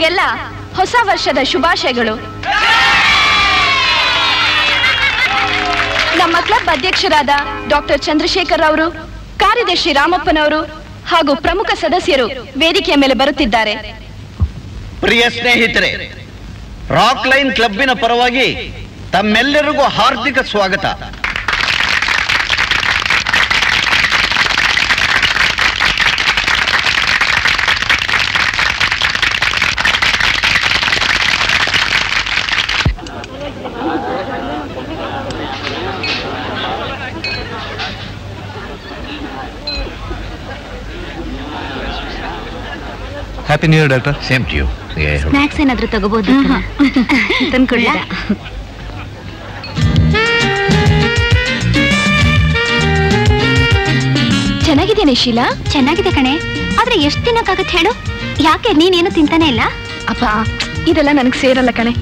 ನಿಮಗೆಲ್ಲ ಹೊಸ ವರ್ಷದ ಶುಭಾಶಯಗಳು. ನಮ್ಮ ಕ್ಲಬ್ ಅಧ್ಯಕ್ಷರಾದ ಡಾಕ್ಟರ್ ಚಂದ್ರಶೇಖರ್ ಅವರು, ಕಾರ್ಯದರ್ಶಿ ರಾಮಪ್ಪನವರು ಹಾಗೂ ಪ್ರಮುಖ ಸದಸ್ಯರು ವೇದಿಕೆಯ ಮೇಲೆ ಬರುತ್ತಿದ್ದಾರೆ. ಪ್ರಿಯ ಸ್ನೇಹಿತರೆ, ರಾಕ್ ಲೈನ್ ಕ್ಲಬ್ಬಿನ ಪರವಾಗಿ ತಮ್ಮೆಲ್ಲರಿಗೂ ಹಾರ್ದಿಕ ಸ್ವಾಗತ. Happy new year doctor. Same to you. Snacks ಏನಾದ್ರೂ ತಗೋಬಹುದು? ತಂದ್ಕೊಳ್ಳ. ಚೆನ್ನಾಗಿದ್ದೇನೆ ಶೀಲಾ? ಚೆನ್ನಾಗಿದೆ ಕಣೆ, ಆದ್ರೆ ಎಷ್ಟು ತಿನ್ನಕ್ಕಾಗತ್ತೆ ಹೇಳು? ಯಾಕೆ ನೀನೇನು ತಿಂತಾನೆ ಇಲ್ಲ? ಅಪ್ಪ, ಇದೆಲ್ಲ ನನಗೆ ಸೇರಲ್ಲ ಕಣೆ.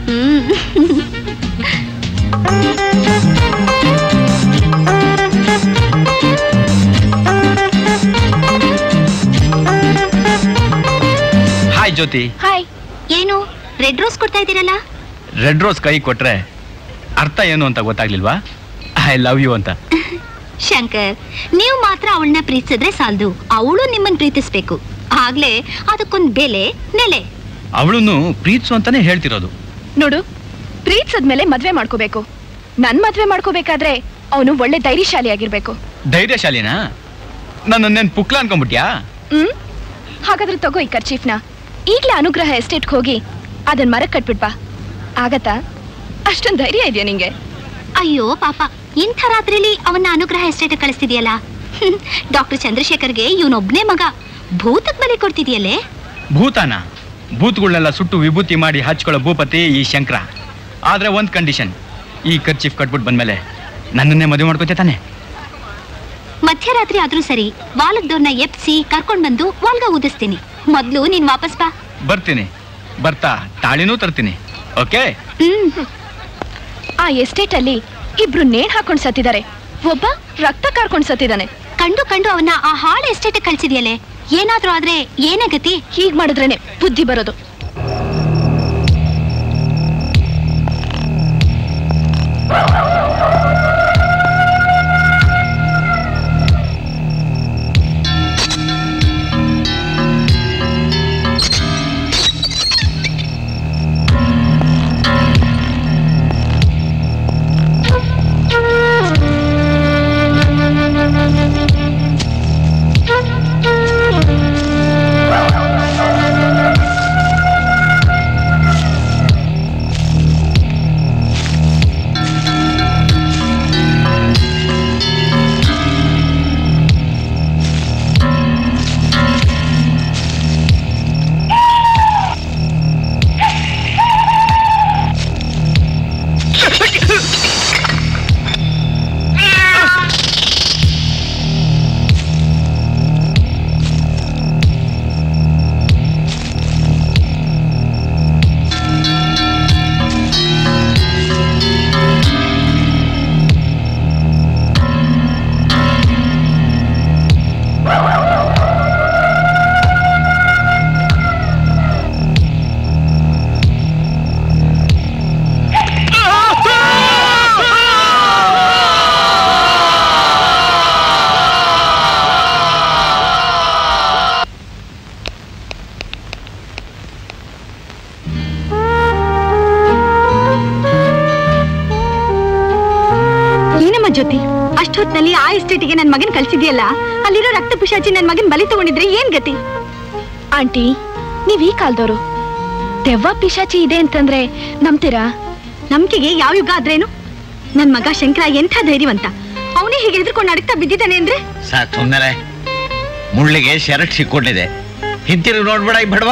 ಹಾಯ್ ಜ್ಯೋತಿ. ಹಾಯ್. ಏನು ರೆಡ್ ರೋಸ್ ಕೊಡ್ತಾ ಇದ್ದೀರಲ್ಲ? ರೆಡ್ ರೋಸ್ ಕೈ ಕೊಟ್ರೆ ಅರ್ಥ ಏನು ಅಂತ ಗೊತ್ತಾಗ್ಲಿಲ್ವಾ? ಐ ಲವ್ ಯು ಅಂತ. ಶಂಕರ್, ನೀವು ಮಾತ್ರ ಅವಳನ್ನ ಪ್ರೀತಿಸಿದ್ರೆ ಸಾಲದು, ಅವಳು ನಿಮ್ಮನ್ನ ಪ್ರೀತಿಸ್ಬೇಕು. ಆಗ್ಲೇ ಅದಕ್ಕೊಂದು ಬೆಲೆ ನೆಲೆ. ಅವಳನ್ನು ಪ್ರೀತಿಸು ಅಂತಾನೆ ಹೇಳ್ತಿರೋದು. ನೋಡು, ಪ್ರೀತಿಸಿದ್ಮೇಲೆ ಮದ್ವೆ ಮಾಡ್ಕೋಬೇಕು. ನನ್ ಮದ್ವೆ ಮಾಡ್ಕೋಬೇಕಾದ್ರೆ ಅವನು ಒಳ್ಳೆ ಧೈರ್ಯಶಾಲಿ ಆಗಿರ್ಬೇಕು. ಧೈರ್ಯಶಾಲಿನಾ? ನನ್ನೇನ್ ಪುಕ್ಲ ಅನ್ಕೊಂಡ್ಬಿಟ್ಯಾ? ಹಾಗಾದ್ರೆ ತಗೋ ಈ ಕರ್ಚೀಫ್ನ. ಈಗ್ಲೇ ಅನುಗ್ರಹ ಎಸ್ಟೇಟ್ಗೆ ಹೋಗಿ ಅದನ್ ಮರಕ್ ಕಟ್ಬಿಡ್ಬಾ. ಆಗತ್ತಾ? ಅಷ್ಟೊಂದು ಧೈರ್ಯ ಇದೆಯಾ ನಿಂಗೆ? ಅಯ್ಯೋ ಪಾಪ, ಇಂಥ ರಾತ್ರಿಲಿ ಅವನ್ನ ಅನುಗ್ರಹ ಎಸ್ಟೇಟ್ ಕಳಿಸ್ತಿದ್ಯಲ್ಲ. ಡಾಕ್ಟರ್ ಚಂದ್ರಶೇಖರ್ಗೆ ಇವನೊಬ್ನೇ ಮಗ, ಭೂತಕ್ ಬಲಿ ಕೊಡ್ತಿದ್ಯಲ್ಲೇ. ಭೂತಾನ? ಭೂತಗಳನ್ನೆಲ್ಲ ಸುಟ್ಟು ವಿಭೂತಿ ಮಾಡಿ ಹಚ್ಕೊಳ್ಳೋ ಭೂಪತಿ ಈ ಶಂಕರ. ಆದ್ರೆ ಒಂದ್ ಕಂಡೀಷನ್, ಈ ಕರ್ಚೀಫ್ ಕಟ್ಬಿಟ್ಟು ಬಂದ್ಮೇಲೆ ನನ್ನನ್ನೇ ಮದುವೆ ಮಾಡ್ಕೋತೆ ತಾನೆ? ಮಧ್ಯರಾತ್ರಿ ಆದ್ರೂ ಸರಿ, ವಾಲಕ್ದವ್ರನ್ನ ಎಪ್ಸಿ ಕರ್ಕೊಂಡ್ ಬಂದು ವಾಲ್ಗ ಊದಿಸ್ತೀನಿ. ಮೊದ್ಲು ನೀನ್ ವಾಪಸ್ ಬಾ. ಬರ್ತೀನಿ, ಬರ್ತಾ ತಾಳಿನೂ ತರ್ತೀನಿ. ಓಕೆ? ಆ ಎಸ್ಟೇಟ್ ಅಲ್ಲಿ ಇಬ್ರು ನೇಣ್ ಹಾಕೊಂಡ್ ಸತ್ತಿದ್ದಾರೆ, ಒಬ್ಬ ರಕ್ತ ಕಾರ್ಕೊಂಡ್ ಸತ್ತಿದ್ದಾನೆ. ಕಂಡು ಕಂಡು ಅವನ್ನ ಆ ಹಾಳು ಎಸ್ಟೇಟ್ ಕಳ್ಸಿದ್ಯಲ್ಲೇ. ಏನಾದ್ರೂ ಆದ್ರೆ ಏನೇ ಗತಿ? ಹೀಗ್ ಮಾಡಿದ್ರೇನೆ ಬುದ್ಧಿ ಬರೋದು. ಜ್ಯೋತಿ, ಅಷ್ಟೊತ್ತಿನಲ್ಲಿ ಆ ಎಸ್ಟೇಟಿಗೆ ನನ್ ಮಗನ್ ಕಳ್ಸಿದ್ಯಲ್ಲ, ಅಲ್ಲಿರೋ ರಕ್ತ ಪಿಶಾಚಿ ನನ್ ಮಗನ್ ಬಲಿ ತಗೊಂಡಿದ್ರೆ ಏನ್ ಗತಿ? ಆಂಟಿ, ನೀವ್ ಈ ಕಾಲದವರು. ದೆವ್ವ ಪಿಶಾಚಿ ಇದೆ ಅಂತಂದ್ರೆ ನಂಬ್ತೀರಾ? ನಂಬಿಕೆಗೆ ಯಾವ ಯುಗ ಆದ್ರೇನು? ನನ್ ಮಗ ಶಂಕರ ಎಂಥ ಧೈರ್ಯವಂತ, ಅವನೇ ಹೀಗೆ ಎದ್ರುಕೊಂಡು ನಡಕ್ತಾ ಬಿದ್ದಿದ್ದಾನೆ ಅಂದ್ರೆ. ಸಾಕ್ ಸುಮ್ಮನೆ, ಮುಳ್ಳಿಗೆ ಶರಟ್ ಸಿಕ್ಕೊಂಡಿದೆ, ಹಿಂತಿರುಗಿ ನೋಡ್ಬೇಡ ಈ ಬಡವ.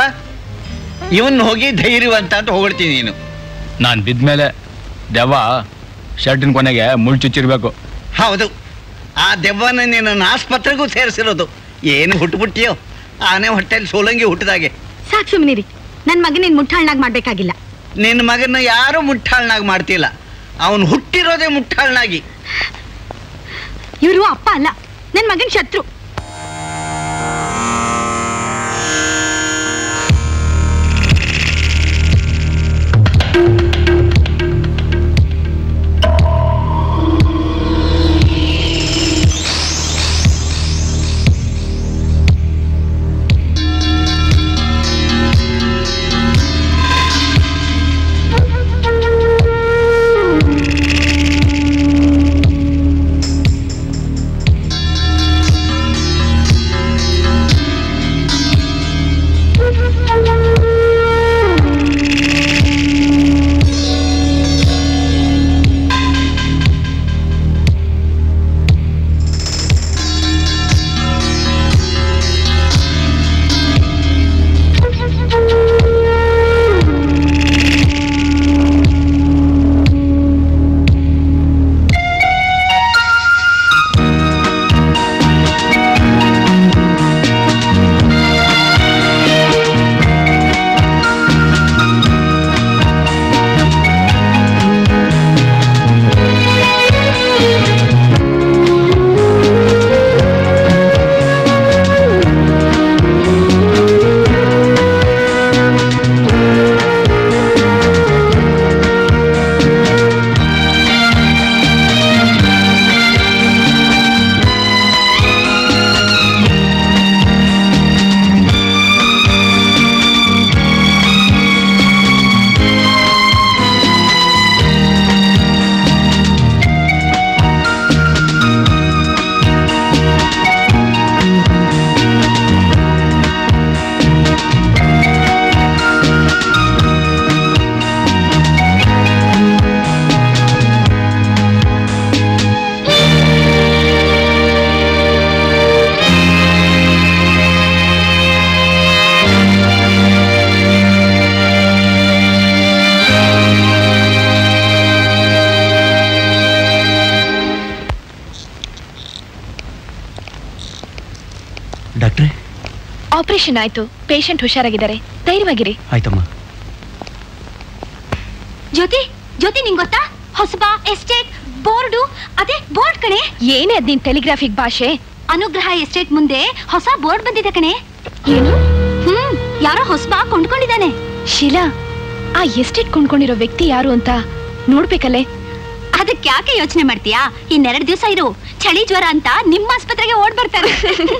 ಇವನ್ ಹೋಗಿ ಧೈರ್ಯವಂತ ಅಂತ ಹೊಗಳ್ತೀನಿ ನೀನು. ನಾನ್ ಬಿದ್ಮೇಲೆ ದೆವ್ವ ಶರ್ಟಿನ ಕೊನೆಗೆ ಮುಳ್ಳು ಚುಚ್ಚಿರ್ಬೇಕು. ಹೌದು, ಆ ದೆವ್ವನ ನೀನು ಆಸ್ಪತ್ರೆಗೂ ಸೇರಿಸಿರೋದು. ಏನು ಹುಟ್ಟುಬಿಟ್ಟಿಯೋ, ಆನೆ ಹೊಟ್ಟೆಲಿ ಸೋಲಂಗಿ ಹುಟ್ಟಿದಾಗೆ. ಸಾಕ್ ಸುಮ್ಮನಿರಿ, ನನ್ ಮಗನ ಮುಟ್ಟಾಳ್ನಾಗ್ ಮಾಡ್ಬೇಕಾಗಿಲ್ಲ. ನಿನ್ನ ಮಗನ ಯಾರು ಮುಟ್ಟಾಳ್ನಾಗ್ ಮಾಡ್ತಿಲ್ಲ, ಅವನು ಹುಟ್ಟಿರೋದೇ ಮುಟ್ಟಾಳ್ನಾಗಿ. ಇವರು ಅಪ್ಪ ಅಲ್ಲ, ನನ್ ಮಗನ್ ಶತ್ರು. ಡಾಕ್ಟ್ರೆ? ಆಪರೇಷನ್ ಆಯ್ತು, ಪೇಷಂಟ್ ಹುಷಾರಾಗಿದ್ದಾರೆ, ಧೈರ್ಯವಾಗಿರಿ. ಆಯ್ತಮ್ಮ. ಜ್ಯೋತಿ ಜ್ಯೋತಿ ನಿಂಗ್ ಗೊತ್ತಾ, ಹೊಸಬಾ ಎಸ್ಟೇಟ್ ಬೋರ್ಡು, ಅದೇ ಬೋರ್ಡ್ ಕಣೆ. ಏನೇ ಅದ್ ನಿನ್ ಟೆಲಿಗ್ರಾಫಿಕ್ ಭಾಷೆ? ಅನುಗ್ರಹ ಎಸ್ಟೇಟ್ ಮುಂದೆ ಹೊಸ ಬೋರ್ಡ್ ಬಂದಿದೆ ಕಣೆ. ಏನು? ಯಾರೋ ಹೊಸಬಾ ಕೊಂಡ್ಕೊಂಡಿದ್ದಾನೆ. ಶೀಲಾ, ಆ ಎಸ್ಟೇಟ್ ಕೊಂಡ್ಕೊಂಡಿರೋ ವ್ಯಕ್ತಿ ಯಾರು ಅಂತ ನೋಡ್ಬೇಕಲ್ಲೇ. ಅದಕ್ಕೆ ಯಾಕೆ ಯೋಚನೆ ಮಾಡ್ತೀಯಾ? ಇನ್ನೆರಡು ದಿವಸ ಇರು, ಚಳಿ ಜ್ವರ ಅಂತ ನಿಮ್ಮ ಆಸ್ಪತ್ರೆಗೆ ಓಡ್ ಬರ್ತಾರೆ.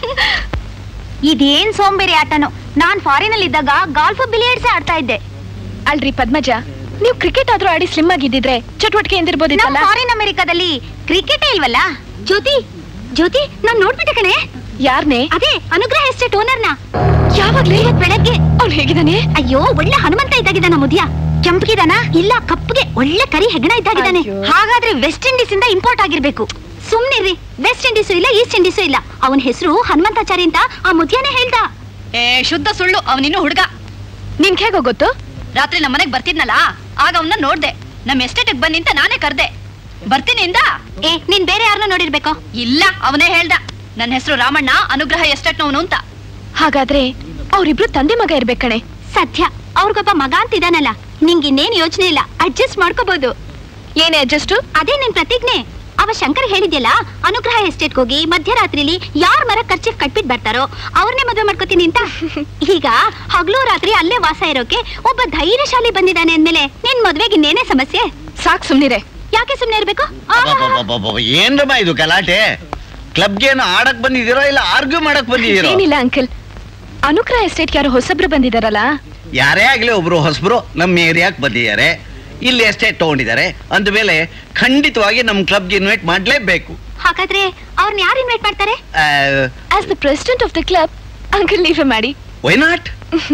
ಇದೇನ್ ಸೋಂಬೇರಿ ಆಟನೋ. ನಾನ್ ಫಾರಿನ್ ಅಲ್ಲಿ ಇದ್ದಾಗ ಗಾಲ್ಫ್ ಬಿಲಿಯರ್ಡ್ಸ್ ಆಡ್ತಾ ಇದ್ದೆ. ಅಲ್ರಿ ಪದ್ಮಜ, ನೀವು ಕ್ರಿಕೆಟ್ ಆದ್ರೂ ಆಡಿ ಸ್ಲಿಮ್ ಆಗಿದ್ದಿದ್ರೆ ಚಟುವಟಿಕೆ ಎಂದಿರ್ಬೋದಿತ್ತಲ್ಲ. ಫಾರಿನ್ ಅಮೆರಿಕಾದಲ್ಲಿ ಕ್ರಿಕೆಟೇ ಇಲ್ವಲ್ಲ. ಜ್ಯೋತಿ ಜ್ಯೋತಿ, ನಾನ್ ನೋಡ್ಬಿಟ್ಟೆ ಕಣೆ. ಯಾರ್ನೇ? ಅದೇ ಅನುಗ್ರಹ ಎಸ್ಟೇಟ್ ಓನರ್ನ. ಯಾವಾಗ್ಲೇ? ಬೆಳಗ್ಗೆ. ಅವ್ನು ಹೇಗಿದ್ದಾನೆ? ಅಯ್ಯೋ, ಒಳ್ಳೆ ಹನುಮಂತ ಇದ್ದಾಗಿದ್ದಾನ. ಮುದಿಯ ಕೆಂಪಗಿದಾನ? ಇಲ್ಲ, ಕಪ್ಪಗೆ ಒಳ್ಳೆ ಕರಿ ಹೆಗಣ ಇದ್ದಾಗಿದ್ದಾನೆ. ಹಾಗಾದ್ರೆ ವೆಸ್ಟ್ ಇಂಡೀಸ್ ಇಂದ ಇಂಪೋರ್ಟ್ ಆಗಿರ್ಬೇಕು. ಸುಮ್ನಿರ್ರಿ, ವೆಸ್ಟ್ ಇಂಡೀಸು ಇಲ್ಲ, ಈಸ್ಟ್ ಇಂಡೀಸು ಇಲ್ಲ. ಅವನ ಹೆಸರು ಹನುಮಂತಾಚಾರಿ ಅಂತ ಆ ಮುದಿಯಾನೇ ಹೇಳ್ದ. ಶುದ್ಧ ಸುಳ್ಳು. ಅವನಿನ್ನು ಹುಡುಗ. ನಿನ್ಗೆ ಹೇಗೋ ಗೊತ್ತು? ರಾತ್ರಿ ನಮ್ಮ ಮನೆಗ್ ಬರ್ತಿದ್ನಲ್ಲ, ಆಗ ಅವನ್ನ ನೋಡ್ದೆ. ನಮ್ ಎಸ್ಟೇಟ್ ಬನ್ನಿ ಅಂತ ನಾನೇ ಕರ್ದೆ. ಬರ್ತೀನಿ ಇಂದ. ನೀನ್ ಬೇರೆ ಯಾರನ್ನ ನೋಡಿರ್ಬೇಕೋ? ಇಲ್ಲ, ಅವನೇ ಹೇಳ್ದ, ನನ್ನ ಹೆಸರು ರಾಮಣ್ಣ, ಅನುಗ್ರಹ ಎಸ್ಟೇಟ್ ನವನು ಅಂತ. ಹಾಗಾದ್ರೆ ಅವ್ರಿಬ್ರು ತಂದೆ ಮಗ ಇರ್ಬೇಕಣೆ. ಸತ್ಯ, ಅವ್ರಿಗೊಬ್ಬ ಮಗ ಅಂತಿದಾನಲ್ಲ. ನಿಂಗಿನ್ನೇನ್ ಯೋಚನೆ ಇಲ್ಲ, ಅಡ್ಜಸ್ಟ್ ಮಾಡ್ಕೋಬಹುದು. ಏನೇ ಅಡ್ಜಸ್ಟ್? ಅದೇ ನಿನ್ ಪ್ರತಿಜ್ಞೆ. ಅವ ಶಂಕರ್ ಹೇಳಿದ್ಯಲ್ಲ, ಅನುಗ್ರಹ ಎಸ್ಟೇಟ್ ಹೋಗಿ ಮಧ್ಯರಾತ್ರಿಲಿ ಯಾರ ಮರ ಖರ್ಚಿಗೆ ಕಟ್ಬಿಟ್ ಬರ್ತಾರೋ ಅವ್ರನ್ನೇ ಮದುವೆ ಮಾಡ್ಕೋತೀನಿ ಅಂತ. ಈಗ ಹಗಲು ರಾತ್ರಿ ಅಲ್ಲೇ ವಾಸ ಇರೋಕೆ ಒಬ್ಬ ಧೈರ್ಯಶಾಲಿ ಬಂದಿದ್ದಾನೆ ಅಂದ್ಮೇಲೆ ನಿನ್ ಮದ್ವೆಗೆ ಇನ್ನೇನೇ ಸಮಸ್ಯೆ? ಸಾಕ್, ಸುಮ್ನಿರೆ. ಯಾಕೆ ಸುಮ್ನೆ ಇರ್ಬೇಕು? ಏನ್ರಮ್ಮ ಇದು ಗಲಾಟೆ? ಕ್ಲಬ್ಗೇನು ಆಡಕ್ ಬಂದಿದ್ದೀರೋ ಇಲ್ಲ ಆರ್ಗ್ಯೂ ಮಾಡಕ್ ಬಂದಿದ್ದೀರೋ? ಏನಿಲ್ಲ ಅಂಕಲ್, ಅನುಗ್ರಹ ಎಸ್ಟೇಟ್ ಯಾರು ಹೊಸಬ್ರು ಬಂದಿದಾರಲ್ಲ. ಯಾರೇ ಆಗ್ಲಿ ಒಬ್ರು ಹೊಸಬ್ರು ನಮ್ಮ ಏರಿಯಾಕ್ ಬಂದಿದ್ದಾರೆ, ಇಲ್ಲಿ ಎಸ್ಟೇಟ್ ತಗೊಂಡಿದ್ದಾರೆ ಅಂದ್ಮೇಲೆ ಖಂಡಿತವಾಗಿ ನಮ್ ಕ್ಲಬ್ಗೆ ಇನ್ವೈಟ್ ಮಾಡ್ಲೇಬೇಕು. ಹಾಗಾದ್ರೆ ಅವ್ರನ್ನ ಯಾರು ಇನ್ವೈಟ್ ಮಾಡ್ತಾರೆ? As the president of the club, uncle ನೀವೇ ಮಾಡಿ. Why not?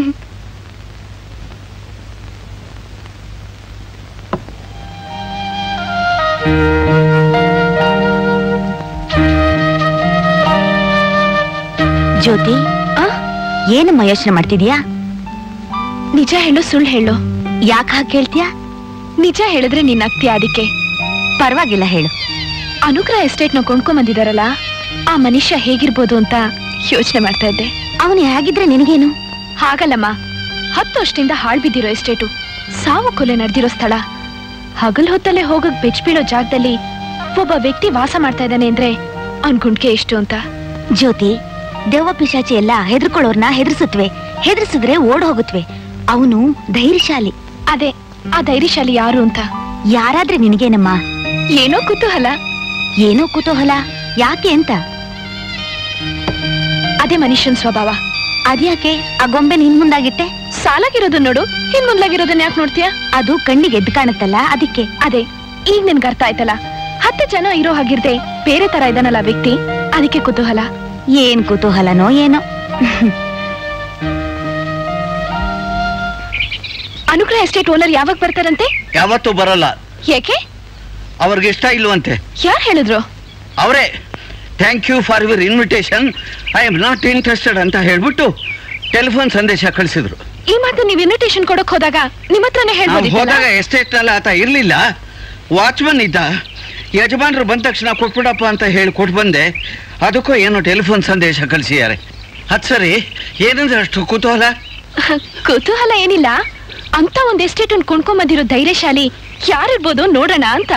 ಜ್ಯೋತಿ, ಏನಮ್ಮ ಯೋಚನೆ ಮಾಡ್ತಿದ್ಯಾ? ನಿಜ ಹೇಳು, ಸುಳ್ಳು ಹೇಳು? ಯಾಕೆ ಹಾಗೆ ಕೇಳ್ತೀಯಾ? ನಿಜ ಹೇಳಿದ್ರೆ ನೀನ್ ಆಗ್ತೀಯ, ಅದಕ್ಕೆ. ಪರವಾಗಿಲ್ಲ, ಹೇಳು. ಅನುಗ್ರಹ ಎಸ್ಟೇಟ್ ನ ಕೊಂಡ್ಕೊಂಡ್ ಬಂದಿದಾರಲ್ಲ, ಆ ಮನುಷ್ಯ ಹೇಗಿರ್ಬೋದು ಅಂತ ಯೋಚನೆ ಮಾಡ್ತಾ ಇದ್ದೆ. ಅವನು ಹೇಗಿದ್ರೆ ನಿನಗೇನು? ಹಾಗಲ್ಲಮ್ಮ, 10 ವರ್ಷದಿಂದ ಹಾಳ್ ಬಿದ್ದಿರೋ ಎಸ್ಟೇಟು, ಸಾವು ಕೊಲೆ ನಡೆದಿರೋ ಸ್ಥಳ, ಹಗಲ್ ಹೊತ್ತಲ್ಲೇ ಹೋಗಕ್ ಬೆಚ್ ಬೀಳೋ ಜಾಗದಲ್ಲಿ ಒಬ್ಬ ವ್ಯಕ್ತಿ ವಾಸ ಮಾಡ್ತಾ ಇದ್ದಾನೆ ಅಂದ್ರೆ ಅವ್ನ್ ಗುಂಡ್ಕೆ ಎಷ್ಟು ಅಂತ. ಜ್ಯೋತಿ, ದೆವ್ವ ಪಿಶಾಚಿ ಎಲ್ಲ ಹೆದರ್ಕೊಳ್ಳೋರ್ನ ಹೆದರ್ಸುತ್ತವೆ, ಹೆದರ್ಸಿದ್ರೆ ಓಡ್ ಹೋಗುತ್ತವೆ. ಅವನು ಧೈರ್ಯಶಾಲಿ. ಅದೇ, ಆ ಧೈರ್ಯಶಾಲಿ ಯಾರು ಅಂತ? ಯಾರಾದ್ರೆ ನಿನಗೇನಮ್ಮ? ಏನೋ ಕುತೂಹಲ. ಏನೋ ಕುತೂಹಲ? ಯಾಕೆ ಅಂತ? ಅದೇ ಮನುಷ್ಯನ್ ಸ್ವಭಾವ. ಅದ್ಯಾಕೆ ಆ ಗೊಂಬೆ ನಿನ್ ಮುಂದಾಗಿಟ್ಟೆ? ಸಾಲಾಗಿರೋದು ನೋಡು, ಹಿಂದ್ ಮುಂದಾಗಿರೋದನ್ನ ಯಾಕೆ ನೋಡ್ತೀಯ? ಅದು ಕಣ್ಣಿಗೆ ಎದ್ದು ಕಾಣುತ್ತಲ್ಲ, ಅದಕ್ಕೆ. ಅದೇ, ಈಗ ನಿನ್ಗೆ ಅರ್ಥ ಆಯ್ತಲ್ಲ. 10 ಜನ ಇರೋ ಹಾಗಿರ್ದೆ ಬೇರೆ ತರ ಇದಾನಲ್ಲ ವ್ಯಕ್ತಿ, ಅದಕ್ಕೆ ಕುತೂಹಲ. ಏನ್ ಕುತೂಹಲನೋ ಏನೋ. ಅನುಗ್ರಹ ಎಸ್ಟೇಟ್ ಓನರ್ ಯಾವಾಗ ಬರ್ತಾರಂತೆ? ಯಾವತ್ತೂ ಬರಲ್ಲ. ಏಕೆ? ಅವ್ರಿಗೆ ಇಷ್ಟ ಇಲ್ವಂತೆ. ಯಾರು ಹೇಳಿದ್ರು? ಅವರೇ. Thank you for your invitation, I am not interested ಅಂತ ಹೇಳ್ಬಿಟ್ಟು ಟೆಲಿಫೋನ್ ಸಂದೇಶ ಕಳಿಸಿದ್ರು. ಈ ಮಾತು ನೀವು ಇನ್ವಿಟೇಷನ್ ಕೊಡಕ್ ಹೋದಾಗ ನಿಮ್ಮ ಹತ್ರನೇ ಹೇಳ್ಬೋದಿತ್ತಲ್ಲ. ಹೋದಾಗ ಎಸ್ಟೇಟ್ ನಲ್ಲಿ ಆತ ಇರ್ಲಿಲ್ಲ, ವಾಚ್ಮನ್ ಇದ್ದ. ಯಜಮಾನ್ರು ಬಂದ ತಕ್ಷಣ ಕೊಟ್ಬಿಡಪ್ಪ ಅಂತ ಹೇಳಿ ಕೊಟ್ಟು ಬಂದೆ. ಅದಕ್ಕೂ ಏನೋ ಟೆಲಿಫೋನ್ ಸಂದೇಶ ಕಳಿಸಿದ್ದಾರೆ. ಅದ್ ಸರಿ, ಏನಂದ್ರೆ ಅಷ್ಟು ಕುತೂಹಲ? ಕುತೂಹಲ ಏನಿಲ್ಲ, ಅಂತ ಒಂದ್ ಎಸ್ಟೇಟ್ ಒಂದು ಕೊಂಡ್ಕೊಂಬಂದಿರೋ ಧೈರ್ಯಶಾಲಿ ಯಾರಿರ್ಬೋದು ನೋಡೋಣ ಅಂತ.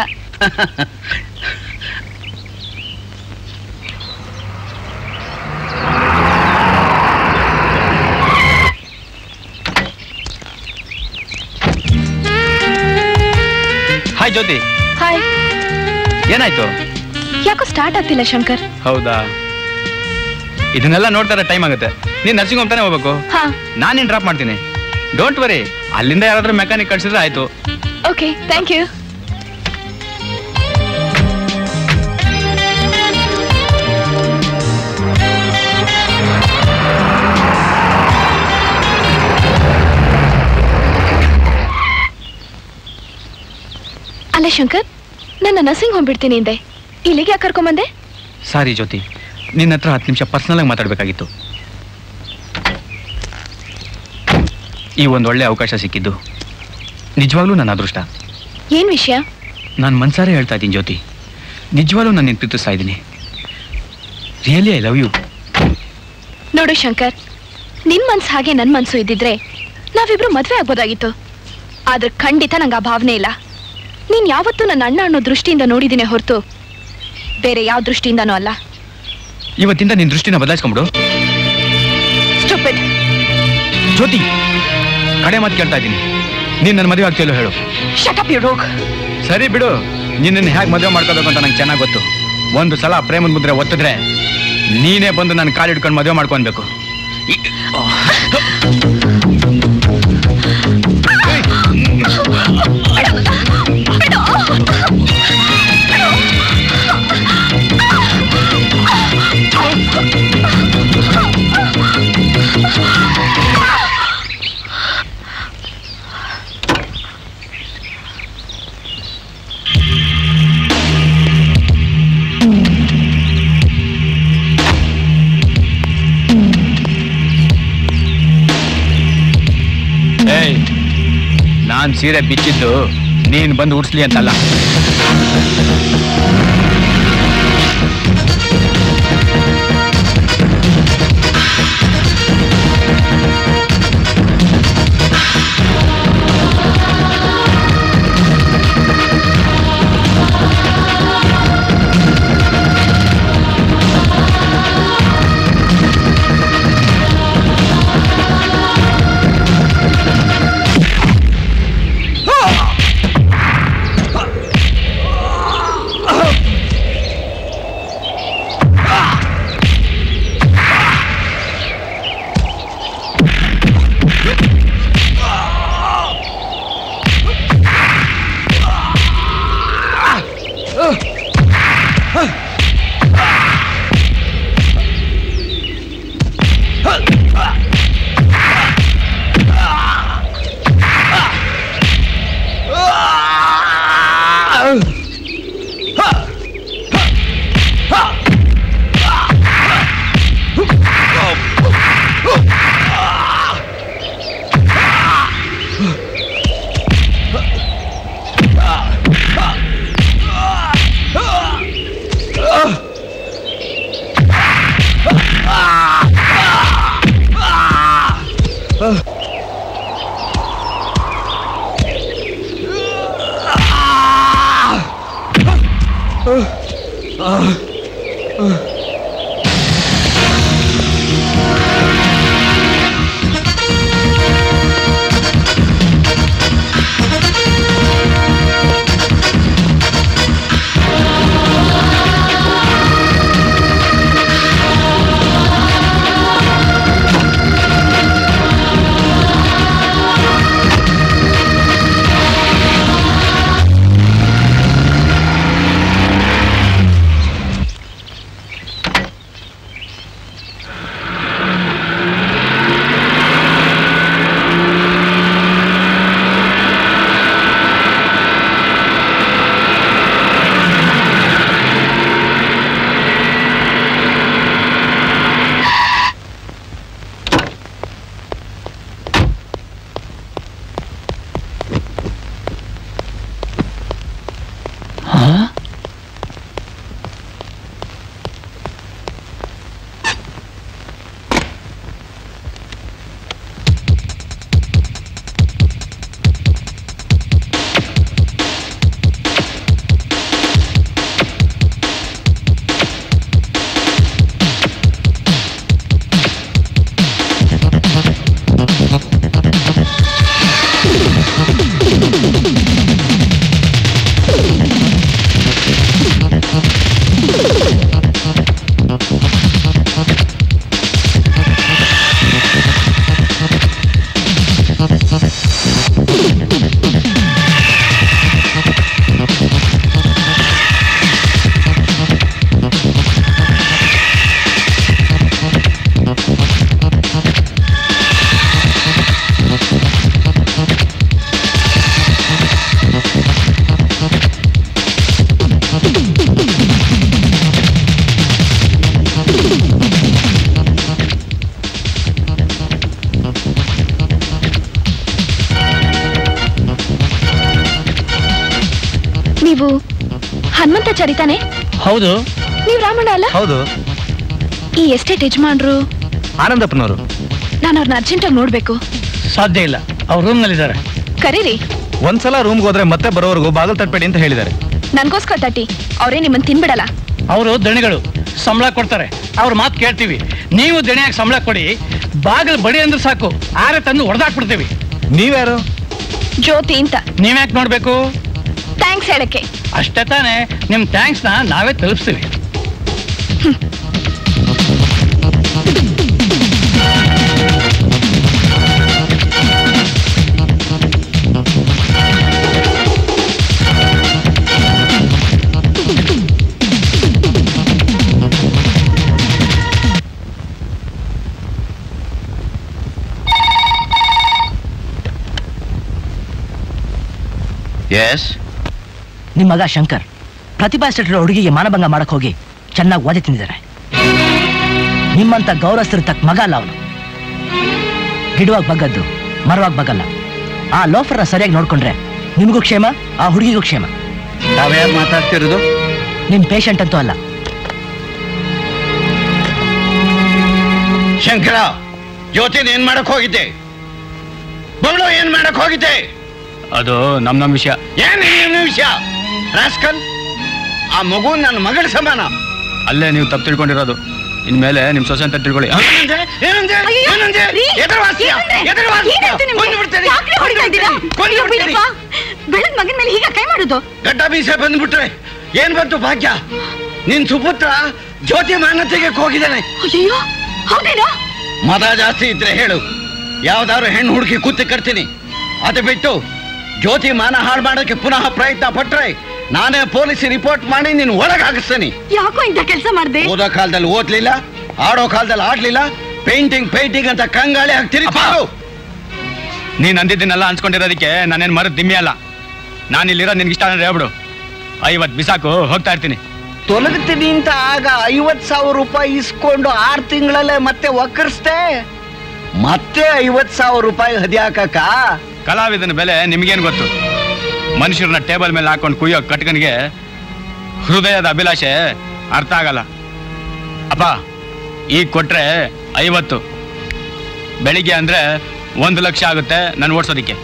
ಹಾಯ್ ಜ್ಯೋತಿ. ಹಾಯ್. ಏನಾಯ್ತು? ಯಾಕೋ ಸ್ಟಾರ್ಟ್ ಆಗ್ತಿಲ್ಲ ಶಂಕರ್. ಹೌದಾ? ಇದನ್ನೆಲ್ಲ ನೋಡ್ತಾರೆ ಟೈಮ್ ಆಗುತ್ತೆ. ನೀನ್ ನರ್ಸಿಂಗ್ ಹೋಮ್ ತಾನೇ ಹೋಗ್ಬೇಕು. ನಾನೇನ್ ಡ್ರಾಪ್ ಮಾಡ್ತೀನಿ, ಡೋಂಟ್ ವರಿ. ಅಲ್ಲಿಂದ ಯಾರಾದ್ರೂ ಮೆಕ್ಯಾನಿಕ್ ಕಳ್ಸಿದ್ರೆ ಆಯ್ತು. Okay, thank you. ಅಲ್ಲ ಶಂಕರ್, ನನ್ನ ನರ್ಸಿಂಗ್ ಹೋಮ್ ಬಿಡ್ತೀನಿ ಹಿಂದೆ, ಇಲ್ಲಿಗೆ ಯಾಕೆ ಕರ್ಕೊಂಬಂದೆ? ಸಾರಿ ಜ್ಯೋತಿ, ನಿನ್ನ ಹತ್ರ 10 ನಿಮಿಷ ಪರ್ಸನಲ್ ಆಗಿ ಮಾತಾಡ್ಬೇಕಾಗಿತ್ತು. ಈ ಒಂದು ಒಳ್ಳೆ ಅವಕಾಶ ಸಿಕ್ಕಿದ್ದು ನಿಜವಾಗ್ಲೂ ನನ್ನ ಅದೃಷ್ಟ. ಏನ್ ವಿಷಯ? ನಾನು ಮನ್ಸಾರೆ ಹೇಳ್ತಾ ಇದ್ದೀನಿ ಜ್ಯೋತಿ, ನಿಜವಾಗ್ಲೂ ನಾನು ನಿನ್ನ ಪ್ರೀತಿಸ್ತಾ ಇದ್ದೀನಿ. Really I love you. ನೋಡು ಶಂಕರ್, ನಿನ್ ಮನ್ಸು ಹಾಗೆ ನನ್ ಮನ್ಸು ಇದ್ದಿದ್ರೆ ನಾವಿಬ್ರು ಮದ್ವೆ ಆಗ್ಬೋದಾಗಿತ್ತು. ಆದ್ರೆ ಖಂಡಿತ ನಂಗೆ ಆ ಭಾವನೆ ಇಲ್ಲ. ನೀನ್ ಯಾವತ್ತೂ ನನ್ನ ಅಣ್ಣ ಅನ್ನೋ ದೃಷ್ಟಿಯಿಂದ ನೋಡಿದೀನಿ ಹೊರತು ಬೇರೆ ಯಾವ ದೃಷ್ಟಿಯಿಂದನೂ ಅಲ್ಲ. ಇವತ್ತಿಂದ ನಿನ್ ದೃಷ್ಟಿನ ಬದಲಾಯಿಸ್ಕೊಂಬಿಡು. ಸ್ಟುಪಿಡ್. ಜ್ಯೋತಿ, ಕಡೆ ಮಾತು ಕೇಳ್ತಾ ಇದ್ದೀನಿ. ನೀನ್ ನನ್ನ ಮದುವೆ ಆಗ್ತಿಲ್ಲ ಹೇಳು. ಶಟ್ ಅಪ್ ಯು ರೋಗ್. ಸರಿ ಬಿಡು, ನಿನ್ನನ್ನು ಹೇಗೆ ಮದುವೆ ಮಾಡ್ಕೋಬೇಕು ಅಂತ ನಂಗೆ ಚೆನ್ನಾಗಿ ಗೊತ್ತು. ಒಂದು ಸಲ ಪ್ರೇಮದ ಮುದ್ರೆ ಒತ್ತಿದ್ರೆ ನೀನೇ ಬಂದು ನನ್ನ ಕಾಲು ಹಿಡ್ಕೊಂಡು ಮದುವೆ ಮಾಡ್ಕೊಳ್ಬೇಕು. ನಾನ್ ಸೀರೆ ಬಿಚ್ಚಿದ್ದು ನೀನ್ ಬಂದು ಉಡ್ಸ್ಲಿ ಅಂತಲ್ಲ. ನೀವು ಹನುಮಂತಾಚಾರಿ ತಾನೆ? ಹೌದು. ನೀವು ರಾಮಣ್ಣ ಅಲ್ಲ? ಹೌದು. ಈ ಎಸ್ಟೇಟ್ ಯಜಮಾನ್ರು ಆನಂದಪ್ಪನವರು. ನಾನು ಅವ್ರನ್ನ ಅರ್ಜೆಂಟಾಗಿ ನೋಡ್ಬೇಕು. ಸಾಧ್ಯ ಇಲ್ಲ, ಅವ್ರ ರೂಮ್ನಲ್ಲಿದ್ದಾರೆ. ಕರೀರಿ. ಒಂದ್ಸಲ ರೂಮ್ಗೆ ಹೋದ್ರೆ ಮತ್ತೆ ಬರೋವರೆಗೂ ಬಾಗಿಲು ತಟ್ಟಬೇಡಿ ಅಂತ ಹೇಳಿದ್ದಾರೆ. ನನ್ಗೋಸ್ಕರ ತಟ್ಟಿ, ಅವರೇ ನಿಮ್ಮನ್ನು ತಿನ್ಬಿಡಲ್ಲ. ಅವರು ದಣಿಗಳು, ಸಂಬಳ ಕೊಡ್ತಾರೆ, ಅವ್ರ ಮಾತು ಕೇಳ್ತೀವಿ. ನೀವು ದಣಿಯಾಗಿ ಸಂಬಳ ಕೊಡಿ, ಬಾಗಿಲು ಬಡಿ ಅಂದ್ರೆ ಸಾಕು, ಆರೆ ತಂದು ಹೊಡೆದಾಕ್ಬಿಡ್ತೀವಿ. ನೀವ್ಯಾರು? ಜ್ಯೋತಿ ಅಂತ. ನೀವ್ಯಾಕೆ ನೋಡ್ಬೇಕು? ಥ್ಯಾಂಕ್ಸ್ ಹೇಳಕ್ಕೆ. ಅಷ್ಟೇ ತಾನೇ, ನಿಮ್ ಥ್ಯಾಂಕ್ಸ್ನ ನಾವೇ ತಲುಪಿಸ್ತೀವಿ. ಎಸ್, ನಿಮ್ಮ ಮಗ ಶಂಕರ್ ಪ್ರತಿಭಾ ಸ್ಟೇಟರ್ ಹುಡುಗಿಗೆ ಮಾನಭಂಗ ಮಾಡಕ್ ಹೋಗಿ ಚೆನ್ನಾಗಿ ಓದಿ ತಿಂದಿದ್ದಾರೆ. ನಿಮ್ಮಂತ ಗೌರವಸ್ಥರು ತಕ್ಕ ಮಗ ಅಲ್ಲ ಅವನು. ಗಿಡವಾಗಿ ಬಗ್ಗದ್ದು ಮರವಾಗಿ ಬಗ್ಗಲ್ಲ. ಆ ಲೋಫರ್ನ ಸರಿಯಾಗಿ ನೋಡ್ಕೊಂಡ್ರೆ ನಿಮಗೂ ಕ್ಷೇಮ, ಆ ಹುಡುಗಿಗೂ ಕ್ಷೇಮ. ನಾವ್ಯಾರು ಮಾತಾಡ್ತಿರೋದು? ನಿಮ್ ಪೇಷಂಟ್ ಅಂತೂ ಅಲ್ಲ. ಶಂಕರ, ಜ್ಯೋತಿನ ಏನ್ ಮಾಡಕ್ ಹೋಗಿದ್ದೆ? ಬಗಳು ಏನ್ ಮಾಡಕ್ ಹೋಗಿದ್ದೆ? ಅದು ನಮ್ ವಿಷಯ. ಏನು ವಿಷಯ? ರಾಸ್ಕಲ್, ಆ ಮಗು ನನ್ನ ಮಗಳ ಸಮಾನ. ಅಲ್ಲೇ ನೀವು ತಪ್ಪು ತಿಳ್ಕೊಂಡಿರೋದು. ಇನ್ಮೇಲೆ ನಿಮ್ ಸೊಸೆ ಅಂತ ತಿಳ್ಕೊಳ್ಳಿ. ಬೆಳದ್ ಮಗನ ಮೇಲೆ ಹೀಗೆ ಕೈ ಮಾಡುದು? ಗಡ್ಡ ಬೀಸೆ ಬಂದ್ಬಿಟ್ರೆ ಏನ್ ಬಂತು ಭಾಗ್ಯ? ನಿನ್ ಸುಪುತ್ರ ಜ್ಯೋತಿ ಮಾನತೆಗೆ ಹೋಗಿದ್ದಾನೆ. ಅಯ್ಯೋ, ಹೌದೇನೋ? ಮತ ಜಾಸ್ತಿ ಇದ್ರೆ ಹೇಳು, ಯಾವ್ದಾದ್ರು ಹೆಣ್ಣು ಹುಡುಕಿ ಕೂತಿ ಕರ್ತೀನಿ. ಅದು ಬಿಟ್ಟು ಜ್ಯೋತಿ ಮಾನ ಹಾಳು ಮಾಡೋಕೆ ಪುನಃ ಪ್ರಯತ್ನ ಪಟ್ರೆ ನಾನೇ ಪೊಲೀಸ್ ರಿಪೋರ್ಟ್ ಮಾಡಿ ನೀನು ಒಳಗೆ ಹಾಕಿಸ್ತೀನಿ. ಯಾಕೋ ಇಂಥ ಕೆಲಸ ಮಾಡ್ದೆ? ಓದೋ ಕಾಲದಲ್ಲಿ ಓದ್ಲಿಲ್ಲ, ಆಡೋ ಕಾಲದಲ್ಲಿ ಆಡ್ಲಿಲ್ಲ, ಪೇಂಟಿಂಗ್ ಅಂತ ಕಂಗಾಳಿ ಹಾಕ್ತಿರಿ. ನೀನ್ ಅಂದಿದ್ದನ್ನೆಲ್ಲ ಅನ್ಸ್ಕೊಂಡಿರೋದಕ್ಕೆ ನಾನೇನ್ ಮರದ ದಿಮ್ಮಿ ಅಲ್ಲ. ನಾನು ಇಲ್ಲಿರೋ ನಿನ್ಗೆ ಇಷ್ಟ ಅಂದ್ರೆ ಹೇಳ್ಬಿಡು, 50 ಬಿಸಾಕು, ಹೋಗ್ತಾ ಇರ್ತೀನಿ. ತೊಲಗ್ತೀನಿ ಅಂತ ಆಗ 50,000 ರೂಪಾಯಿ ಇಸ್ಕೊಂಡು 6 ತಿಂಗಳಲ್ಲೇ ಮತ್ತೆ ಒಕ್ಕರ್ಸ್ತೆ. ಮತ್ತೆ 50,000 ರೂಪಾಯಿ ಹದಿಯಾಕಕ್ಕ? ಕಲಾವಿದನ ಬೆಲೆ ನಿಮ್ಗೇನ್ ಗೊತ್ತು? ಮನುಷ್ಯರನ್ನ ಟೇಬಲ್ ಮೇಲೆ ಹಾಕೊಂಡು ಕುಯ್ಯೋ ಕಟ್ಕನಿಗೆ ಹೃದಯದ ಅಭಿಲಾಷೆ ಅರ್ಥ ಆಗಲ್ಲ. ಅಪ್ಪ, ಈಗ ಕೊಟ್ರೆ 50, ಬೆಳಿಗ್ಗೆ ಅಂದ್ರೆ 1 ಲಕ್ಷ ಆಗುತ್ತೆ ನಾನು ಓಡಿಸೋದಿಕ್ಕೆ.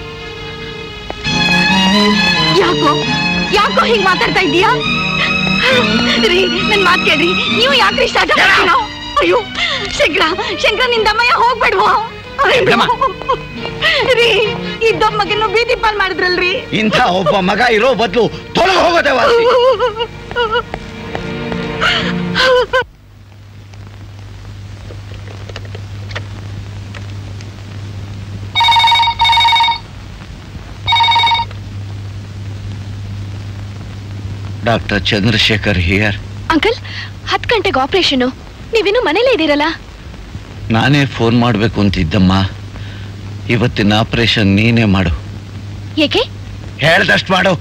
ಯಾಕೋ ಹೀಗೆ ಮಾತಾಡ್ತಾ ಇದ್ದೀಯಾ? ರೀ, ನನ್ ಮಾತ್ ಕೇಳ್ರಿ, ನೀವು ಯಾಕ್ರಿ ಸ್ಟಾರ್ಟ್ ಮಾಡ್ತೀರಾ? ಅಯ್ಯೋ ಶಂಕರ, ನಿನ್ ದಮ್ಮಯ್ಯ ಹೋಗ್ಬೇಡ್ವಾ? ರೀ, ಇದ್ದ ಮಗನ್ನು ಬೀದಿ ಪಾಲ್ ಮಾಡಿದ್ರಲ್ರಿ. ಇಂಥ ಒಬ್ಬ ಮಗ ಇರೋ ಬದಲು ತೊಲಗ ಹೋಗೋದೇ ವಾಸಿ. Doctor Chandrashekhar here. ಅಂಕಲ್, 10 ಗಂಟೆಗೆ ಆಪರೇಷನ್, ನೀವಿನ್ನೂ ಮನೇಲೇ ಇದ್ದೀರಲ್ಲ? ನಾನೇ ಫೋನ್ ಮಾಡ್ಬೇಕು ಅಂತಿದ್ದಮ್ಮ. ಇವತ್ತಿನ ಆಪರೇಷನ್ ನೀನೇ ಮಾಡು. ಏಕೆ? ಹೇಳ್ದಷ್ಟು ಮಾಡು.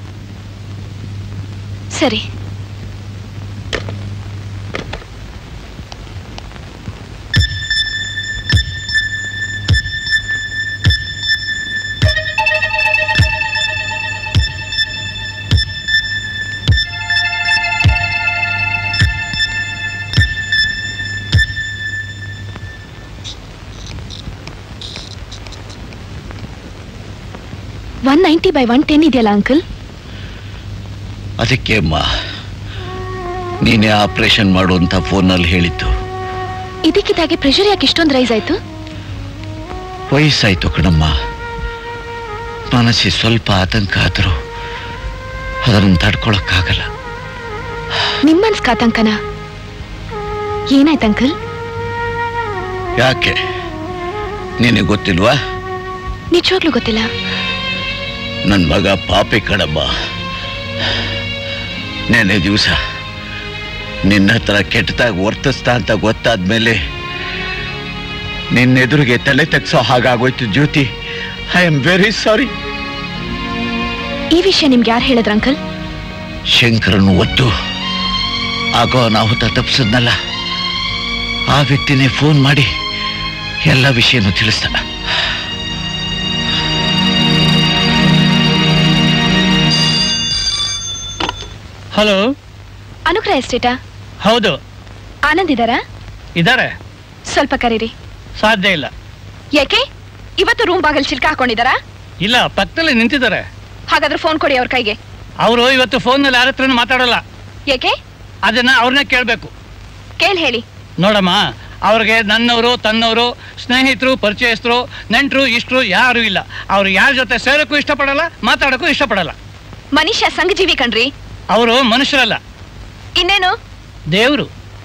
ಸರಿ. $190/110 ಇದೆಯಲ್ಲ ಅಂಕಲ್? ಅದಕ್ಕೆ ಅಮ್ಮ ನೀನೇ ಆಪರೇಷನ್ ಮಾಡು ಅಂತ ಫೋನಲ್ಲಿ ಹೇಳಿದ್ದು. ಇದಕ್ಕಿದ್ದಾಗೆ ಪ್ರೆಷರ್ ಯಾಕೆ ಇಷ್ಟೊಂದು ರೈಸ್ ಆಯ್ತು? ವಯಸ್ಸಾಯ್ತು ಕಣಮ್ಮ. ಮನಸ್ಸಿ ಸ್ವಲ್ಪ ಆತಂಕ ಆದರೂ ಅದನ್ನು ತಡ್ಕೊಳಕ್ಕಾಗಲ್ಲ. ನಿಮ್ಮನ್ಸ್ಕ ಆತಂಕನ? ಏನಾಯ್ತು ಅಂಕಲ್? ಯಾಕೆ ನಿನಗೆ ಗೊತ್ತಿಲ್ವಾ? ನಿಜವಾಗ್ಲೂ ಗೊತ್ತಿಲ್ಲ. ನನ್ನ ಮಗ ಪಾಪಿ ಕಣಮ್ಮ. ನೆನ್ನೆ ದಿವಸ ನಿನ್ನ ಹತ್ರ ಕೆಟ್ಟದಾಗಿ ವರ್ತಿಸ್ತಾ ಅಂತ ಗೊತ್ತಾದ್ಮೇಲೆ ನಿನ್ನೆದುರಿಗೆ ತಲೆ ತಗ್ಸೋ ಹಾಗಾಗೋಯ್ತು Jyoti. I am very sorry. ಈ ವಿಷಯ ನಿಮ್ಗೆ ಯಾರು ಹೇಳಿದ್ರ ಅಂಕಲ್? ಶಂಕರನ್ನು ಒತ್ತು ಆಗೋ ಅನಾಹುತ ತಪ್ಪಿಸದ್ನಲ್ಲ, ಆ ವ್ಯಕ್ತಿನೇ ಫೋನ್ ಮಾಡಿ ಎಲ್ಲ ವಿಷಯನೂ ತಿಳಿಸ್ದ. ಹಲೋ, ಅನುಗ್ರಹ ಎಸ್ಟೇಟಾ? ಹೌದು. ಆನಂದ್ ಇದ್ದಾರಾ? ಇದ್ದಾರೆ. ಸ್ವಲ್ಪ ಕರೀರಿ. ಸಾಧ್ಯ ಇಲ್ಲ. ಯಾಕೆ ಇವತ್ತು ರೂಮ್ ಬಾಗಿಲು ಚಿಲ್ಕ ಹಾಕೊಂಡಿದಾರಾ? ಇಲ್ಲ, ಪಕ್ಕದಲ್ಲಿ ನಿಂತಿದ್ದಾರೆ. ಹಾಗಾದ್ರೆ ಫೋನ್ ಕೊಡಿ ಅವ್ರ ಕೈಗೆ. ಅವರು ಇವತ್ತು ಫೋನ್ನಲ್ಲಿ ಯಾರ ಹತ್ರನೂ ಮಾತಾಡಲ್ಲ. ಯಾಕೆ? ಅದನ್ನ ಅವ್ರನ್ನೇ ಕೇಳಬೇಕು. ಹೇಳಿ. ನೋಡಮ್ಮ, ಅವ್ರಿಗೆ ನನ್ನವರು, ತನ್ನವರು, ಸ್ನೇಹಿತರು, ಪರಿಚಯಸ್ಥರು, ನೆಂಟರು, ಇಷ್ಟರು ಯಾರು ಇಲ್ಲ. ಅವ್ರು ಯಾರ ಜೊತೆ ಸೇರಕ್ಕೂ ಇಷ್ಟಪಡಲ್ಲ, ಮಾತಾಡಕ್ಕೂ ಇಷ್ಟಪಡಲ್ಲ. ಮನುಷ್ಯ ಸಂಘಜೀವಿ ಕಣ್ರಿ. ಅವರು ಮನುಷ್ಯರಲ್ಲ. ಇನ್ನೇನು? ದೇವ್ರು.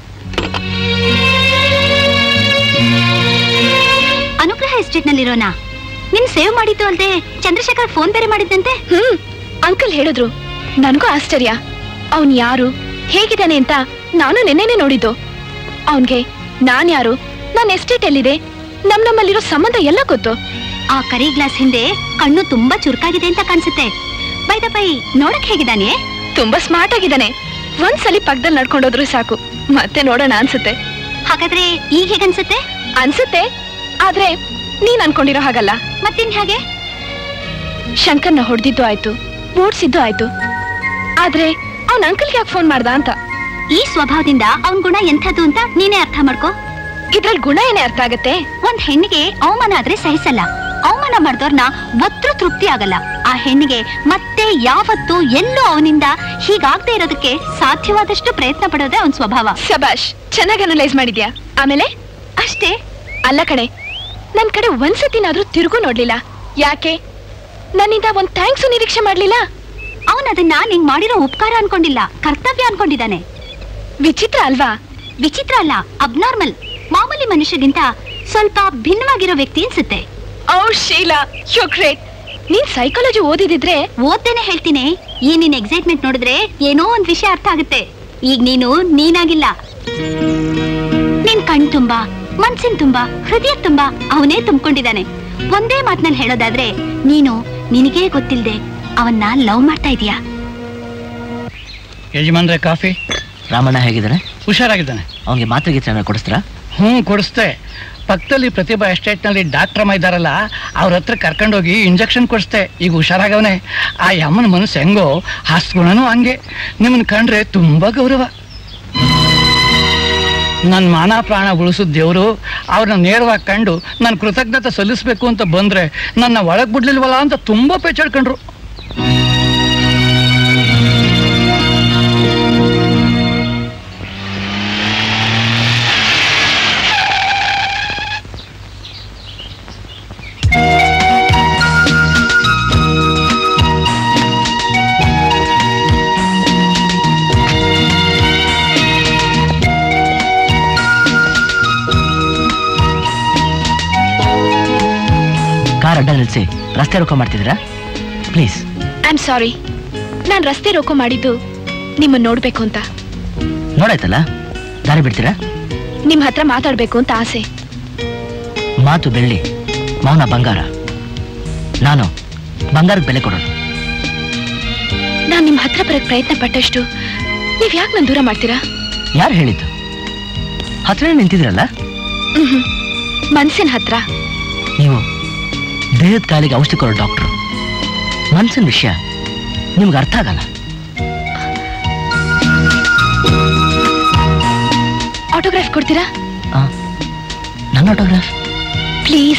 ಅನುಗ್ರಹ ಎಸ್ಟೇಟ್ ನಲ್ಲಿರೋನಾ? ನಿನ್ ಸೇವ್ ಮಾಡಿದ್ದು ಅಲ್ದೆ ಚಂದ್ರಶೇಖರ್ ಫೋನ್ ಬೇರೆ ಮಾಡಿದ್ದಂತೆ. ಅಂಕಲ್ ಹೇಳಿದ್ರು. ನನ್ಗೂ ಆಶ್ಚರ್ಯ. ಅವನ್ ಯಾರು, ಹೇಗಿದ್ದಾನೆ ಅಂತ ನಾನು ನೆನ್ನೆನೆ ನೋಡಿದ್ದು. ಅವನ್ಗೆ ನಾನ್ ಯಾರು, ನನ್ನ ಎಸ್ಟೇಟ್ ಎಲ್ಲಿದೆ, ನಮ್ಮಲ್ಲಿರೋ ಸಂಬಂಧ ಎಲ್ಲ ಗೊತ್ತು. ಆ ಕರಿ ಗ್ಲಾಸ್ ಹಿಂದೆ ಕಣ್ಣು ತುಂಬಾ ಚುರುಕಾಗಿದೆ ಅಂತ ಕಾಣಿಸುತ್ತೆ. ಬೈದ ಬೈ ನೋಡಕ್ ಹೇಗಿದ್ದಾನೆ? ತುಂಬಾ ಸ್ಮಾರ್ಟ್ ಆಗಿದ್ದಾನೆ. ಒಂದ್ಸಲಿ ಪಕ್ಕದಲ್ಲಿ ನಡ್ಕೊಂಡೋದ್ರು ಸಾಕು, ಮತ್ತೆ ನೋಡೋಣ ಅನ್ಸುತ್ತೆ. ಹಾಗಾದ್ರೆ ಈಗ ಹೇಗನ್ಸುತ್ತೆ? ಅನ್ಸುತ್ತೆ, ಆದ್ರೆ ನೀನ್ ಅನ್ಕೊಂಡಿರೋ ಹಾಗಲ್ಲ. ಮತ್ತಿನ್ ಹಾಗೆ? ಶಂಕರ್ನ ಹೊಡೆದಿದ್ದು ಆಯ್ತು, ಓಡ್ಸಿದ್ದು ಆಯ್ತು, ಆದ್ರೆ ಅವ್ನ ಅಂಕಲ್ಗೆ ಯಾಕೆ ಫೋನ್ ಮಾಡ್ದ ಅಂತ. ಈ ಸ್ವಭಾವದಿಂದ ಅವನ್ ಗುಣ ಎಂಥದ್ದು ಅಂತ ನೀನೇ ಅರ್ಥ ಮಾಡ್ಕೋ. ಇದ್ರಲ್ಲಿ ಗುಣ ಏನೇ ಅರ್ಥ ಆಗತ್ತೆ? ಒಂದ್ ಹೆಣ್ಣಿಗೆ ಅವಮಾನ ಆದ್ರೆ ಸಹಿಸಲ್ಲ. ಅವಮಾನ ಮಾಡಿದವ್ರನ್ನ ಒತ್ತರು ತೃಪ್ತಿ ಆಗಲ್ಲ. ಆ ಹೆಣ್ಣಿಗೆ ಮತ್ತೆ ಯಾವತ್ತೂ ಎಲ್ಲೂ ಅವನಿಂದ ಹೀಗಾಗದೆ ಇರೋದಕ್ಕೆ ಸಾಧ್ಯವಾದಷ್ಟು ಪ್ರಯತ್ನ ಪಡೋದೇ ಅವನ್ ಸ್ವಭಾವ. ಸಬಾಷ್, ಚೆನ್ನಾಗಿ ಅನಲೈಸ್ ಮಾಡಿದ್ಯಾ. ಆಮೇಲೆ? ಅಷ್ಟೇ. ಅಲ್ಲ ಕಣೆ, ನನ್ ಕಡೆ ಒಂದ್ಸತಿನಾದ್ರೂ ತಿರುಗು ನೋಡ್ಲಿಲ್ಲ. ಯಾಕೆ? ನನ್ನಿಂದ ಒಂದ್ ಥ್ಯಾಂಕ್ಸ್ ನಿರೀಕ್ಷೆ ಮಾಡ್ಲಿಲ್ಲ. ಅವನದನ್ನ ನಿಂಗ್ ಮಾಡಿರೋ ಉಪಕಾರ ಅನ್ಕೊಂಡಿಲ್ಲ, ಕರ್ತವ್ಯ ಅನ್ಕೊಂಡಿದ್ದಾನೆ. ವಿಚಿತ್ರ ಅಲ್ವಾ? ವಿಚಿತ್ರ ಅಲ್ಲ, ಅಬ್ನಾರ್ಮಲ್. ಮಾಮೂಲಿ ಮನುಷ್ಯಗಿಂತ ಸ್ವಲ್ಪ ಭಿನ್ನವಾಗಿರೋ ವ್ಯಕ್ತಿ ಅನ್ಸುತ್ತೆ. Oh Sheela, you great. ನೀನ್ ಸೈಕಾಲಜಿ ಓದಿದಿದ್ರೆ ಓದ್ದೇನೆ ಹೇಳ್ತೀನಿ. ಈ ನಿನ್ ಎಕ್ಸೈಟ್ಮೆಂಟ್ ನೋಡಿದ್ರೆ ಏನೋ ಒಂದ್ ವಿಷಯ ಅರ್ಥ ಆಗುತ್ತೆ. ಈಗ ನೀನಾಗಿಲ್ಲ. ನಿನ್ ಕಣ್ ತುಂಬಾ, ಮನ್ಸಿನ ತುಂಬಾ, ಹೃದಯ ತುಂಬಾ ಅವನೇ ತುಂಬಿಕೊಂಡಿದ್ದಾನೆ. ಒಂದೇ ಮಾತ್ನಲ್ಲಿ ಹೇಳೋದಾದ್ರೆ ನೀನು ನಿನಗೇ ಗೊತ್ತಿಲ್ದೆ ಅವನ್ನ ಲವ್ ಮಾಡ್ತಾ ಇದೀಯಾ. ಯಜಮಾನ್ರೆ ಕಾಫಿ. ರಾಮಣ್ಣ ಹೇಗಿದ್ದಾನೆ? ಹುಷಾರಾಗಿದ್ದಾನೆ. ಅವನಿಗೆ ಮಾತ್ರೆ ಗೀತ್ರೆ ಕೊಡಿಸ್ತೀರಾ? ಕೊಡಿಸ್ತೆ. ಪಕ್ಕದಲ್ಲಿ ಪ್ರತಿಭಾ ಎಸ್ಟೇಟ್ನಲ್ಲಿ ಡಾಕ್ಟ್ರಮ್ಮ ಇದ್ದಾರಲ್ಲ, ಅವ್ರ ಹತ್ರ ಕರ್ಕೊಂಡೋಗಿ ಇಂಜೆಕ್ಷನ್ ಕೊಡಿಸ್ತೆ. ಈಗ ಹುಷಾರಾಗವನೆ. ಆ ಯಮ್ಮನ ಮನಸ್ಸು ಹೆಂಗೋ ಹಾಸ್ಗುಣನೂ ಹಂಗೆ. ನಿಮ್ಮನ್ನ ಕಂಡ್ರೆ ತುಂಬಾ ಗೌರವ. ನನ್ನ ಮಾನ ಪ್ರಾಣ ಉಳಿಸಿದ ದೇವರು ಅವ್ರನ್ನ ನೇರವಾಗಿ ಕಂಡು ನಾನು ಕೃತಜ್ಞತೆ ಸಲ್ಲಿಸ್ಬೇಕು ಅಂತ ಬಂದ್ರೆ ನನ್ನ ಒಳಗ್ ಬಿಡ್ಲಿಲ್ವಲ್ಲ ಅಂತ ತುಂಬಾ ಪೇಚಾಡ್ಕೊಂಡ್ರು. ಕಾರ್ ಅಡ್ಡ ನಿಲ್ಸಿ ರಸ್ತೆ ರೋಕೋ ಮಾಡ್ತಿದ್ದೀರಾ? ಪ್ಲೀಸ್. I am sorry. ನಾನು ರಸ್ತೆ ರೋಕೋ ಮಾಡಿದ್ದು ನಿಮ್ಮನ್ನ ನೋಡ್ಬೇಕು ಅಂತ. ನೋಡಾಯ್ತಲ್ಲ, ದಾರಿ ಬಿಡ್ತೀರಾ? ನಿಮ್ ಹತ್ರ ಮಾತಾಡ್ಬೇಕು ಅಂತ ಆಸೆ. ಮಾತು ಬೆಳ್ಳಿ, ಮೌನ ಬಂಗಾರ. ನಾನು ಬಂಗಾರಕ್ಕೆ ಬೆಲೆ ಕೊಡೋಣ. ನಾನ್ ನಿಮ್ ಹತ್ರ ಬರಕ್ ಪ್ರಯತ್ನ ಪಟ್ಟಷ್ಟು ನೀವ್ ಯಾಕೆ ನನ್ ದೂರ ಮಾಡ್ತೀರಾ? ಯಾರು ಹೇಳಿದ್ದು? ಹತ್ರ ನಿಂತಿದ್ರಲ್ಲ. ಮನ್ಸಿನ ಹತ್ರ. ನೀವು ದೇಹದ ಕಾಲಿಗೆ ಔಷಧಿ ಕೊಡೋ ಡಾಕ್ಟ್ರು. ಮನ್ಸಿನ ವಿಷಯ ನಿಮ್ಗೆ ಅರ್ಥ ಆಗಲ್ಲ. ಆಟೋಗ್ರಾಫ್ ಕೊಡ್ತೀರಾ? ನನ್ನ ಆಟೋಗ್ರಾಫ್ ಪ್ಲೀಸ್.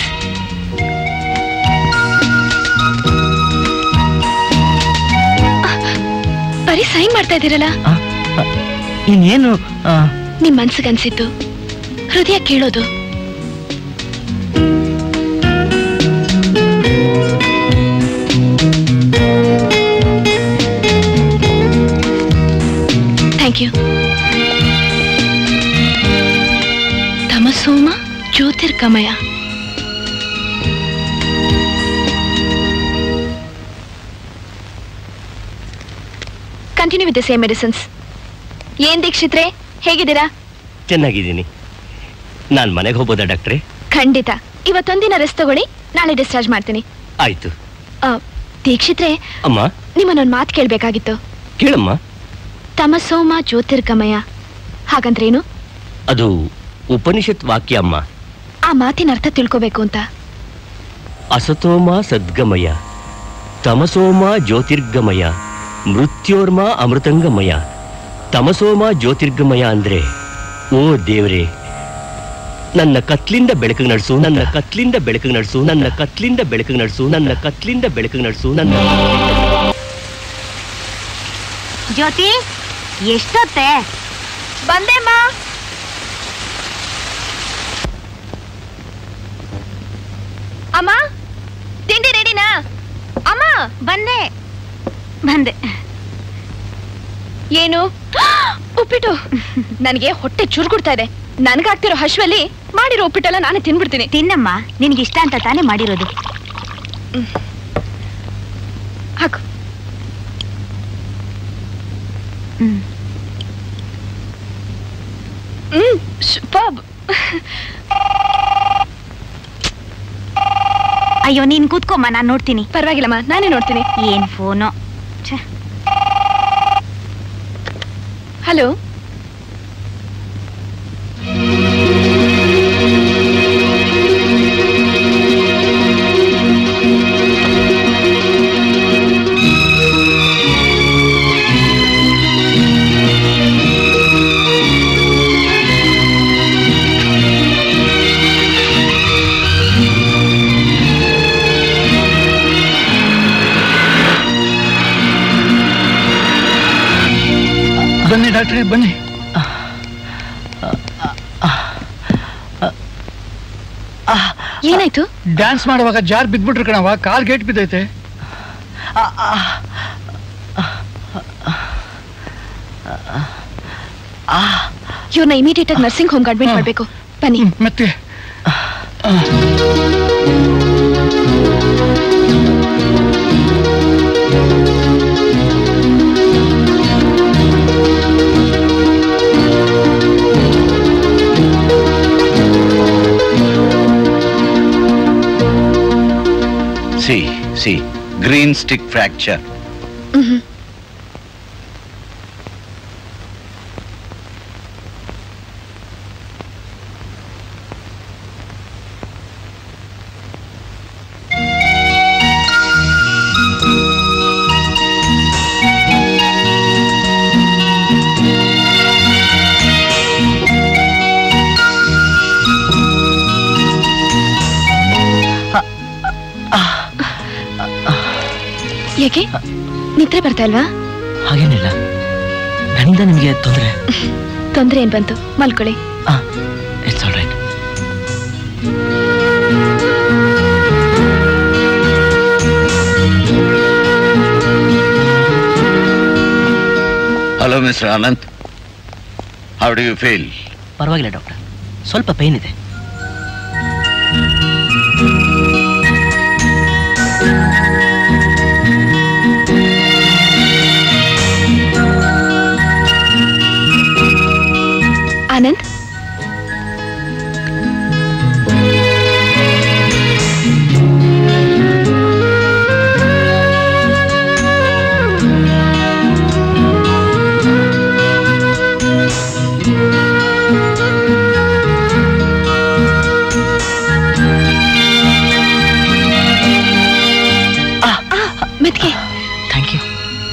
ಬರೀ ಸೈನ್ ಮಾಡ್ತಾ ಇದ್ದೀರಲ್ಲ. ಇನ್ನೇನು? ನಿಮ್ ಮನ್ಸಿಗನ್ಸಿದ್ದು ಹೃದಯ ಕೇಳೋದು. Thank you. ತಮಸೋಮ ಜ್ಯೋತಿರ್ಗಮಯ. Continue with the same medicines. ಏನ್ ದೀಕ್ಷಿತ್ರೆ, ಹೇಗಿದ್ದೀರಾ? ಚೆನ್ನಾಗಿದ್ದೀನಿ. ನಾನು ಮನೆಗೆ ಹೋಗ್ಬೋದಾ ಡಾಕ್ಟ್ರೆ? ಖಂಡಿತ. ಇವತ್ತೊಂದಿನ ರೆಸ್ಟ್ ತಗೊಳ್ಳಿ, ನಾಳೆ ಡಿಸ್ಚಾರ್ಜ್ ಮಾಡ್ತೀನಿ. ಆಯ್ತು. ದೀಕ್ಷಿತ್ರೆ, ಅಮ್ಮ, ನಿಮ್ಮನ್ನೊಂದು ಮಾತು ಕೇಳಬೇಕಾಗಿತ್ತು. ಕೇಳಮ್ಮ. ತಮಸೋಮ ಜ್ಯೋತಿರ್ಗಮಯ ಹಾಗಂದ್ರೇನು? ಅದು ಉಪನಿಷತ್ ವಾಕ್ಯ ಅಮ್ಮ. ಆ ಮಾತಿನ ಅರ್ಥ ತಿಳ್ಕೋಬೇಕು ಅಂತ. ಅಸತೋಮ ಸದ್ಗಮಯ, ತಮಸೋಮ ಜ್ಯೋತಿರ್ಗಮಯ, ಮೃತ್ಯೋರ್ಮ ಅಮೃತಂಗಮಯ. ತಮಸೋಮ ಜ್ಯೋತಿರ್ಗಮಯ ಅಂದ್ರೆ, ಓ ದೇವ್ರೆ, ನನ್ನ ಕತ್ಲಿಂದ ಬೆಳಕಿಗೆ ನಡೆಸು, ನನ್ನ ಕತ್ಲಿಂದ ಬೆಳಕಿಗೆ ನಡೆಸು, ನನ್ನ ಕತ್ಲಿಂದ ಬೆಳಕಿಗೆ ನಡೆಸು, ನನ್ನ ಕತ್ಲಿಂದ ಬೆಳಕಿಗೆ ನಡೆಸು, ನನ್ನ ಜ್ಯೋತಿ ಎಷ್ಟೊತ್ತೆ? ಬಂದೆಮ್ಮ. ಅಮ್ಮ ತಿಂಡಿ ರೆಡಿನಾ? ಅಮ್ಮ ಬಂದೆ ಬಂದೆ. ಏನು ಉಪ್ಪಿಟ್ಟು? ನನಗೆ ಹೊಟ್ಟೆ ಚುರುಗುಡ್ತಾ ಇದೆ. ನನಗಾಗ್ತಿರೋ ಹಶ್ವಲ್ಲಿ ಮಾಡಿರೋ ಉಪ್ಪಿಟ್ಟೆಲ್ಲ ನಾನೇ ತಿನ್ಬಿಡ್ತೀನಿ. ತಿನ್ನಮ್ಮ, ನಿನಗಿಷ್ಟ ಅಂತ ತಾನೇ ಮಾಡಿರೋದು. ಹಾಕು. ಸೂಪರ್ಬ್. ಅಯ್ಯೋ ನೀನ್ ಕೂತ್ಕೊಮ್ಮ, ನಾನ್ ನೋಡ್ತೀನಿ. ಪರವಾಗಿಲ್ಲಮ್ಮ, ನಾನೇ ನೋಡ್ತೀನಿ. ಏನ್ ಫೋನು. ಹಲೋ. ಬನ್ನಿ ಡಾಕ್ಟ್ರೆ, ಬನ್ನಿ. ಏನಾಯ್ತು? ಡ್ಯಾನ್ಸ್ ಮಾಡುವಾಗ ಜಾರ್ ಬಿದ್ಬಿಟ್ರು ಕಣವ, ಕಾಲ್ ಗೇಟ್ ಬಿದ್ದೈತೆ. ಇವ್ರನ್ನ ಇಮಿಡಿಯೇಟ್ ಆಗಿ ನರ್ಸಿಂಗ್ ಹೋಮ್ ಅಡ್ಮಿಟ್ ಮಾಡ್ಬೇಕು. ಬನ್ನಿ. ಮತ್ತೆ See, green stick fracture. ಯಾಕೆ ನಿದ್ರೆ ಬರ್ತಾ ಇಲ್ವಾ? ಹಾಗೇನಿಲ್ಲ, ನನ್ನಿಂದ ನಿಮಗೆ ತೊಂದರೆ. ತೊಂದರೆ ಏನ್ ಬಂತು? ಮಲ್ಕೊಳ್ಳಿ. It's all right. Hello, Mr. Anand. How do you feel? ಪರವಾಗಿಲ್ಲ ಡಾಕ್ಟರ್, ಸ್ವಲ್ಪ ಪೇನ್ ಇದೆ. ಆನಂದ್, ಮೆತ್ಗೆ. Thank you.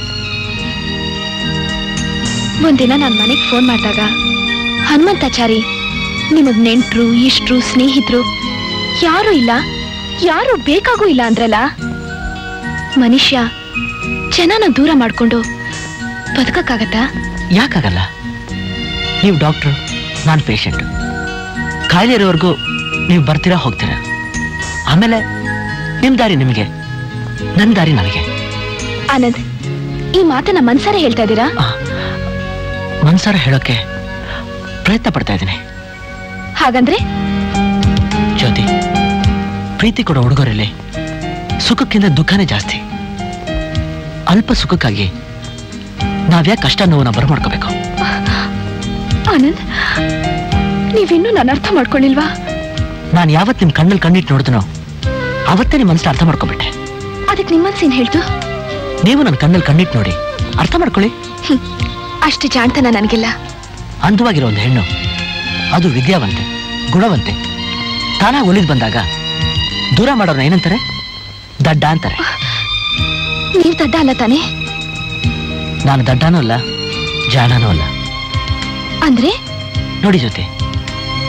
ಒಂದಿನ ನಾನು ಮನೆಗೆ ಫೋನ್ ಮಾಡಿದಾಗ ಹನುಮಂತಾಚಾರಿ ನಿಮಗ್ ನೆಂಟ್ರು, ಇಷ್ಟ್ರು, ಸ್ನೇಹಿತರು ಯಾರು ಇಲ್ಲ, ಯಾರು ಬೇಕಾಗೂ ಇಲ್ಲ ಅಂದ್ರಲ್ಲ. ಮನುಷ್ಯ ಜನನ ದೂರ ಮಾಡ್ಕೊಂಡು ಬದುಕಕ್ಕಾಗತ್ತಾ? ಯಾಕಾಗಲ್ಲ? ನೀವು ಡಾಕ್ಟ್ರು, ನಾನು ಪೇಷಂಟ್. ಕಾಯಿಲೆ ಇರೋವರೆಗೂ ನೀವು ಬರ್ತೀರಾ ಹೋಗ್ತೀರಾ. ಆಮೇಲೆ ನಿಮ್ ದಾರಿ ನಿಮಗೆ, ನನ್ನ ದಾರಿ ನನಗೆ. ಆನಂದ್, ಈ ಮಾತನ್ನ ಮನ್ಸಾರೆ ಹೇಳ್ತಾ ಇದ್ದೀರಾ? ಮನ್ಸಾರ ಹೇಳೋಕೆ ಪ್ರಯತ್ನ ಪಡ್ತಾ ಇದ್ದೀನಿ. ಹಾಗಂದ್ರೆ ಜ್ಯೋತಿ, ಪ್ರೀತಿ ಕೊಡೋ ಹುಡುಗರಲ್ಲಿ ಸುಖಕ್ಕಿಂತ ದುಃಖನೇ ಜಾಸ್ತಿ. ಅಲ್ಪ ಸುಖಕ್ಕಾಗಿ ನಾವ್ಯಾಕೆ ಕಷ್ಟ ನೋವನ್ನ ಬರಮಾಡ್ಕೋಬೇಕು? ಆನಂದ್, ನೀವಿನ್ನೂ ನಾನು ಅರ್ಥ ಮಾಡ್ಕೊಳ್ಳಿಲ್ವಾ? ನಾನು ಯಾವತ್ತು ನಿಮ್ ಕಣ್ಣಲ್ಲಿ ಕಣ್ಣಿಟ್ಟು ನೋಡಿದ್ನೋ ಅವತ್ತೇ ನಿಮ್ಮ ಮನಸ್ಸನ್ನ ಅರ್ಥ ಮಾಡ್ಕೊಬಿಟ್ಟೆ. ಅದಕ್ಕೆ ನಿಮ್ಮ ಮನ್ಸೇನ್ ಹೇಳ್ತು? ನೀವು ನನ್ನ ಕಣ್ಣಲ್ಲಿ ಕಣ್ಣಿಟ್ಟು ನೋಡಿ ಅರ್ಥ ಮಾಡ್ಕೊಳ್ಳಿ. ಅಷ್ಟು ಜಾಣ್ತನ ನನಗಿಲ್ಲ. ಅಂದವಾಗಿರೋ ಒಂದು ಹೆಣ್ಣು, ಅದು ವಿದ್ಯಾವಂತೆ, ಗುಣವಂತೆ, ತಾನಾಗಿ ಒಲಿದ್ ಬಂದಾಗ ದೂರ ಮಾಡೋರ್ನ ಏನಂತಾರೆ? ದಡ್ಡ ಅಂತಾರೆ. ನೀವ್ ದಡ್ಡ ಅಲ್ಲ ತಾನೆ? ನಾನು ದಡ್ಡನೂ ಅಲ್ಲ, ಜಾಣನೂ ಅಲ್ಲ. ಅಂದ್ರೆ ನೋಡಿ ಜ್ಯೋತಿ,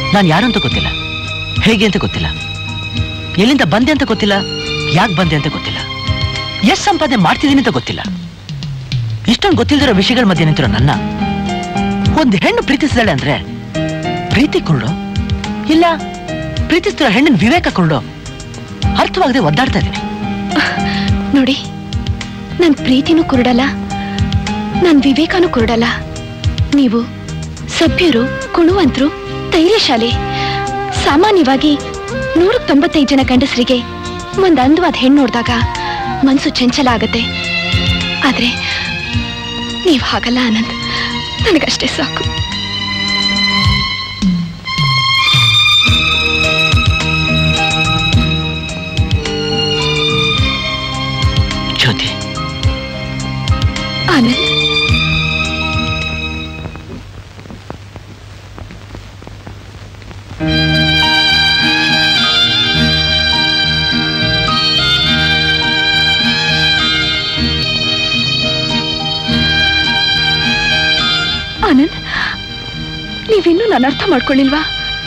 ನಾನು ಯಾರು ಅಂತ ಗೊತ್ತಿಲ್ಲ, ಹೇಗೆ ಅಂತ ಗೊತ್ತಿಲ್ಲ, ಎಲ್ಲಿಂದ ಬಂದೆ ಅಂತ ಗೊತ್ತಿಲ್ಲ, ಯಾಕೆ ಬಂದೆ ಅಂತ ಗೊತ್ತಿಲ್ಲ, ಎಷ್ಟು ಸಂಪಾದನೆ ಮಾಡ್ತಿದ್ದೀನಿ ಅಂತ ಗೊತ್ತಿಲ್ಲ. ಇಷ್ಟೊಂದು ಗೊತ್ತಿಲ್ದಿರೋ ವಿಷಯಗಳ ಮಧ್ಯೆ ನಿಂತಿರೋ ನನ್ನ ಒಂದು ಹೆಣ್ಣು ಪ್ರೀತಿಸಿದಾಳೆ ಅಂದ್ರೆ ಪ್ರೀತಿ ಕುರುಡು ಇಲ್ಲ ಪ್ರೀತಿಸ್ತಿರೋ ಹೆಣ್ಣಿನ ವಿವೇಕ ಕುರುಡು ಅರ್ಥವಾಗದೆ ಒದ್ದಾಡ್ತಾ ಇದ್ದೀನಿ. ನೋಡಿ, ನನ್ ಪ್ರೀತಿನೂ ಕುರುಡಲ್ಲ, ನನ್ ವಿವೇಕನೂ ಕುರುಡಲ್ಲ. ನೀವು ಸಭ್ಯರು, ಗುಣವಂತರು, ಧೈರ್ಯಶಾಲಿ. ಸಾಮಾನ್ಯವಾಗಿ 195 ಜನ ಗಂಡಸರಿಗೆ ಒಂದು ಅಂದವಾದ ಹೆಣ್ಣು ನೋಡಿದಾಗ ಮನಸ್ಸು ಚಂಚಲ ಆಗತ್ತೆ. ಆದ್ರೆ ನೀವು ಹಾಗಲ್ಲ ಆನಂದ್, ನನಗಷ್ಟೇ ಸಾಕು. ಜ್ಯೋತಿ. ಆನಂದ್, ಆನಂದ್, ನೀವಿನ್ನೂ ನಾನು ಅರ್ಥ ಮಾಡ್ಕೊಳ್ಳಿಲ್ವಾ?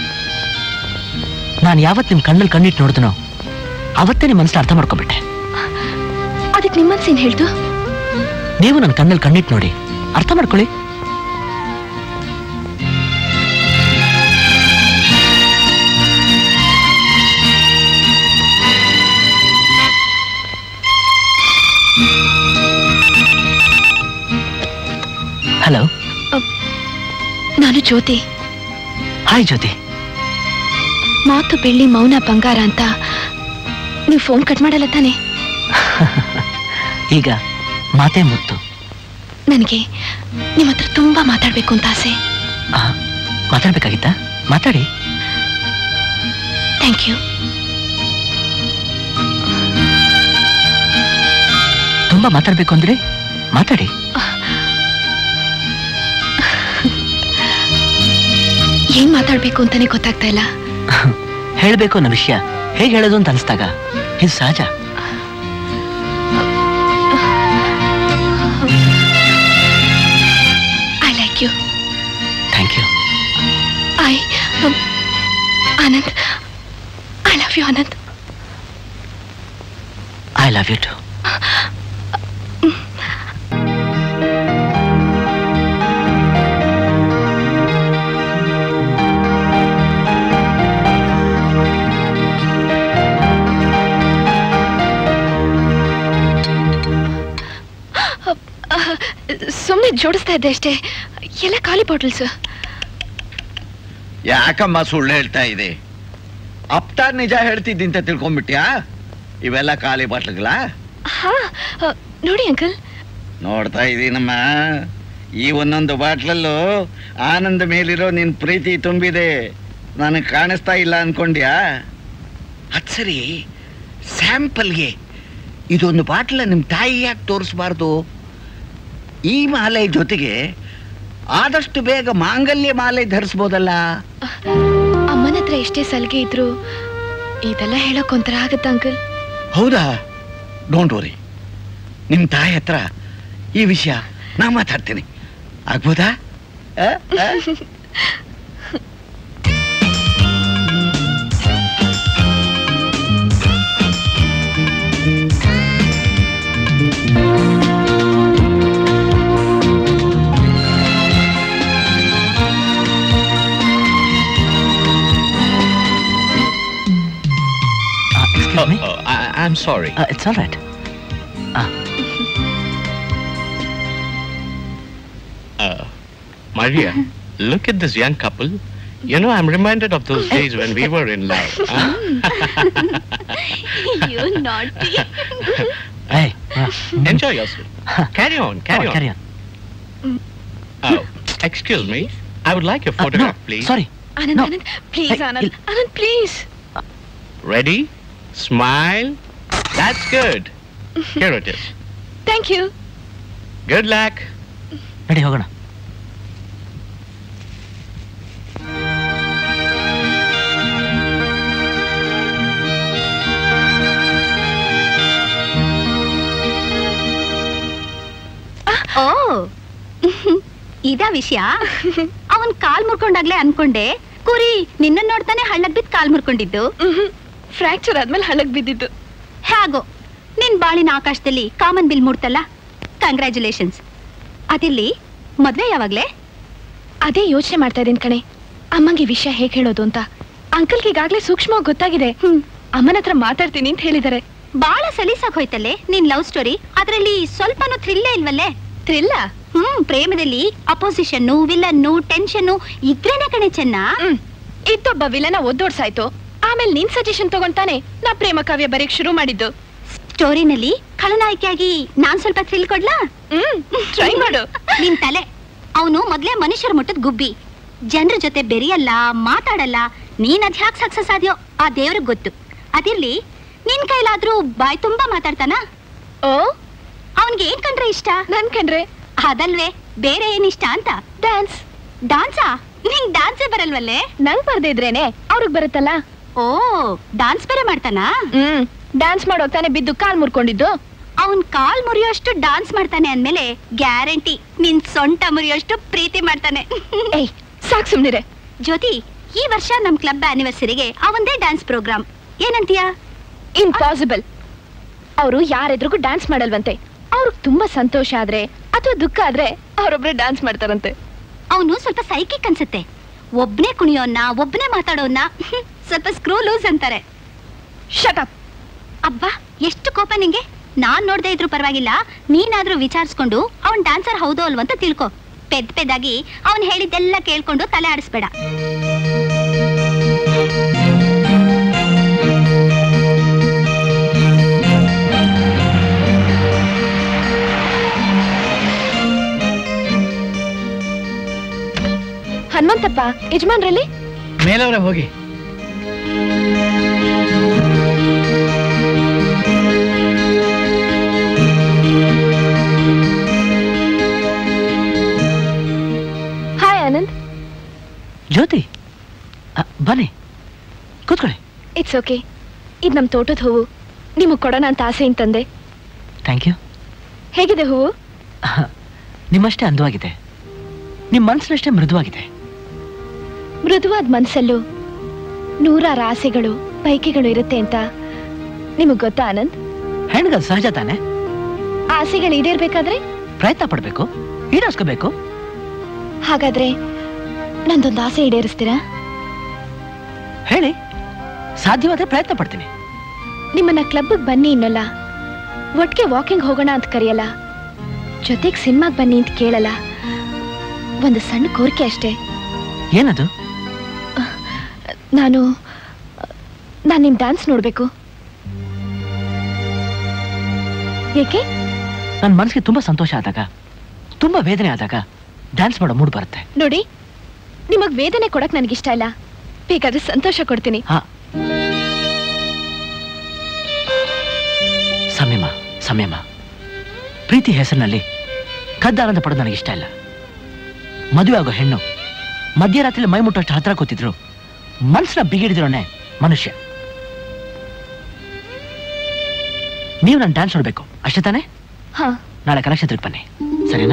ನಾನು ಯಾವತ್ತು ನಿಮ್ ಕಣ್ಣಲ್ಲಿ ಕಣ್ಣಿಟ್ಟು ನೋಡಿದನೋ ಅವತ್ತೇ ನಿಮ್ಮ ಮನಸ್ಸನ್ನ ಅರ್ಥ ಮಾಡ್ಕೊಂಡ್ಬಿಟ್ಟೆ. ಅದಕ್ಕೆ ನಿಮ್ಮ ಮನಸ್ಸೇನು ಹೇಳ್ತು? ನೀವು ನನ್ನ ಕಣ್ಣಲ್ಲಿ ಕಣ್ಣಿಟ್ಟು ನೋಡಿ ಅರ್ಥ ಮಾಡ್ಕೊಳ್ಳಿ. ಹಲೋ, ನಾನು ಜ್ಯೋತಿ. ಹಾಯ್ ಜ್ಯೋತಿ. ಮಾತು ಬೆಳ್ಳಿ, ಮೌನ ಬಂಗಾರ ಅಂತ ನೀವು ಫೋನ್ ಕಟ್ ಮಾಡಲ್ಲ ತಾನೆ? ಈಗ ಮಾತೇ ಮುತ್ತು. ನನಗೆ ನಿಮ್ಮ ಹತ್ರ ತುಂಬಾ ಮಾತಾಡ್ಬೇಕು ಅಂತ ಆಸೆ. ಮಾತಾಡ್ಬೇಕಾಗಿತ್ತಾ? ಮಾತಾಡಿ. Thank you. ತುಂಬಾ ಮಾತಾಡ್ಬೇಕು ಅಂದ್ರೆ ಮಾತಾಡಿ. ಏನ್ ಮಾತಾಡ್ಬೇಕು ಅಂತಾನೆ ಗೊತ್ತಾಗ್ತಾ ಇಲ್ಲ. ಹೇಳ್ಬೇಕು ಅನ್ನೋ ವಿಷಯ ಹೇಗೆ ಹೇಳೋದು ಅಂತ ಅನಿಸ್ದಾಗ ಇದು ಸಹಜ. I like you. Thank you. Anand, I love you Anand. I love you too. ಸುಮ್ಮನೆ ಜೋಡಿಸ್ತಾ ಇದ್ದೆ ಅಷ್ಟೇ, ಎಲ್ಲ ಖಾಲಿ ಬಾಟಲ್ಸ್. ಯಾಕಮ್ಮ ಸುಳ್ಳು ಹೇಳ್ತಾ ಇದೆ? ಅಪ್ತಾರ್ ನಿಜ ಹೇಳ್ತಿದ್ದಿಂತ ತಿಳ್ಕೊಂಡ್ಬಿಟ್ಯಾ? ಇವೆಲ್ಲ ಖಾಲಿ ಬಾಟ್ಲ್ಗಳ? ಹಾ, ನೋಡಿ ಅಂಕಲ್. ನೋಡ್ತಾ ಇದ್ದೀನಮ್ಮ, ಈ ಒಂದೊಂದು ಬಾಟ್ಲಲ್ಲೂ ಆನಂದ ಮೇಲಿರೋ ನಿನ್ ಪ್ರೀತಿ ತುಂಬಿದೆ. ನನಗೆ ಕಾಣಿಸ್ತಾ ಇಲ್ಲ ಅನ್ಕೊಂಡ್ಯಾ? ಅದ್ ಸರಿ, ಸ್ಯಾಂಪಲ್ಗೆ ಇದೊಂದು ಬಾಟ್ಲ ನಿಮ್ ತಾಯಿ ಯಾಕೆ ತೋರಿಸ್ಬಾರ್ದು? ಈ ಮಾಲೆ ಜೊತೆಗೆ ಆದಷ್ಟು ಬೇಗ ಮಾಂಗಲ್ಯ ಮಾಲೆ ಧರಿಸ್ಬೋದಲ್ಲ. ಅಮ್ಮನ ಹತ್ರ ಎಷ್ಟೇ ಸಲಿಗೆ ಇದ್ರು ಇದೆಲ್ಲ ಹೇಳೋಕ್ ಒಂಥರ ಆಗತ್ತ ಅಂಕಲ್. ಹೌದಾ? ಡೋಂಟ್ ವರಿ, ನಿಮ್ ತಾಯಿ ಹತ್ರ ಈ ವಿಷಯ ನಾ ಮಾತಾಡ್ತೀನಿ. ಆಗ್ಬೋದಾ? I'm sorry. It's all right. Maria, look at this young couple. You know, I'm reminded of those days when we were in love. You naughty. Hey, Enjoy yourself. Carry on. carry on. Oh, excuse me. I would like your photograph, No, please. sorry. Anand, No. Anand, please, Hey, Anand. Anand, please. Ready? Smile. That's good. Here it is. Thank you. Good luck. ನಡಿ ಹೋಗೋಣ. ಓ, ಇದಾ ವಿಷಯ? ಅವನ್ ಕಾಲ್ ಮುರ್ಕೊಂಡಾಗ್ಲೇ ಅನ್ಕೊಂಡೆ ಕುರಿ ನಿನ್ನ ನೋಡ್ತಾನೆ ಹಳ್ಳಕ್ ಬಿದ್ದು ಕಾಲ್ ಮುರ್ಕೊಂಡಿದ್ದು. ಫ್ರಾಕ್ಚರ್ ಆದ್ಮೇಲೆ ಹಳ್ಳಕ್ ಬಿದ್ದಿದ್ದು. ಹೇಗೋ ನಿನ್ ಬಾಳಿನ ಆಕಾಶದಲ್ಲಿ ಕಾಮನ್ ಬಿಲ್ ಮೂಡ್ತಲ್ಲ, ಕಂಗ್ರ್ಯಾಚುಲೇಷನ್ಸ್. ಅದಿಲ್ಲಿ ಮದ್ವೆ ಯಾವಾಗ್ಲೇ? ಅದೇ ಯೋಚನೆ ಮಾಡ್ತಾ ಇದೀನಿ ಕಣೆ, ಅಮ್ಮಂಗೆ ವಿಷಯ ಹೇಗೆ ಹೇಳೋದು ಅಂತ. ಅಂಕಲ್ಗೆ ಈಗಾಗ್ಲೇ ಸೂಕ್ಷ್ಮವಾಗಿ ಗೊತ್ತಾಗಿದೆ. ಅಮ್ಮನ ಹತ್ರ ಮಾತಾಡ್ತೀನಿ ಅಂತ ಹೇಳಿದಾರೆ. ಬಾಳ ಸಲೀಸಾಗ್ ಹೋಯ್ತಲ್ಲೇ ನಿನ್ ಲವ್ ಸ್ಟೋರಿ. ಅದ್ರಲ್ಲಿ ಸ್ವಲ್ಪನೂ ಥ್ರಿಲ್ಲೇ ಇಲ್ವಲ್ಲೇ? ಥ್ರಿಲ್ಲ? ಪ್ರೇಮದಲ್ಲಿ ಅಪೋಸಿಷನ್ನು, ವಿಲನ್ನು, ಟೆನ್ಷನ್ನು ಇದ್ರೇನೆ ಕಣೆ ಚೆನ್ನ. ಇತ್ತೊಬ್ಬ ವಿಲನ ಒದ್ದೋಡ್ಸಾಯ್ತು, ಆಮೇಲೆ ನಿನ್ ಸಜೆಷನ್ ತಗೊಂತಾನೆ ನಾ ಪ್ರೇಮ ಕಾವ್ಯ ಬರೆಯಕ್ ಶುರು ಮಾಡಿದ್ದು. ಸ್ಟೋರಿನಲ್ಲಿ ಖಳನಾಯಕಿಯಾಗಿ ನಾನ್ ಸ್ವಲ್ಪ ಥ್ರಿಲ್ ಕೊಡ್ಲಾ? ಟ್ರೈ ಮಾಡು. ನಿನ್ ತಲೆ. ಅವನು ಮೊದ್ಲೇ ಮನುಷ್ಯರ ಮುಟ್ಟದ್ ಗುಬ್ಬಿ, ಜನರ ಜೊತೆ ಬೆರೆಯಲ್ಲ, ಮಾತಾಡಲ್ಲ. ನೀನ್ ಅದ್ ಹ್ಯಾಕ್ ಸಕ್ಸಸ್ ಆದ್ಯೋ ಆ ದೇವ್ರಿಗೆ ಗೊತ್ತು. ಅದಿರ್ಲಿ, ನಿನ್ ಕೈಲಾದ್ರೂ ಬಾಯ್ ತುಂಬಾ ಮಾತಾಡ್ತಾನ? ಓ, ಅವನ್ಗೆ ಏನ್ ಕಂಡ್ರೆ ಇಷ್ಟ? ನನ್ ಕಂಡ್ರೆ ಅದಲ್ವೇ, ಬೇರೆ ಏನ್ ಇಷ್ಟ ಅಂತ? ಡ್ಯಾನ್ಸ್. ಡಾನ್ಸಾ? ನಿಂಗ್ ಡಾನ್ಸೇ ಬರಲ್ವಲ್ಲೇ? ನಂಗ್ ಬರ್ದೇ ಇದ್ರೇನೆ ಅವ್ರಿಗೆ ಬರುತ್ತಲ್ಲ. ಓ, ಡಾನ್ಸ್ ಬೇರೆ ಮಾಡ್ತಾನಾ? ಡ್ಯಾನ್ಸ್ ಮಾಡೋ ತಾನೆ ಬಿದ್ದು ಕಾಲ್ ಮುರ್ಕೊಂಡಿದ್ದು. ಅವನ್ ಕಾಲ್ ಮುರಿಯೋಷ್ಟು ಡಾನ್ಸ್ ಮಾಡ್ತಾನೆ ಅಂದ್ಮೇಲೆ ಗ್ಯಾರಂಟಿ ನಿನ್ ಸೊಂಟ ಮುರಿಯೋಷ್ಟು ಪ್ರೀತಿ ಮಾಡ್ತಾನೆ. ಏಯ್ ಸಾಕ್ ಸುಮ್ನಿರೆ. ಜ್ಯೋತಿ, ಈ ವರ್ಷ ನಮ್ ಕ್ಲಬ್ ಆನಿವರ್ಸರಿಗೆ ಅವಂದೇ ಡ್ಯಾನ್ಸ್ ಪ್ರೋಗ್ರಾಮ್. ಏನಂತೀಯ? ಇಂಪಾಸಿಬಲ್. ಅವರು ಯಾರೆದ್ರಿಗೂ ಡ್ಯಾನ್ಸ್ ಮಾಡಲ್ವಂತೆ. ಅವ್ರಿಗೆ ತುಂಬಾ ಸಂತೋಷ ಆದ್ರೆ ಅಥವಾ ದುಃಖ ಆದ್ರೆ ಅವರೊಬ್ರೆ ಡ್ಯಾನ್ಸ್ ಮಾಡ್ತಾರಂತೆ. ಅವನು ಸ್ವಲ್ಪ ಸೈಕಿಕ್ ಅನ್ಸುತ್ತೆ. ಒಬ್ನೇ ಕುಣಿಯೋನ್ನ, ಒಬ್ನೇ ಮಾತಾಡೋನ್ನ ಸ್ವಲ್ಪ ಸ್ಕ್ರೂ ಲೂಸ್ ಅಂತಾರೆ. Shut up. ಅಬ್ಬಾ, ಎಷ್ಟು ಕೋಪ ನಿಂಗೆ. ನಾನ್ ನೋಡ್ದೇ ಇದ್ರು ಪರವಾಗಿಲ್ಲ, ನೀನಾದ್ರೂ ವಿಚಾರಿಸ್ಕೊಂಡು ಅವನ್ ಡ್ಯಾನ್ಸರ್ ಹೌದೋ ಅಲ್ವ ಅಂತ ತಿಳ್ಕೊ. ಪೆದ್ದಾಗಿ ಅವನ್ ಹೇಳಿದ್ದೆಲ್ಲ ಕೇಳ್ಕೊಂಡು ತಲೆ ಆಡಿಸ್ಬೇಡ. ಹನುಮಂತಪ್ಪ, ಯಜಮಾನ್ರಲ್ಲಿ ಮೇಲವ್ರೆ ಹೋಗಿ. ಹಾಯ್ ಆನಂದ್. ಜ್ಯೋತಿ, ಬನ್ನಿ ಕೂತ್ಕೊಳ್ಳಿ. It's okay. ಇದು ನಮ್ಮ ತೋಟದ ಹೂವು, ನಿಮಗೆ ಕೊಡೋಣ ಅಂತ ಆಸೆ ತಂದೆ. Thank you. ಹೇಗಿದೆ ಹೂವು? ನಿಮ್ಮಷ್ಟೇ ಅಂದವಾಗಿದೆ, ನಿಮ್ಮ ಮನಸ್ಸಿನಷ್ಟೇ ಮೃದುವಾಗಿದೆ. ಮೃದುವಾದ ಮನಸ್ಸಲ್ಲೂ ನೂರಾರು ಆಸೆಗಳು, ಬಯಕೆಗಳು ಇರುತ್ತೆ ಅಂತ ನಿಮಗ್ ಗೊತ್ತಾ ಆನಂದ್? ಹೆಣ್ಗಲ್ ಸಹಜ ತಾನೆ. ಆಸೆಗಳು ಈಡೇರ್ಬೇಕಾದ್ರೆ ಪ್ರಯತ್ನ ಪಡ್ಬೇಕು, ಈಡೇರಿಸ್ಕೋಬೇಕು. ಹಾಗಾದ್ರೆ ನಂದೊಂದು ಆಸೆ ಈಡೇರಿಸ್ತೀರಾ? ಹೇಳಿ, ಸಾಧ್ಯವಾದ್ರೆ ಪ್ರಯತ್ನ ಪಡ್ತೀನಿ. ನಿಮ್ಮನ್ನ ಕ್ಲಬ್ಗೆ ಬನ್ನಿ ಇನ್ನಲ್ಲ, ಒಟ್ಟಿಗೆ ವಾಕಿಂಗ್ ಹೋಗೋಣ ಅಂತ ಕರೆಯಲ್ಲ, ಜೊತೆಗೆ ಸಿನಿಮಾಗ್ ಬನ್ನಿ ಅಂತ ಕೇಳಲ್ಲ. ಒಂದು ಸಣ್ಣ ಕೋರಿಕೆ ಅಷ್ಟೇ. ಏನದು? ನಾನು ನಿಮ್ ಡ್ಯಾನ್ಸ್ ನೋಡ್ಬೇಕು. ಏಕೆ? ನನ್ನ ಮನಸ್ಸಿಗೆ ತುಂಬಾ ಸಂತೋಷ ಆದಾಗ, ತುಂಬಾ ವೇದನೆ ಆದಾಗ ಡ್ಯಾನ್ಸ್ ಮಾಡೋ ಮೂಡ್ ಬರುತ್ತೆ. ನೋಡಿ, ನಿಮಗ್ ವೇದನೆ ಕೊಡಕ್ ನನಗಿಷ್ಟ ಇಲ್ಲ, ಬೇಕಾದ್ರೆ ಸಂತೋಷ ಕೊಡ್ತೀನಿ. ಸಂಯಮ ಪ್ರೀತಿ ಹೆಸರಿನಲ್ಲಿ ಕದ್ದಾನಂದ ಪಡೋದು ನನಗಿಷ್ಟ ಇಲ್ಲ. ಮದುವೆ ಆಗೋ ಹೆಣ್ಣು ಮಧ್ಯರಾತ್ರಿ ಮೈ ಮುಟ್ಟೋಷ್ಟು ಹತ್ರ ಕೂತಿದ್ರು ಮನ್ಸನ್ನ ಬಿಗಿಡಿದ್ರೋನೆ ಮನುಷ್ಯ. ನೀವು ನಾನು ಡ್ಯಾನ್ಸ್ ನೋಡ್ಬೇಕು ಅಷ್ಟೇ ತಾನೆ? ನಾಳೆ ಕಲಾಕ್ಷೇತ್ರಕ್ಕೆ ಬನ್ನಿ, ಸರಿನಾ?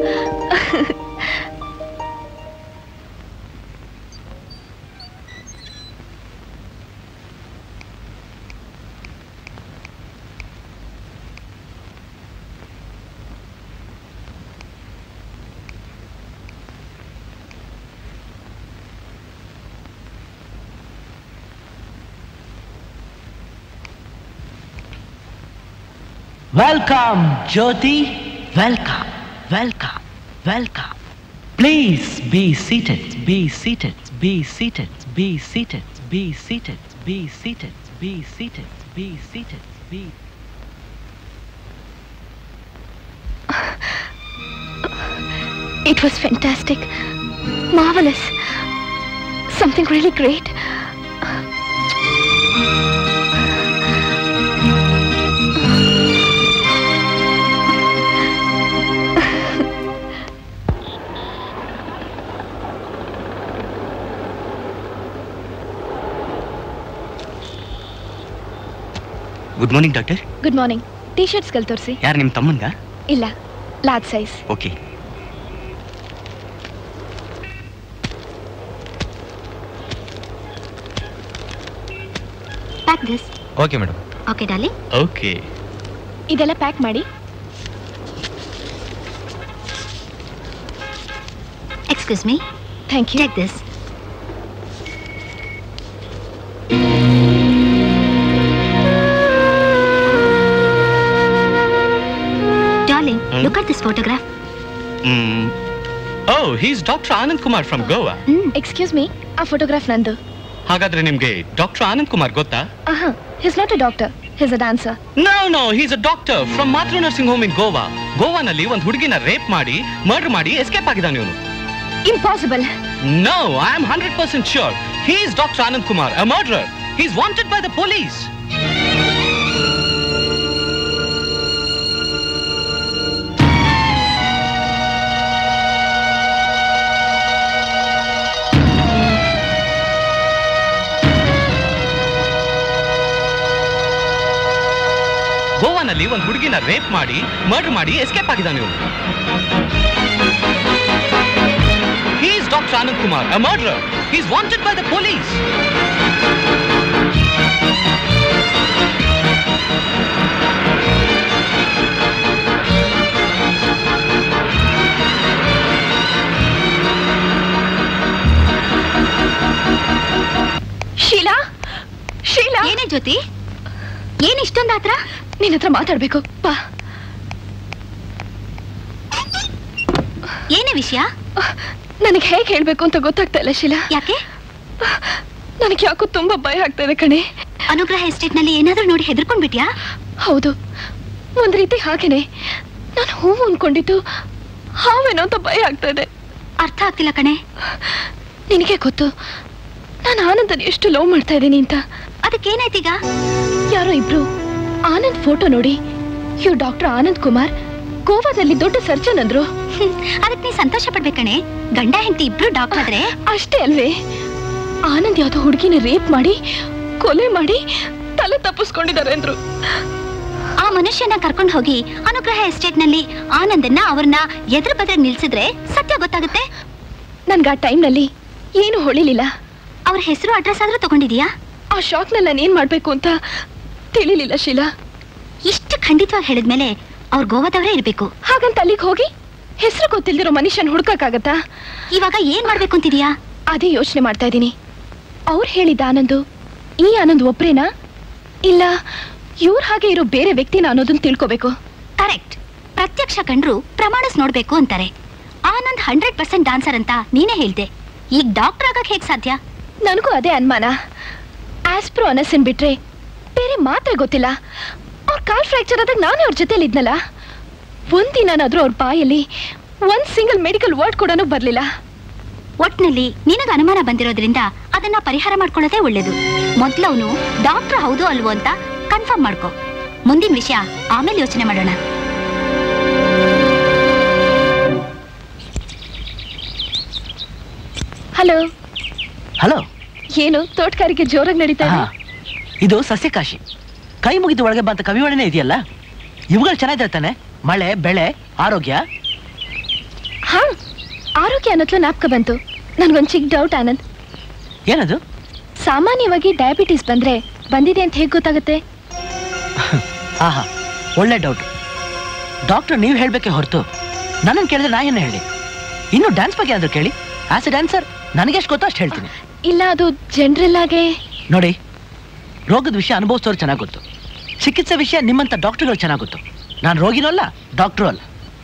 Welcome, Jyoti. Welcome, welcome, welcome. Please be seated, be seated, be seated, be seated, be seated, be seated, be seated, be seated, be. It was fantastic, marvelous, something really great. Good morning doctor. Good morning. ಟೀ ಶರ್ಟ್ಸ್ಗಳು ತೋರಿಸಿ. ಯಾರು, ನಿಮ್ಮ ತಮ್ಮಂಗ? ಇಲ್ಲ, large size. Okay. Pack this. Okay madam. Okay darling. Okay. ಇದೆಲ್ಲ pack ಮಾಡಿ. Excuse me. Thank you. Take this. Darling, look at this photograph. Oh, he is doctor Anand Kumar from Goa. Excuse me, ಆ ಫೋಟೋಗ್ರಾಫ್ ನಂದು. ಹಾಗಾದ್ರೆ ನಿಮ್ಗೆ ಡಾಕ್ಟರ್ ಆನಂದ್ ಕುಮಾರ್ ಗೊತ್ತಾ? He's not a doctor. He's a dancer. No, he's a doctor from Matru Nursing Home in Goa. ಗೋವಾನಲ್ಲಿ ಒಂದು ಹುಡುಗಿನ rape ಮಾಡಿ murder ಮಾಡಿ escape ಆಗಿದ್ದಾನೆ ಇವನು. Impossible. No, I am 100% sure. He is Dr. Anand Kumar, a murderer. He is wanted by the police. ಗೋವಾನಲ್ಲಿ ಒಂದು ಹುಡುಗಿನ rape ಮಾಡಿ murder ಮಾಡಿ ಎಸ್ಕೇಪ್ ಆಗಿದ್ದಾನೆ ಇವನು. He is Dr. Anand Kumar, a murderer. He is wanted by the police. Sheila, ಏನೇ ಜ್ಯೋತಿ, ಏನ್ ಇಷ್ಟೊಂದು ಆತ್ರ? ನಿನ್ನ ಹತ್ರ ಮಾತಾಡ್ಬೇಕು ಬಾ. ಏನೇ ವಿಷಯ? ನನಗೆ ಹೇಗೆ ಹೇಳ್ಬೇಕು ಅಂತ ಗೊತ್ತಾಗ್ತಾ ಇಲ್ಲ ಶೀಲಾ. ಯಾಕೆ? ನನಗೆ ಯಾಕೋ ತುಂಬಾ ಭಯ ಆಗ್ತಾ ಇದೆ ಕಣೆ. ಅನುಗ್ರಹ ಎಸ್ಟೇಟ್ ನಲ್ಲಿ ಏನಾದ್ರೂ ನೋಡಿ ಹೆದರ್ಕೊಂಡ್ಬಿಟ್ಯಾ? ಹೌದು, ಒಂದ್ ರೀತಿ ಹಾಗೇನೆ. ನಾನು ಹೂವು ಅನ್ಕೊಂಡಿದ್ದು ಹಾವೇನೋ ಅಂತ ಭಯ ಆಗ್ತಾ ಇದೆ. ಅರ್ಥ ಆಗ್ತಿಲ್ಲ ಕಣೆ. ನಿನಗೆ ಗೊತ್ತು ನಾನು ಆನಂದನ್ ಎಷ್ಟು ಲವ್ ಮಾಡ್ತಾ ಇದ್ದೀನಿ ಅಂತ. ಅದಕ್ಕೇನಾಯ್ತೀಗ? ಯಾರೋ ಇಬ್ರು ಆನಂದ್ ಫೋಟೋ ನೋಡಿ ಇವ್ ಡಾಕ್ಟರ್ ಆನಂದ್ ಕುಮಾರ್ ಗೋವಾದಲ್ಲಿ ದೊಡ್ಡ ಸರ್ಜನ್ ಅಂದ್ರು. ಅದಕ್ಕೆ ನೀ ಸಂತೋಷ ಪಡ್ಬೇಕಣೆ. ಗಂಡ ಹೆಂಡತಿ ಇಬ್ರು ಡಾಕ್ಟರ್ ಆದ್ರೆ. ಅಷ್ಟೇ ಅಲ್ವೇ, ಆನಂದ್ ಯಾವ್ದೋ ಹುಡುಗಿನ ರೇಪ್ ಮಾಡಿ ಕೊಲೆ ಮಾಡಿ ತಲೆ ತಪ್ಪಿಸ್ಕೊಂಡಿದ್ದಾರೆ ಅಂದ್ರು. ಆ ಮನುಷ್ಯನ ಕರ್ಕೊಂಡು ಹೋಗಿ ಅನುಗ್ರಹ ಎಸ್ಟೇಟ್ ನಲ್ಲಿ ಆನಂದನ್ನ ಅವ್ರನ್ನ ಎದುರು ಬದ್ರ ನಿಲ್ಸಿದ್ರೆ ಸತ್ಯ ಗೊತ್ತಾಗುತ್ತೆ. ನನ್ಗ ಆ ಟೈಮ್ ನಲ್ಲಿ ಏನು ಹೊಳಿಲಿಲ್ಲ. ಅವ್ರ ಹೆಸರು ಅಡ್ರೆಸ್ ಆದ್ರೂ ತಗೊಂಡಿದೀಯಾ? ಆ ಶಾಕ್ ನಲ್ಲಿ ನಾನು ಏನ್ ಮಾಡ್ಬೇಕು ಅಂತ ತಿಳಿಲಿಲ್ಲ ಶೀಲಾ. ಇಷ್ಟು ಖಂಡಿತವಾಗಿ ಹೇಳಿದ್ಮೇಲೆ ಅವ್ರು ಗೋವಾದವರೇ ಇರ್ಬೇಕು. ಹಾಗಂತ ಅಲ್ಲಿಗೆ ಹೋಗಿ ಹೆಸರು ಗೊತ್ತಿಲ್ದಿರೋ ಮನುಷ್ಯನ್ ಹುಡ್ಕಕ್ಕಾಗತ್ತಾ? ಇವಾಗ ಏನ್ ಮಾಡ್ಬೇಕು ಅಂತಿದೀಯಾ? ಅದೇ ಯೋಚನೆ ಮಾಡ್ತಾ ಇದ್ದೀನಿ. ಅವ್ರು ಹೇಳಿದ ಆನಂದು ಈ ಆನಂದ್ ಒಬ್ರೇನಾ ಇಲ್ಲ ಇವ್ರ ಹಾಗೆ ಇರೋ ಬೇರೆ ವ್ಯಕ್ತಿನ ಅನ್ನೋದನ್ನ ತಿಳ್ಕೋಬೇಕು. ಕರೆಕ್ಟ್. ಪ್ರತ್ಯಕ್ಷ ಕಂಡ್ರು ಪ್ರಮಾಣಿಸ್ ನೋಡ್ಬೇಕು ಅಂತಾರೆ. ಆನಂದ್ 100% ಡಾನ್ಸರ್ ಅಂತ ನೀನೇ ಹೇಳ್ದೆ. ಈಗ ಡಾಕ್ಟರ್ ಆಗಕ್ ಹೇಗ್ ಸಾಧ್ಯ? ನನಗೂ ಅದೇ ಅನುಮಾನ. ಆಸ್ಪ್ರೋ ಅನಸಿನ್ ಬಿಟ್ರೆ ಬೇರೆ ಮಾತ್ರ ಗೊತ್ತಿಲ್ಲ. ಅವ್ರ ಕಾಲ್ ಫ್ರಾಕ್ಚರ್ ಆದಾಗ ನಾನೇ ಅವ್ರ ಜೊತೆಲಿ ಇದ್ನಲ್ಲ. ಒಂದಿನಾದ್ರೂ ಅವ್ರ ಬಾಯಲ್ಲಿ ಒಂದ್ ಸಿಂಗಲ್ ಮೆಡಿಕಲ್ ವರ್ಡ್ ಕೂಡ ಬರ್ಲಿಲ್ಲ. ಒಟ್ನಲ್ಲಿ ನಿನಗ ಅನುಮಾನ ಬಂದಿರೋದ್ರಿಂದ ಅದನ್ನ ಪರಿಹಾರ ಮಾಡ್ಕೊಳ್ಳೋದೇ ಒಳ್ಳೇದು. ಮೊದ್ಲವನು ಡಾಕ್ಟರ್ ಹೌದು ಅಲ್ವೋ ಅಂತ ಕನ್ಫರ್ಮ್ ಮಾಡ್ಕೊ. ಮುಂದಿನ ವಿಷಯ ಆಮೇಲೆ ಯೋಚನೆ ಮಾಡೋಣ. ಹಲೋ. ಹಲೋ. ಏನು ತೋಟಗಾರಿಕೆ ಜೋರಾಗಿ ನಡೀತಾ ಇದೆ? ಇದು ಸಸ್ಯಕಾಶಿ. ಕೈ ಮುಗಿದು ಒಳಗೆ ಬಂತ ಕವಿವಳನೆ ಇದೆಯಲ್ಲ, ಇವುಗಳು ಚೆನ್ನಾಗಿದ್ರೆ ತಾನೆ ಮಳೆ ಬೆಳೆ ಆರೋಗ್ಯ. ಹಾ, ಆರೋಗ್ಯ ಅನ್ನೋದ್ಲು ಜ್ಞಾಪಕ ಬಂತು. ನನ್ಗೊಂದು ಚಿಕ್ಕ ಡೌಟ್ ಆನಂದ್. ಏನದು? ಸಾಮಾನ್ಯವಾಗಿ ಡಯಾಬಿಟಿಸ್ ಬಂದ್ರೆ ಬಂದಿದೆ ಅಂತ ಹೇಗೆ ಗೊತ್ತಾಗುತ್ತೆ? ಆಹಾ, ಒಳ್ಳೆ ಡೌಟ್. ಡಾಕ್ಟರ್ ನೀವು ಹೇಳ್ಬೇಕೆ ಹೊರತು ನನ್ನನ್ನು ಕೇಳಿದ್ರೆ ನಾ ಏನು ಹೇಳಿ? ಇನ್ನು ಡ್ಯಾನ್ಸ್ ಬಗ್ಗೆ ಆದ್ರೂ ಕೇಳಿ. ಆಸ್ ಎ ಡ್ಯಾನ್ಸರ್ ನನಗೆ ಎಷ್ಟು ಗೊತ್ತೋ ಅಷ್ಟು ಹೇಳ್ತೀನಿ. ಇಲ್ಲ, ಅದು ಜನರಲ್ ಆಗಿ ನೋಡಿ, ರೋಗದ ವಿಷಯ ಅನುಭವಿಸೋರು ಚೆನ್ನಾಗಿ ಗೊತ್ತು, ಚಿಕಿತ್ಸೆ ವಿಷಯ ನಿಮ್ಮಂತ ಡಾಕ್ಟರ್ಗಳು ಚೆನ್ನಾಗಿ ಗೊತ್ತು. ನಾನು ರೋಗಿನೂ ಅಲ್ಲ, ಡಾಕ್ಟ್ರು ಅಲ್ಲ.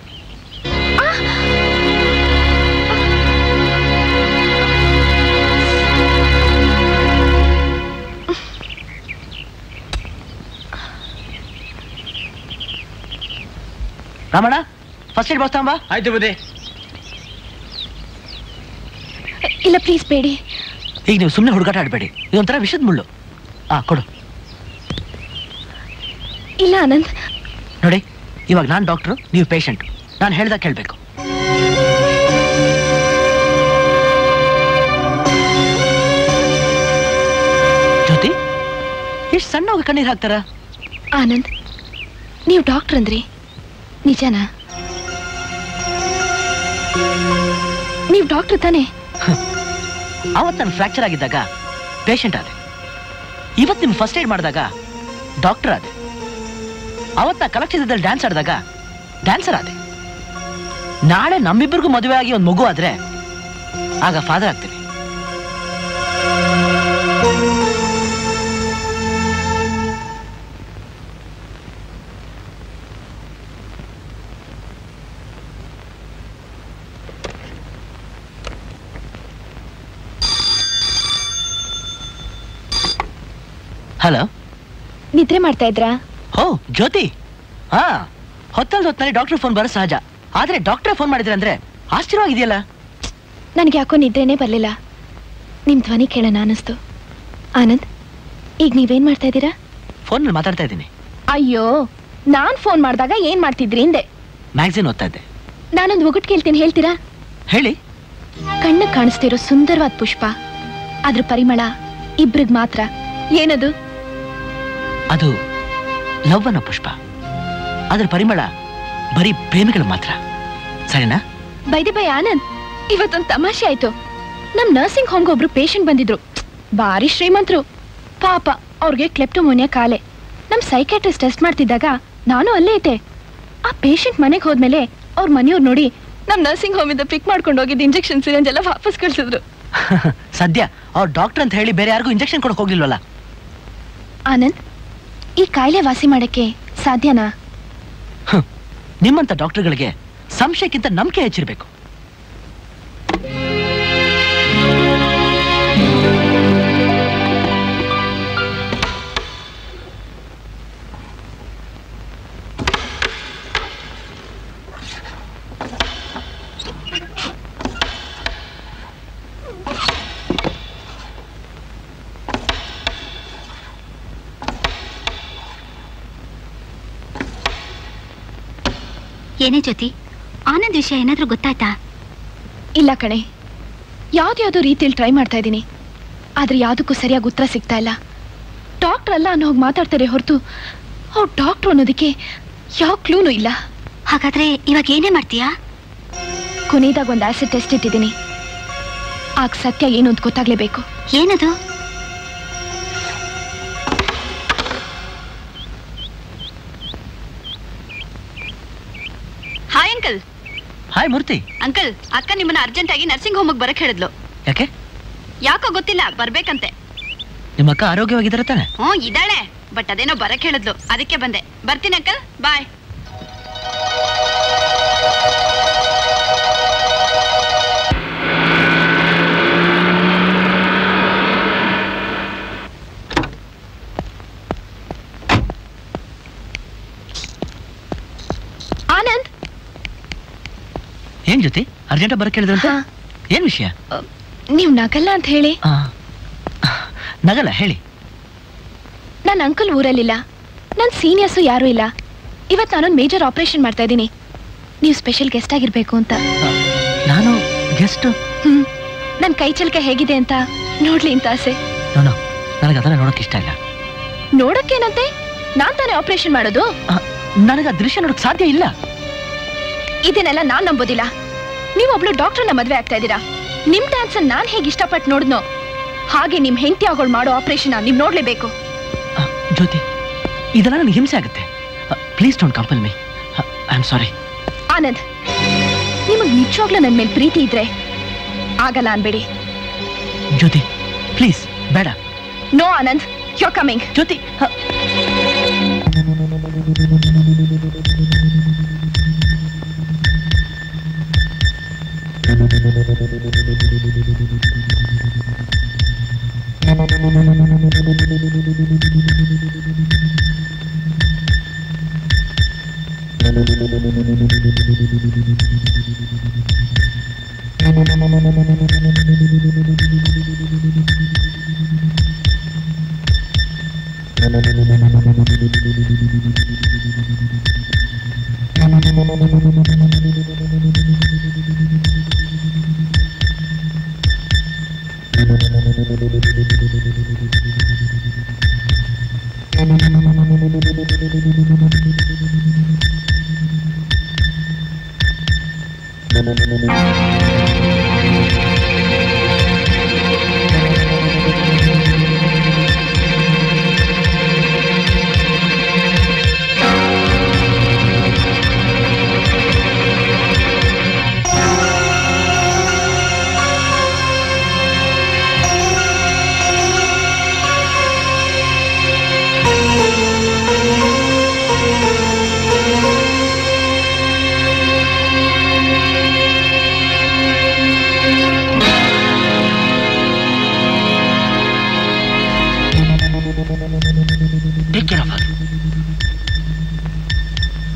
ರಾಮಣ್ಣ, ಫಸ್ಟ್ ಏಡ್ ಬಾಕ್ಸ್ ತಗೊಂಬ. ಆಯ್ತು ಬುದ್ಧಿ. ಇಲ್ಲ ಪ್ಲೀಸ್ ಬೇಡಿ. ಈಗ ನೀವು ಸುಮ್ಮನೆ ಹುಡುಗಾಟ ಆಡಬೇಡಿ, ಇದೊಂಥರ ವಿಷದ ಮುಳ್ಳು. ಕೊಡು. ಇಲ್ಲ ಆನಂದ್. ನೋಡಿ, ಇವಾಗ ನಾನು ಡಾಕ್ಟ್ರು, ನೀವು ಪೇಷಂಟ್. ನಾನು ಹೇಳ್ದಾಗ ಕೇಳಬೇಕು. ಜ್ಯೋತಿ, ಎಷ್ಟು ಸಣ್ಣ ಹೋಗಿ ಕಣ್ಣೀರು ಹಾಕ್ತಾರ? ಆನಂದ್, ನೀವು ಡಾಕ್ಟರ್ ಅಂದ್ರಿ, ನಿಜನಾ? ನೀವು ಡಾಕ್ಟರ್ ತಾನೇ? ಅವತ್ತು ನಾನು ಫ್ರಾಕ್ಚರ್ ಆಗಿದ್ದಾಗ ಪೇಷಂಟ್ ಆದೆ. ಇವತ್ತು ನಿಮ್ಗೆ ಫಸ್ಟ್ ಏಡ್ ಮಾಡಿದಾಗ ಡಾಕ್ಟರ್ ಆದೆ, ಅವತ್ತ ಕಲಾಕ್ಷೇತ್ರದಲ್ಲಿ ಡ್ಯಾನ್ಸ್ ಆಡಿದಾಗ ಡ್ಯಾನ್ಸರ್ ಆದೆ. ನಾಳೆ ನಮ್ಮಿಬ್ಬರಿಗೂ ಮದುವೆ ಆಗಿ ಒಂದು ಮಗು ಆದ್ರೆ ಆಗ ಫಾದರ್ ಆಗ್ತೀನಿ. ಹಲೋ, ನಿದ್ರೆ ಮಾಡ್ತಾ ಇದ್ರಾ? ಹೋ ಜ್ಯೋತಿ, ಹಾ ಹೊತ್ತಲ್ಲಿ ಡಾಕ್ಟರ್ ಫೋನ್ ಬರೋ ಸಹಜ, ಆದ್ರೆ ಡಾಕ್ಟರ್ ಫೋನ್ ಮಾಡಿದ್ರೆ ಅಂದ್ರೆ ಆಶ್ಚರ್ಯವಾಗಿದೆಯಲ್ಲ. ನನ್ಗೆ ಯಾಕೋ ನಿದ್ರೆನೇ ಬರ್ಲಿಲ್ಲ, ನಿಮ್ ಧ್ವನಿ ಕೇಳೋಣ ಅನಿಸ್ತು. ಆನಂದ್, ಈಗ ನೀವೇನ್ ಮಾಡ್ತಾ ಇದ್ದೀರಾ? ಫೋನಲ್ಲಿ ಮಾತಾಡ್ತಾ ಇದ್ದೀನಿ. ಅಯ್ಯೋ, ನಾನ್ ಫೋನ್ ಮಾಡಿದಾಗ ಏನ್ ಮಾಡ್ತಿದ್ರಿ ಹಿಂದೆ? ಮ್ಯಾಗಝಿನ್ ಓದ್ತಾ ಇದ್ದೆ. ನಾನೊಂದು ಒಗಟ್ ಕೇಳ್ತೀನಿ, ಹೇಳ್ತೀರಾ? ಹೇಳಿ. ಕಣ್ಣು ಕಾಣಿಸ್ತಿರೋ ಸುಂದರವಾದ ಪುಷ್ಪ, ಅದ್ರ ಪರಿಮಳ ಇಬ್ರಿಗ್ ಮಾತ್ರ. ಏನದು? ಅದು ಲವ್ ಅನ್ನೋ ಪುಷ್ಪ, ಅದ್ರ ಪರಿಮಳ ಬರೀ ಪ್ರೇಮಿಗಳು ಮಾತ್ರ. ಸರಿನಾ? ಬೈ ಆನಂದ್, ಇವತ್ತೊಂದು ತಮಾಷೆ ಆಯ್ತು. ನಮ್ ನರ್ಸಿಂಗ್ ಹೋಮ್ಗೆ ಒಬ್ರು ಪೇಷಂಟ್ ಬಂದಿದ್ರು, ಬಾರಿ ಶ್ರೀಮಂತರು ಪಾಪ. ಅವ್ರಿಗೆ ಕ್ಲೆಪ್ಟೋಮೋನಿಯಾ ಕಾಲೆ. ನಮ್ ಸೈಕ್ಯಾಟ್ರಿಸ್ಟ್ ಟೆಸ್ಟ್ ಮಾಡ್ತಿದ್ದಾಗ ನಾನು ಅಲ್ಲೇ ಇದ್ದೆ. ಆ ಪೇಷಂಟ್ ಮನೆಗೆ ಹೋದ್ಮೇಲೆ ಅವ್ರ ಮನೆಯವ್ರು ನೋಡಿ ನಮ್ ನರ್ಸಿಂಗ್ ಹೋಮ್ ಇಂದ ಪಿಕ್ ಮಾಡ್ಕೊಂಡು ಹೋಗಿದ್ದು ಇಂಜೆಕ್ಷನ್ ಸಿರಿಂಜ್ ಎಲ್ಲ ವಾಪಸ್ ಕಳ್ಸಿದ್ರು. ಸದ್ಯ ಅವ್ರ ಡಾಕ್ಟರ್ ಅಂತ ಹೇಳಿ ಬೇರೆ ಯಾರಿಗೂ ಇಂಜೆಕ್ಷನ್ ಕೊಡಕ್ ಹೋಗ್ಲಿಲ್ವಲ್ಲ? ಆನಂದ್, ಈ ಕಾಯಿಲೆ ವಾಸಿ ಮಾಡಕ್ಕೆ ಸಾಧ್ಯನಾ? ನಿಮ್ಮಂತ ಡಾಕ್ಟರ್ಗಳಿಗೆ ಸಂಶಯಕ್ಕಿಂತ ನಂಬಿಕೆ ಹೆಚ್ಚಿರ್ಬೇಕು. ಏನೇ ಜ್ಯೋತಿ, ಆನಂದ್ ವಿಷಯ ಏನಾದ್ರೂ ಗೊತ್ತಾಯ್ತಾ? ಇಲ್ಲ ಕಣೆ, ಯಾವ್ದ್ಯಾವ್ದೋ ರೀತಿಯಲ್ಲಿ ಟ್ರೈ ಮಾಡ್ತಾ ಇದ್ದೀನಿ, ಆದ್ರೆ ಯಾವ್ದಕ್ಕೂ ಸರಿಯಾಗಿ ಉತ್ತರ ಸಿಗ್ತಾ ಇಲ್ಲ. ಡಾಕ್ಟರ್ ಅಲ್ಲ ಅನ್ನೋ ಹೋಗಿ ಮಾತಾಡ್ತಾರೆ ಹೊರತು ಅವ್ರು ಡಾಕ್ಟ್ರು ಅನ್ನೋದಕ್ಕೆ ಯಾವ ಕ್ಲೂನು ಇಲ್ಲ. ಹಾಗಾದ್ರೆ ಇವಾಗ ಏನೇ ಮಾಡ್ತೀಯಾ? ಕೊನೆಯದಾಗ ಒಂದು ಆಸಿಡ್ ಟೆಸ್ಟ್ ಇಟ್ಟಿದ್ದೀನಿ, ಆಗ ಸತ್ಯ ಏನು ಅಂತ ಗೊತ್ತಾಗ್ಲೇಬೇಕು. ಏನದು? Hi uncle. Hi Murthy. Uncle, ಅಕ್ಕ ನಿಮ್ಮನ್ನ ಅರ್ಜೆಂಟ್ ಆಗಿ ನರ್ಸಿಂಗ್ ಹೋಮ್ ಬರಕ್ ಹೇಳಿದ್ಲು. ಯಾಕೆ? ಯಾಕೋ ಗೊತ್ತಿಲ್ಲ, ಬರ್ಬೇಕಂತೆ. ನಿಮ್ಮ ಅಕ್ಕ ಆರೋಗ್ಯವಾಗಿದ್ದಾರೆ ತಾನೆ? ಹ್ಞೂ ಇದ್ದಾಳೆ, ಬಟ್ ಅದೇನೋ ಬರಕ್ ಹೇಳಿದ್ಲು, ಅದಕ್ಕೆ ಬಂದೆ. ಬರ್ತೀನಿ ಅಂಕಲ್, ಬಾಯ್. ಆನಂದ್, ಏನ್ ಜ್ಯೋತಿ ಅರ್ಜೆಂಟ್ ಬರಕ್ ಹೇಳಿದ್ರಂತ? ಏನ್ ವಿಷಯ? ನೀವು ನಗಲ್ಲ ಅಂತ ಹೇಳಿ. ನಗಲ್ಲ, ಹೇಳಿ. ನನ್ನ ಅಂಕಲ್ ಊರಲ್ಲಿಲ್ಲ, ನನ್ನ ಸೀನಿಯರ್ಸು ಯಾರೂ ಇಲ್ಲ. ಇವತ್ತು ನಾನೊಂದು ಮೇಜರ್ ಆಪರೇಷನ್ ಮಾಡ್ತಾ ಇದ್ದೀನಿ, ನೀವು ಸ್ಪೆಷಲ್ ಗೆಸ್ಟ್ ಆಗಿರ್ಬೇಕು ಅಂತ. ನಾನು ಗೆಸ್ಟ್? ನನ್ನ ಕೈ ಚಲಕ ಹೇಗಿದೆ ಅಂತ ನೋಡ್ಲಿ ಅಂತ ಆಸೆ. ನನಗೆ ಅದನ್ನ ನೋಡಕ್ ಇಷ್ಟ ಇಲ್ಲ. ನೋಡಕ್ಕೇನಂತೆ? ನಾನ್ ತಾನೇ ಆಪರೇಷನ್ ಮಾಡೋದು. ನನಗೆ ಆ ದೃಶ್ಯ ನೋಡಕ್ ಸಾಧ್ಯ ಇಲ್ಲ. ಇದನ್ನೆಲ್ಲ ನಾನ್ ನಂಬೋದಿಲ್ಲ. ನೀವೊಬ್ಳು ಡಾಕ್ಟರ್ನ ಮದ್ವೆ ಆಗ್ತಾ ಇದ್ದೀರಾ, ನಿಮ್ ಡ್ಯಾನ್ಸ್ ನಾನ್ ಹೇಗೆ ಇಷ್ಟಪಟ್ಟು ನೋಡಿದ್ನೋ ಹಾಗೆ ನಿಮ್ ಹೆಂಡತಿ ಆಗೋಳು ಮಾಡೋ ಆಪರೇಷನ್ ನೀವ್ ನೋಡ್ಲೇಬೇಕು. ಜ್ಯೋತಿ, ಇದೆಲ್ಲ ನನಗೆ ಹಿಂಸೆ ಆಗುತ್ತೆ. Please don't compel me. I am sorry. Anand, ನಿಮಗ್ ನಿಜವಾಗ್ಲೂ ನನ್ ಮೇಲೆ ಪ್ರೀತಿ ಇದ್ರೆ ಆಗಲ್ಲ ಅನ್ಬೇಡಿ. ಜ್ಯೋತಿ ಪ್ಲೀಸ್, ಬೇಡ. No Anand, you are coming. Jyoti,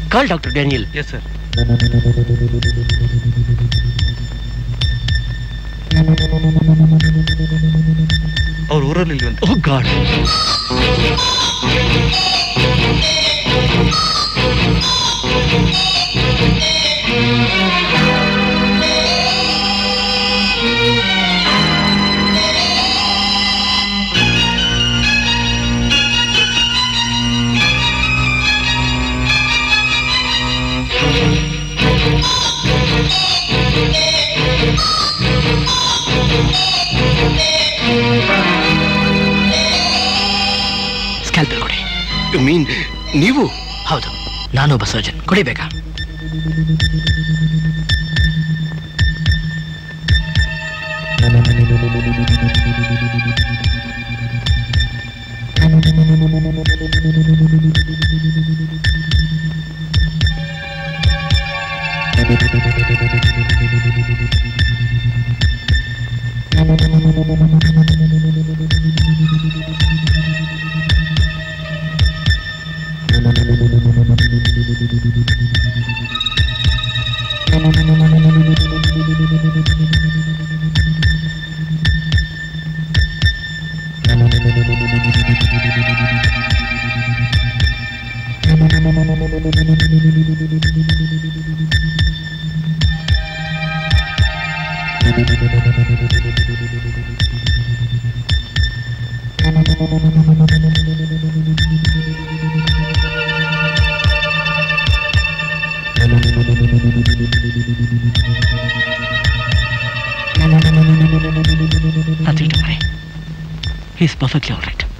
call doctor Daniel. Yes sir. ಅವ್ರ ಊರಲ್ಲಿ ಇಲ್ವಂತ. Oh god. ಸ್ಕ್ಯಾಲ್ಪೆಲ್ ಕೊಡಿ. ಯು ಮೀನ್ ನೀವು? ಹೌದು, ನಾನೊಬ್ಬ ಸರ್ಜನ್. ಕೊಡಿಬೇಕಾ? Nothing to worry. He's perfectly all right.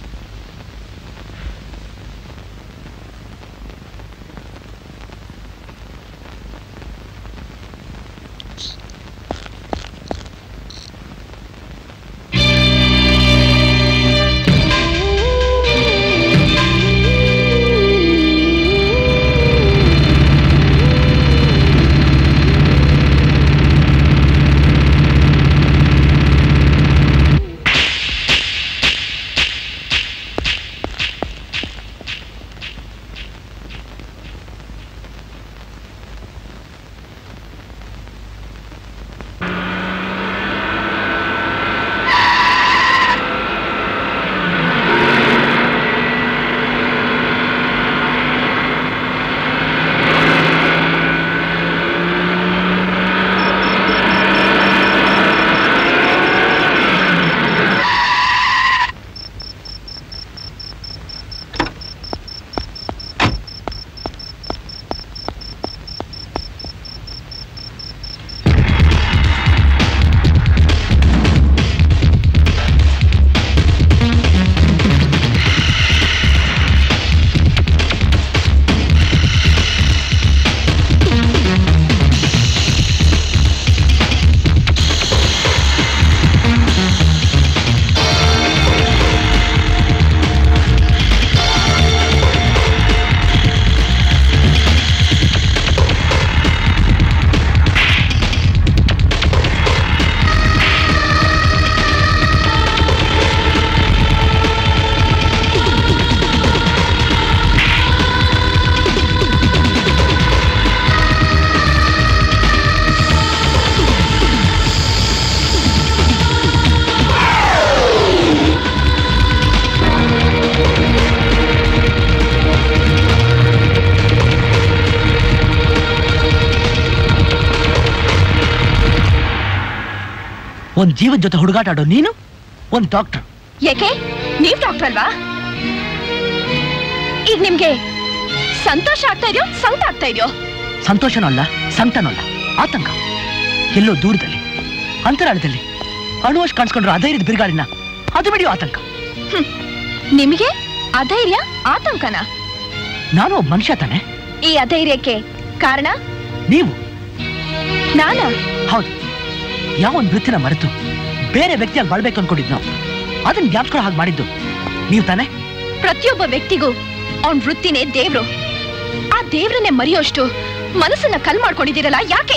ಒಂದ್ ಜೀವದ ಜೊತೆ ಹುಡುಗಾಟ ಆಡೋ ನೀನು ಒಂದ್ ಡಾಕ್ಟರ್. ಯಾಕೆ ನೀವ್ ಡಾಕ್ಟರ್ ಅಲ್ವಾ? ಈಗ ನಿಮ್ಗೆ ಸಂತೋಷ ಆಗ್ತಾ ಇದೆಯೋ ಸಂಕಟ ಆಗ್ತಾ ಇದೆಯೋ? ಸಂತೋಷನೂ ಅಲ್ಲ ಸಂಕಟನೂ ಅಲ್ಲ, ಆತಂಕ. ಎಲ್ಲೋ ದೂರದಲ್ಲಿ ಅಂತರಾಳದಲ್ಲಿ ಅಣುವಷ್ಟು ಕಾಣಿಸ್ಕೊಂಡ್ರು ಅಧೈರ್ಯದ ಬಿರುಗಾಳಿನ ಅದು ಬಿಡಿಯೋ ಆತಂಕ. ನಿಮಗೆ ಅಧೈರ್ಯ ಆತಂಕನ? ನಾನು ಒಬ್ಬ ಮನುಷ್ಯ ತಾನೆ. ಈ ಅಧೈರ್ಯಕ್ಕೆ ಕಾರಣ ನೀವು. ನಾನಾ? ಹೌದು. ಯಾವೊಂದು ವೃತ್ತಿನ ಮರೆತು ಬೇರೆ ವ್ಯಕ್ತಿಯಾಗಿ ಬಾಳ್ಬೇಕು ಅನ್ಕೊಂಡಿದ್ ನಾವು ಅದನ್ನ ಜ್ಞಾಪಿಸ್ಕೊಳ್ಳೋ ಹಾಗೆ ಮಾಡಿದ್ದು ನೀವು ತಾನೆ. ಪ್ರತಿಯೊಬ್ಬ ವ್ಯಕ್ತಿಗೂ ಅವನ್ ವೃತ್ತಿನೇ ದೇವ್ರು. ಆ ದೇವ್ರನ್ನೇ ಮರೆಯೋಷ್ಟು ಮನಸ್ಸನ್ನ ಕಲ್ ಮಾಡ್ಕೊಂಡಿದ್ದೀರಲ್ಲ, ಯಾಕೆ?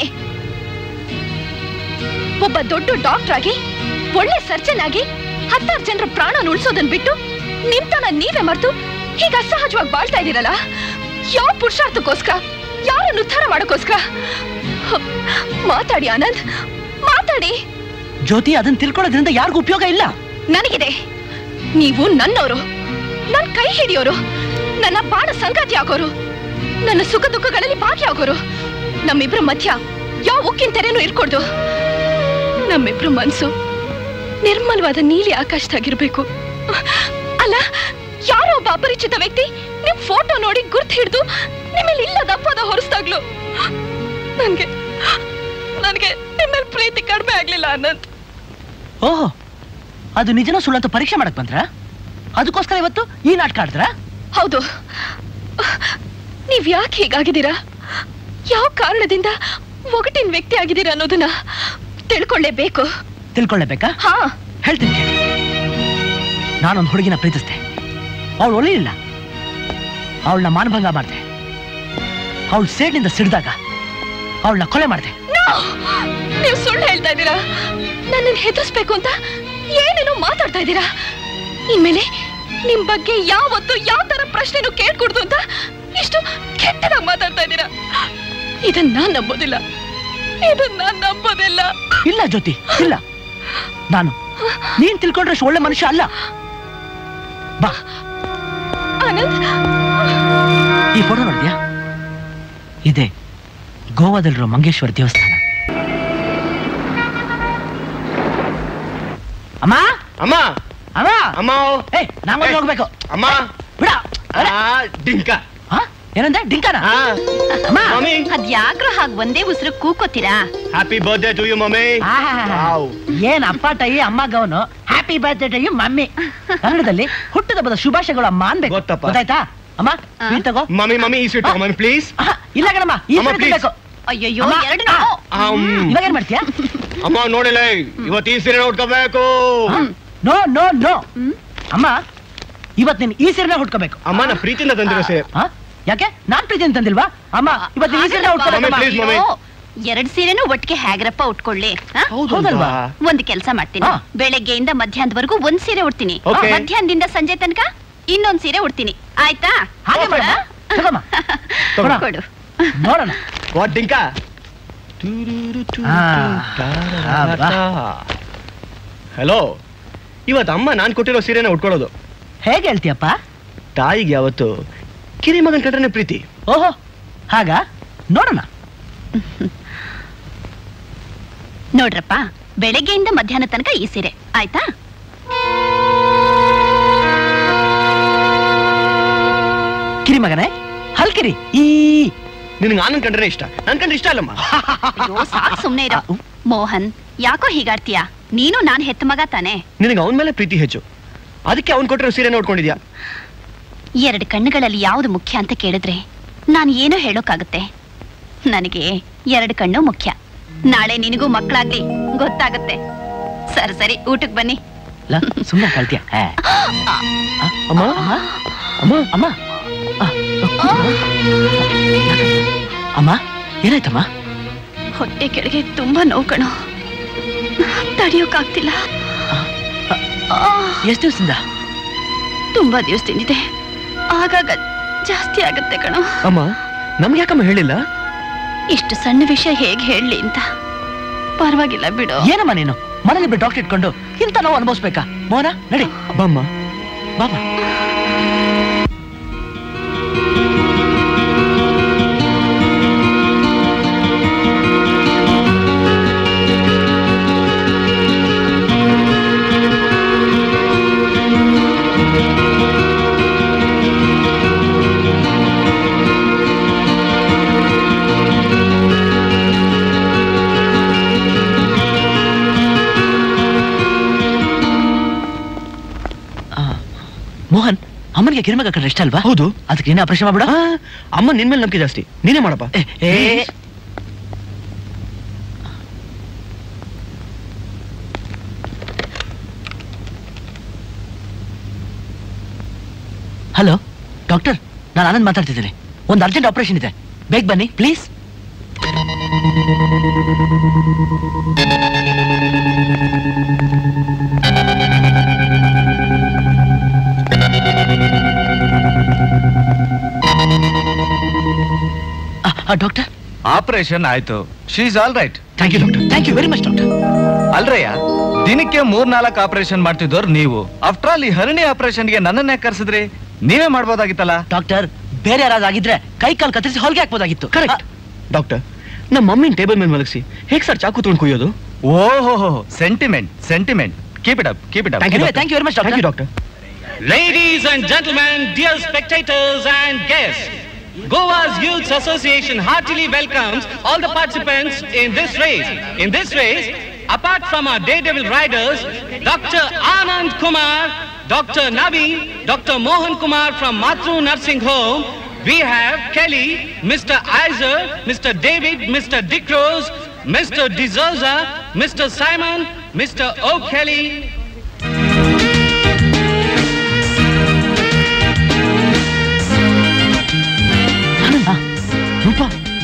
ಒಬ್ಬ ದೊಡ್ಡ ಡಾಕ್ಟರ್ ಆಗಿ ಒಳ್ಳೆ ಸರ್ಜನ್ ಆಗಿ 10 ಜನರ ಪ್ರಾಣ ಉಳಿಸೋದನ್ ಬಿಟ್ಟು ನಿಮ್ತನ ನೀವೇ ಮರೆತು ಹೀಗ ಅಸಹಜವಾಗಿ ಬಾಳ್ತಾ ಇದ್ದೀರಲ್ಲ, ಯಾವ ಪುರುಷಾರ್ಥಕ್ಕೋಸ್ಕರ, ಯಾರನ್ನು ಉದ್ಧಾರ ಮಾಡೋಕ್ಕೋಸ್ಕರ? ಮಾತಾಡಿ ಆನಂದ್, ಮಾತಾಡಿ. ಜ್ಯೋತಿ, ಅದನ್ನ ತಿಳ್ಕೊಳ್ಳೋದ್ರಿಂದ ಯಾರಿಗೂ ಉಪಯೋಗ ಇಲ್ಲ. ನನಗಿದೆ. ನೀವು ನನ್ನವರು, ನನ್ನ ಕೈ ಹಿಡಿಯೋರು, ನನ್ನ ಬಾಣ ಸಂಗಾತಿ ಆಗೋರು, ನನ್ನ ಸುಖ ದುಃಖಗಳಲ್ಲಿ ಭಾಗಿಯಾಗೋರು. ನಮ್ಮಿಬ್ರ ಮಧ್ಯ ಯಾವ ಉಕ್ಕಿನ ತೆರೆನೂ ಇರ್ಕೊಡ್ದು. ನಮ್ಮಿಬ್ರ ಮನ್ಸು ನಿರ್ಮಲವಾದ ನೀಲಿ ಆಕಾಶದಾಗಿರ್ಬೇಕು. ಅಲ್ಲ, ಯಾರೋ ಒಬ್ಬ ಅಪರಿಚಿತ ವ್ಯಕ್ತಿ ನಿಮ್ ಫೋಟೋ ನೋಡಿ ಗುರ್ತು ಹಿಡಿದು ನಿಮ್ಮಲ್ಲಿ ಇಲ್ಲದ ಅಪ್ಪದ ಹೊರಿಸ್ದಾಗ್ಲು ನನ್ಗೆ ನಿಮ್ಮಲ್ಲಿ ಪ್ರೀತಿ ಕಡಿಮೆ ಆಗ್ಲಿಲ್ಲ ಆನಂದ್. ಓಹೋ, ಅದು ನಿಜನೋ ಸುಳ್ಳು ಅಂತ ಪರೀಕ್ಷೆ ಮಾಡಕ್ ಬಂದ್ರ? ಅದಕ್ಕೋಸ್ಕರ ಇವತ್ತು ಈ ನಾಟಕ ಆಡ್ತಾರ? ಹೌದು. ನೀವ್ ಯಾಕೆ ಹೀಗಾಗಿದ್ದೀರಾ, ಯಾವ ಕಾರಣದಿಂದ ಒಗಟಿನ ವ್ಯಕ್ತಿ ಆಗಿದ್ದೀರಾ ಅನ್ನೋದನ್ನ ತಿಳ್ಕೊಳ್ಳೇಬೇಕು. ತಿಳ್ಕೊಳ್ಳೇಬೇಕಾ? ಹಾ, ಹೇಳ್ತೀನಿ. ನಾನೊಂದು ಹುಡುಗಿನ ಪ್ರೀತಿಸ್ದೆ. ಅವಳು ಒಳ್ಳೆಯಿಲ್ಲ. ಅವಳನ್ನ ಮಾನಭಂಗ ಮಾಡಿದೆ. ಅವಳು ಸೇಡ್ನಿಂದ ಸಿಡಿದಾಗ ಅವಳನ್ನ ಕೊಲೆ ಮಾಡಿದೆ. ನೀವು ಸುಳ್ಳು ಹೇಳ್ತಾ ಇದ್ದೀರಾ. ನನ್ನನ್ನು ಹೆದರ್ಸ್ಬೇಕು ಅಂತ ಏನೇನೋ ಮಾತಾಡ್ತಾ ಇದ್ದೀರಾ. ಇನ್ಮೇಲೆ ನಿಮ್ ಬಗ್ಗೆ ಯಾವತ್ತು ಯಾವ ತರ ಪ್ರಶ್ನೆನೂ ಕೇಳ್ಕೊಡ್ದು ಅಂತ ಇಷ್ಟು ಕೆಟ್ಟದಾಗಿ ಮಾತಾಡ್ತಾ ಇದ್ದೀರಾ. ಇದನ್ನ ನಾನ್ ನಂಬೋದಿಲ್ಲ. ಇಲ್ಲ ಜ್ಯೋತಿ, ಇಲ್ಲ. ನೀನ್ ತಿಳ್ಕೊಂಡ್ರಷ್ಟು ಒಳ್ಳೆ ಮನುಷ್ಯ ಅಲ್ಲ. ಬಾ. ಆನಂದ್, ಈ ಫೋಟೋ ನೋಡಿದ್ಯಾ? ಇದೆ ಗೋವಾದಲ್ಲಿರೋ ಮಂಗೇಶ್ವರ ದೇವಸ್ಥಾನ. ಅಮ್ಮ ಅಮ್ಮ ಅಮ್ಮ ಅಮ್ಮ, ನಾನು ಹೋಗ್ಬೇಕು. ಅಮ್ಮ ಬಿಡ. ಡಿಂಕ. ಏನಂದ್ರೆ ಡಿಂಕನ? ಅದ್ಯಾಕ್ರ ಹಾಗೆ ಒಂದೇ ಉಸಿರು ಕೂಕೋತೀರಾ? Happy birthday to you mummy. ಏನ್ ಅಪ್ಪ ಟೈ ಅಮ್ಮ ಗವನು happy birthday to you mummy. ಕನ್ನಡದಲ್ಲಿ ಹುಟ್ಟದ ಹಬ್ಬದ ಶುಭಾಶಯಗಳು ಅಮ್ಮ ಅನ್ಬೇಕು. ಗೊತ್ತಾಯ್ತಾ ಅಮ್ಮ? ತಗೋ ಮಮ್ಮಿ. ಮಮ್ಮಿ ಈ ಸ್ವೀಟ್ ಮಮ್ಮಿ ಪ್ಲೀಸ್. ಇಲ್ಲ ಕಣಮ್ಮ, ಈ ಸ್ವೀಟ್ ಬೇಕು. ಅಯ್ಯಯ್ಯೋ, ಇವಾಗ ಏನ್ ಮಾಡ್ತೀಯಾ? ಅಮ್ಮ ನೋಡಿಲ್ಲ, ಇವತ್ತು ಈ ಸೀರೆ ಉಟ್ಕೋಬೇಕು. ನೋ ನೋ ನೋ ಅಮ್ಮ, ಇವತ್ ನೀನ್ ಈ ಸೀರೆನ ಉಟ್ಕೋಬೇಕು. ಅಮ್ಮ ನಾ ಪ್ರೀತಿಯಿಂದ ತಂದಿರೋ ಸೀರೆ. ಯಾಕೆ? ನಾನ್ ಪ್ರೀತಿಯಿಂದ ತಂದಿಲ್ವಾ? ಅಮ್ಮ ಇವತ್ತು ಈ ಸೀರೆನ ಉಟ್ಕೋಬೇಕು. ಎರಡ್ ಸೀರೆನೂ ಒಟ್ಟಿಗೆ ಹೇಗ್ರಪ್ಪ ಉಟ್ಕೊಳ್ಳಿ. ಹೌದಲ್ವಾ? ಒಂದ್ ಕೆಲ್ಸ ಮಾಡ್ತೀನಿ, ಬೆಳಗ್ಗೆಯಿಂದ ಮಧ್ಯಾಹ್ನದವರೆಗೂ ಒಂದ್ ಸೀರೆ ಉಡ್ತೀನಿ, ಮಧ್ಯಾಹ್ನದಿಂದ ಸಂಜೆ ತನಕ ಇನ್ನೊಂದ್ ಸೀರೆ ಉಡ್ತೀನಿ. ಆಯ್ತಾ? ಹಾಗೆ ಮಾಡ. ಕೊಡು ನೋಡೋಣ. ಡಿಂಕ. ಹಲೋ, ಇವತ್ತು ಅಮ್ಮ ನಾನ್ ಕೊಟ್ಟಿರೋ ಸೀರೆನ ಉಟ್ಕೊಳ್ಳೋದು. ಹೇಗೆ ಹೇಳ್ತೀಯಪ್ಪ? ತಾಯಿಗೆ ಯಾವತ್ತು ಕಿರಿ ಮಗನ್ ಕಟ್ರನೆ ಪ್ರೀತಿ. ಓಹೋ, ಹಾಗ ನೋಡೋಣ. ನೋಡ್ರಪ್ಪ, ಬೆಳಗ್ಗೆಯಿಂದ ಮಧ್ಯಾಹ್ನ ತನಕ ಈ ಸೀರೆ. ಆಯ್ತಾ? ಕಿರಿ ಮಗನೇ, ಹಲ್ಕಿರಿ. ನಿನಗೆ ಆನಂದ್ ಕಂಡ್ರೆ ಇಷ್ಟ, ನನ್ ಕಂಡ್ರೆ ಇಷ್ಟ ಅಲ್ಲಮ್ಮ. ಸಾಕು, ಸುಮ್ನೆ ಇರೋ. ಮೋಹನ್, ಯಾಕೋ ಹೀಗಾಡ್ತೀಯಾ? ನೀನು ನಾನ್ ಹೆತ್ತ ಮಗ ತಾನೆ. ನಿನಗೆ ಅವನ ಮೇಲೆ ಪ್ರೀತಿ ಹೆಚ್ಚು, ಅದಕ್ಕೆ ಅವನ್ ಕೊಟ್ಟಿರೋ ಸೀರೆ ನೋಡ್ಕೊಂಡಿದ್ಯಾ. ಎರಡು ಕಣ್ಣುಗಳಲ್ಲಿ ಯಾವ್ದು ಮುಖ್ಯ ಅಂತ ಕೇಳಿದ್ರೆ ನಾನು ಏನೋ ಹೇಳೋಕ್ಕಾಗುತ್ತೆ. ನನಗೆ ಎರಡು ಕಣ್ಣು ಮುಖ್ಯ. ನಾಳೆ ನಿನಗೂ ಮಕ್ಕಳಾಗ್ಲಿ, ಗೊತ್ತಾಗುತ್ತೆ. ಸರಿ ಊಟಕ್ಕೆ ಬನ್ನಿ. ಸುಮ್ಮನೆ ಕಳ್ತೀಯ. ಅಮ್ಮ ಅಮ್ಮ ಅಮ್ಮ ಅಮ್ಮ, ಏನಾಯ್ತಮ್ಮ? ಹೊಟ್ಟೆ ಕೆಳಗೆ ತುಂಬಾ ನೋವು ಕಣೋ, ತಡಿಯೋಕ್ಕಾಗ್ತಿಲ್ಲ. ಎಷ್ಟು ದಿವಸದಿಂದ? ತುಂಬಾ ದಿವಸದಿಂದಿದೆ. ಆಗಾಗ ಜಾಸ್ತಿ ಆಗತ್ತೆ ಕಣೋ. ಅಮ್ಮ, ನಮ್ಗೆ ಯಾಕಮ್ಮ ಹೇಳಿಲ್ಲ? ಇಷ್ಟು ಸಣ್ಣ ವಿಷಯ ಹೇಗೆ ಹೇಳಲಿ ಅಂತ. ಪರವಾಗಿಲ್ಲ ಬಿಡು. ಏನಮ್ಮ ನೀನು ಮನೇಲಿ ಬಿಟ್ಟು ಡಾಕ್ಟರ್ ಇಟ್ಕೊಂಡು ಇಂತ ನಾವು ಅನುಭವಿಸ್ಬೇಕಾ? ಮೋನ ನಡಿ. ಬಾಮ್ಮ ಬಾಬಾ. ಮೋಹನ್, ಅಮ್ಮನಿಗೆ ಕಿರಿಮಗ ಕಂಡ್ರೆ ಇಷ್ಟ ಅಲ್ವಾ? ಹೌದು. ಅದಕ್ಕೆ ನೀನೇ ಆಪರೇಷನ್ ಮಾಡ್ಬಿಡ. ಅಮ್ಮ ನಿನ್ ಮೇಲೆ ನಂಬಿಕೆ ಜಾಸ್ತಿ, ನೀನೇ ಮಾಡಪ್ಪ. ಹಲೋ ಡಾಕ್ಟರ್, ನಾನು ಆನಂದ್ ಮಾತಾಡ್ತಿದ್ದೇನೆ. ಒಂದು ಅರ್ಜೆಂಟ್ ಆಪರೇಷನ್ ಇದೆ, ಬೇಗ ಬನ್ನಿ ಪ್ಲೀಸ್. ಡಾಕ್ಟರ್ ಆಪರೇಷನ್ ಆಯ್ತು. She is all right. Thank you doctor. Thank you very much doctor. ಅಲ್ರಯ್ಯ, ದಿನಕ್ಕೆ 3-4 ಆಪರೇಷನ್ ಮಾಡ್ತಿದ್ದವ್ರು ನೀವು. ಆಫ್ಟರ್ ಆಲ್ ಈ ಹರಣಿ ಆಪರೇಷನ್ಗೆ ನನ್ನನ್ನೇ ಕರ್ಸಿದ್ರಿ. ನೀವೇ ಮಾಡ್ಬೋದಾಗಿತ್ತಲ್ಲ. ಡಾಕ್ಟರ್, ಬೇರೆ ಯಾರಾಗಿದ್ರೆ ಕೈ ಕಾಲು ಕತ್ತರಿಸಿ ಹೊಲಿಗೆ ಹಾಕ್ಬೋದಾಗಿತ್ತು. Correct doctor. ನಮ್ಮ ಮಮ್ಮಿನ ಟೇಬಲ್ ಮೇಲೆ ಮಲಗಿಸಿ ಹೇಗೆ ಸರ್ ಚಾಕು ತೊಗೊಂಡು ಕುಯ್ಯೋದು? ಓಹೋ, sentiment sentiment. Keep it up, keep it up. Thank you very much doctor. Ladies and gentlemen, dear spectators and guests, Goa's Youth Association heartily welcomes all the participants in this race. In this race, apart from our daredevil riders, Dr. Anand Kumar, Dr. Naveen, Dr. Mohan Kumar from Matru Nursing Home, we have Kelly, Mr. Iser, Mr. David, Mr. Dick Rose, Mr. D'Souza, Mr. Simon, Mr. O'Kelly. ರೂಪ,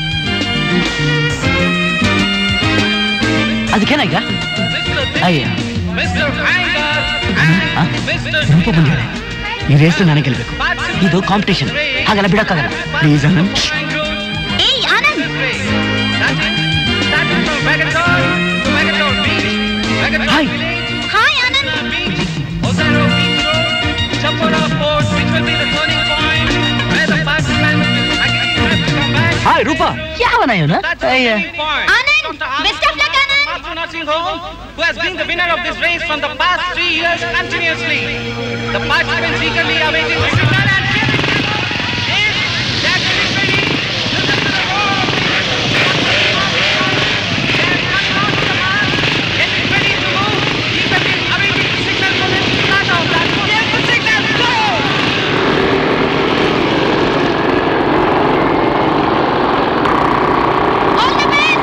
ಅದಕ್ಕೇನ ಈಗ? ಅಯ್ಯ, ರೂಪ ಬಂದಿದ್ದಾರೆ. ಈ race ನನಗೆ ಗೆಲ್ಬೇಕು. ಇದು competition, ಹಾಗೆಲ್ಲ ಬಿಡಕ್ಕಾಗಲ್ಲ. ಪ್ಲೀಸ್ ಆನಂದ್. ಏಯ್ Anand, hi hi Anand. Hi Rupa. ಯಾವನ ಇವನು? ಅಯ್ಯ, Anand, best of luck Anand. Matru Nursing Home, who has been the winner of this race from the past 3 years continuously. The participants eagerly awaiting the signal and if that is ready, look at the road. Getting ready to move, eagerly awaiting the signal for them to start off. Here's the signal, go! All the best.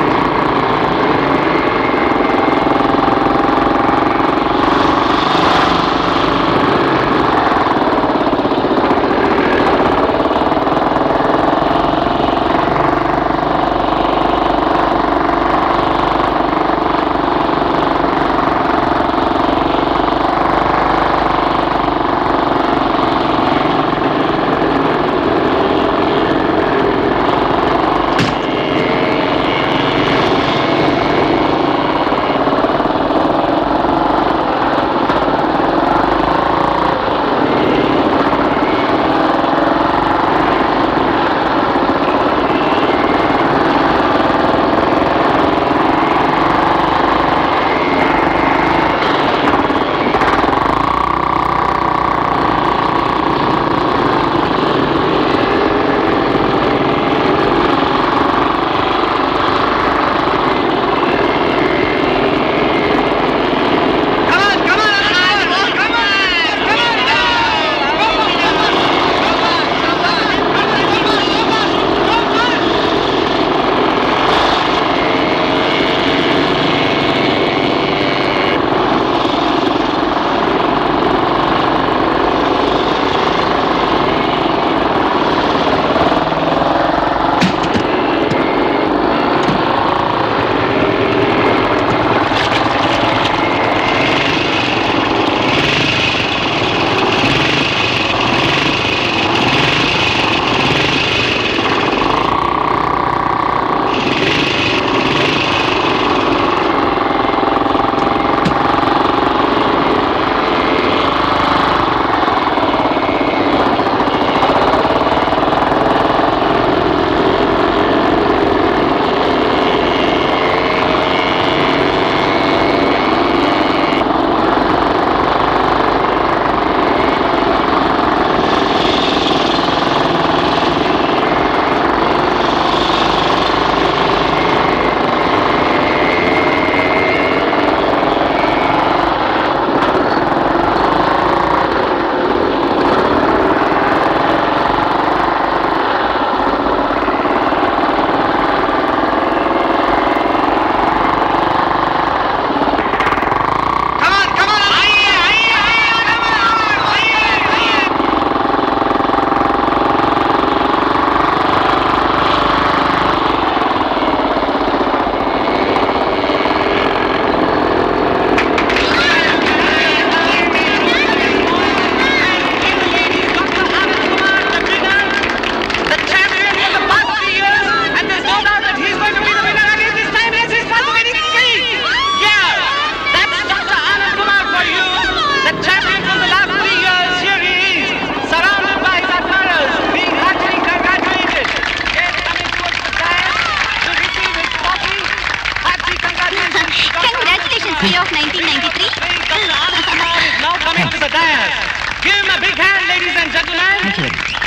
Give him a big hand, ladies and gentlemen. Thank you very much.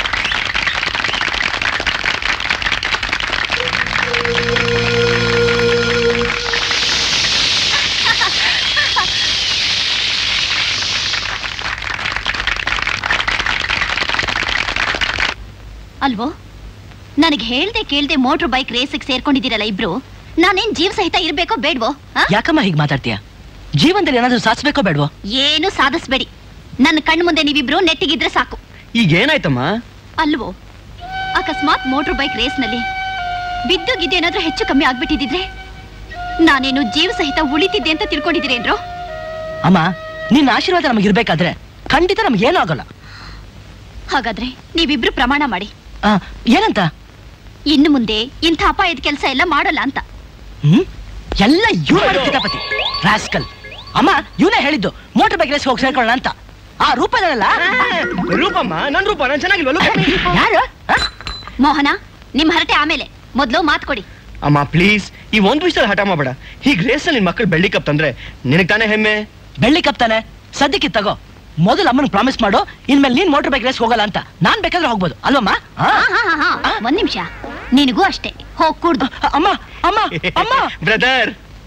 ಅಲ್ವೋ ನನಗೆ ಹೇಳ್ದೆ ಕೇಳ್ದೆ motor bike ರೇಸಿಗೆ ಸೇರ್ಕೊಂಡಿದ್ದೀರಲ್ಲ ಇಬ್ರು, ನಾನೇನ್ ಜೀವ ಸಹಿತ ಇರ್ಬೇಕೋ ಬೇಡ್ವೋ? ಯಾಕಮ್ಮ ಹೀಗೆ ಮಾತಾಡ್ತೀಯ? ಜೀವನದಲ್ಲಿ ಏನಾದ್ರೂ ಸಾಧಿಸ್ಬೇಕೋ ಬೇಡ್ವೋ? ಏನು ಸಾಧಿಸ್ಬೇಡಿ, ನನ್ನ ಕಣ್ಣು ಮುಂದೆ ನೀವಿಬ್ರು ನೆಟ್ಟಿಗಿದ್ರೆ ಸಾಕು. ಈಗ ಏನಾಯ್ತಮ್ಮ? ಅಲ್ವೋ ಅಕಸ್ಮಾತ್ ಮೋಟರ್ ಬೈಕ್ ರೇಸ್ ನಲ್ಲಿ ಬಿದ್ದು ಗಿದ್ದು ಏನಾದ್ರೂ ಹೆಚ್ಚು ಕಮ್ಮಿ ಆಗ್ಬಿಟ್ಟಿದ್ರೆ ನಾನೇನು ಜೀವ ಸಹಿತ ಉಳಿತಿದ್ದೆ ಅಂತ ತಿಳ್ಕೊಂಡಿದ್ದೀರೇನ್ರೋ? ಅಮ್ಮ, ನಿನ್ನ ಆಶೀರ್ವಾದ ನಮಗಿರ್ಬೇಕಾದ್ರೆ ಖಂಡಿತ ನಮಗೇನು ಆಗಲ್ಲ. ಹಾಗಾದ್ರೆ ನೀವಿಬ್ರು ಪ್ರಮಾಣ ಮಾಡಿ. ಏನಂತ? ಇನ್ನು ಮುಂದೆ ಇಂಥ ಅಪಾಯದ ಕೆಲಸ ಎಲ್ಲ ಮಾಡಲ್ಲ ಅಂತ. ಎಲ್ಲ ಕಿತಾಪತಿ ರಾಸ್ಕಲ್. ಅಮ್ಮ, ಇವನೇ ಹೇಳಿದ್ದು ಮೋಟರ್ ಬೈಕ್ ರೇಸ್ ಹೋಗಿ ಸೇರ್ಕೊಳ್ಳೋಣ ಅಂತ. ಆ ರೂಪದಲ್ಲ ರೂಪಮ್ಮ, ನನ್ ರೂಪ ನಾನು ಚೆನ್ನಾಗಿಲ್ವಲ್ಲ? ಯಾರು? ಮೋಹನ, ನಿಮ್ ಹರಟೆ ಆಮೇಲೆ, ಮೊದ್ಲು ಮಾತು ಕೊಡಿ. ಅಮ್ಮ ಪ್ಲೀಸ್, ಈ ಒಂದ್ ವಿಷಯದಲ್ಲಿ ಹಠ ಮಾಡಬೇಡ. ಹೀಗ್ ರೇಸ್ ನಿನ್ ಮಕ್ಕಳು ಬೆಳ್ಳಿ ಕಪ್ ತಂದ್ರೆ ನಿನಗ್ ತಾನೇ ಹೆಮ್ಮೆ. ಬೆಳ್ಳಿ ಕಪ್ ತಾನೆ, ಸದ್ಯಕ್ಕೆ ತಗೋ. ಮೊದಲು ಅಮ್ಮನ ಪ್ರಾಮಿಸ್ ಮಾಡು, ಇನ್ಮೇಲೆ ನೀನ್ ಮೋಟರ್ ಬೈಕ್ ರೇಸ್ ಹೋಗಲ್ಲ ಅಂತ. ನಾನ್ ಬೇಕಾದ್ರೆ ಹೋಗ್ಬೋದು ಅಲ್ವಮ್ಮ? ಒಂದ್ ನಿಮಿಷ, ನಿನಗೂ ಅಷ್ಟೇ, ಹೋಗ್ ಕೂಡ್ದು. ಅಮ್ಮ ಅಮ್ಮ ಅಮ್ಮ ಬ್ರದರ್.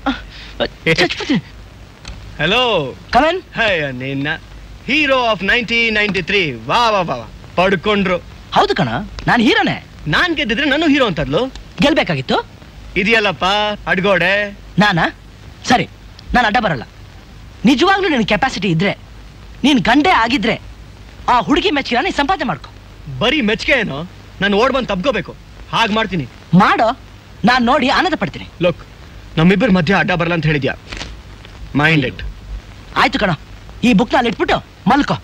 Hello come on. ನಿನ್ನ ಹೀರೋ ಆಫ್ 1993. ವಾ ವಾ ವಾ ವಾ, ಪಡ್ಕೊಂಡ್ರು. ಹೌದು ಕಣ, ನಾನ್ ಹೀರೋನೇ. ನಾನ್ ಗೆದ್ದಿದ್ರೆ ನಾನು ಹೀರೋ ಅಂತದ್ಲು. ಗೆಲ್ಬೇಕಾಗಿತ್ತು. ಇದೆಯಲ್ಲಪ್ಪ ಅಡ್ಗೋಡೆ. ನಾನಾ? ಸರಿ, ನಾನು ಅಡ್ಡ ಬರಲ್ಲ. ನಿಜವಾಗ್ಲೂ ನಿನ್ ಕೆಪಾಸಿಟಿ ಇದ್ರೆ, ನೀನ್ ಗಂಡೆ ಆಗಿದ್ರೆ ಆ ಹುಡುಗಿ ಮೆಚ್ಚಿನ ನೀನ್ ಸಂಪಾದನೆ ಮಾಡ್ಕೊ. ಬರೀ ಮೆಚ್ಚಿಗೆ ಏನೋ, ನಾನು ಓಡ್ ಬಂದು ತಪ್ಕೋಬೇಕು. ಹಾಗೆ ಮಾಡ್ತೀನಿ. ಮಾಡೋ, ನಾನ್ ನೋಡಿ ಆನಂದ ಪಡ್ತೀನಿ. ಲೋಕ್, ನಮ್ಮಿಬ್ಬರ ಮಧ್ಯೆ ಅಡ್ಡ ಬರಲ್ಲ ಅಂತ ಹೇಳಿದ್ಯಾ? Mind it. ಆಯ್ತು ಕಣ, ಈ ಬುಕ್ ನಲ್ಲಿ ಇಟ್ಬಿಟ್ಟು ಮಲ್ಕೋ.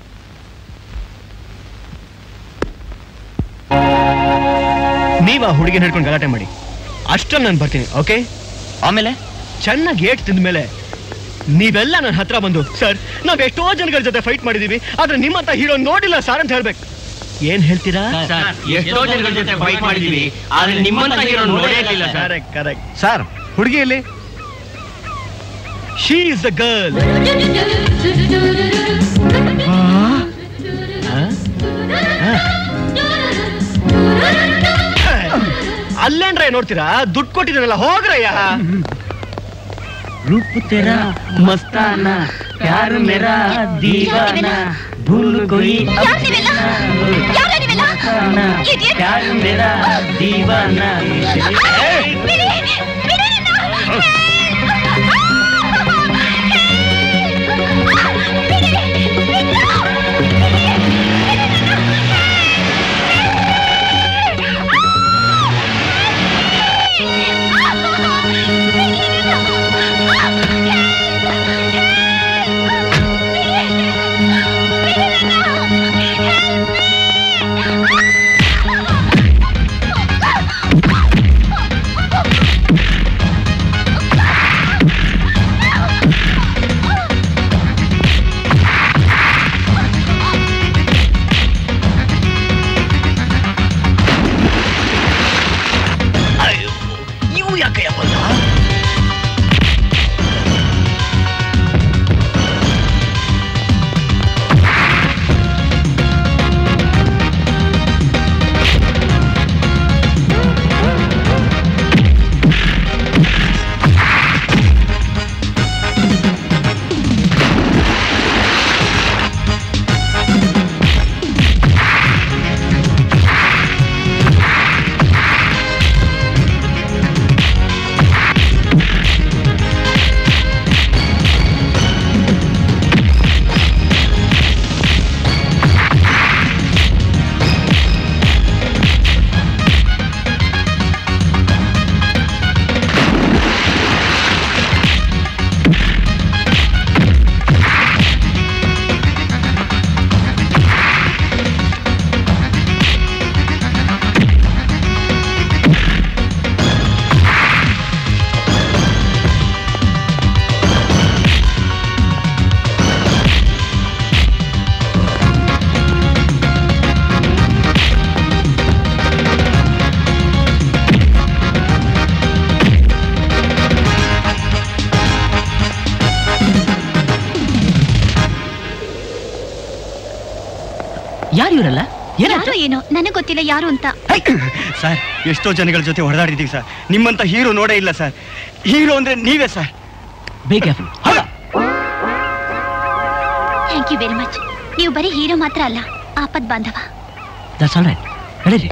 ನೀವ್ ಆ ಹುಡುಗಿನ ಹಿಡ್ಕೊಂಡು ಗಲಾಟೆ ಮಾಡಿ, ಅಷ್ಟಲ್ಲಿ ನಾನು ಬರ್ತೀನಿ. ಓಕೆ? ಆಮೇಲೆ ಚೆನ್ನಾಗಿ ಏಟ್ ತಿಂದ ಮೇಲೆ ನೀವೆಲ್ಲ ನನ್ನ ಹತ್ರ ಬಂದು, ಸರ್ ನಾವ್ ಎಷ್ಟೋ ಜನಗಳ ಜೊತೆ ಫೈಟ್ ಮಾಡಿದೀವಿ, ಆದ್ರೆ ನಿಮ್ಮಂತ ಹೀರೋ ನೋಡಿಲ್ಲ ಸರ್ ಅಂತ ಹೇಳ್ಬೇಕು. ಏನ್ ಹೇಳ್ತೀರಾ? ಎಷ್ಟೋ ಜನಗಳ ಜೊತೆ ಫೈಟ್ ಮಾಡಿದೀವಿ, ಆದ್ರೆ ನಿಮ್ಮಂತ ಹೀರೋ ನೋಡೇ ಇಲ್ಲ. Correct correct. ಸರ್, ಹುಡುಗಿಯಲ್ಲಿ ಶಿ ಇಸ್ ದ ಗರ್ಲ್. ಅಲ್ಲೇನ್ರ ನೋಡ್ತೀರಾ? ದುಡ್ಡು ಕೊಟ್ಟಿದ್ದೀನಲ್ಲ, ಹೋಗ್ರಯ್ಯ. रूप तेरा मस्ताना, प्यार मेरा दीवाना, भूल कोई प्यार मेरा दीवाना. ಯಾರು ಇವರಲ್ಲ? ಯಾರು ಏನೋ ನನಗೆ ಗೊತ್ತಿಲ್ಲ ಯಾರು ಅಂತ. ಸರ್ ಎಷ್ಟೋ ಜನಗಳ ಜೊತೆ ಹೊಡೆದಾಡಿದೀವಿ ಸರ್, ನಿಮ್ಮಂತ ಹೀರೋ ನೋಡೇ ಇಲ್ಲ ಸರ್. ಹೀರೋ ಅಂದ್ರೆ ನೀವೇ sir. Thank you very much. ನೀವು ಬರೀ ಹೀರೋ ಮಾತ್ರ ಅಲ್ಲ, ಆಪತ್ ಬಾಂಧವ. That's all right. ನಡೀರಿ.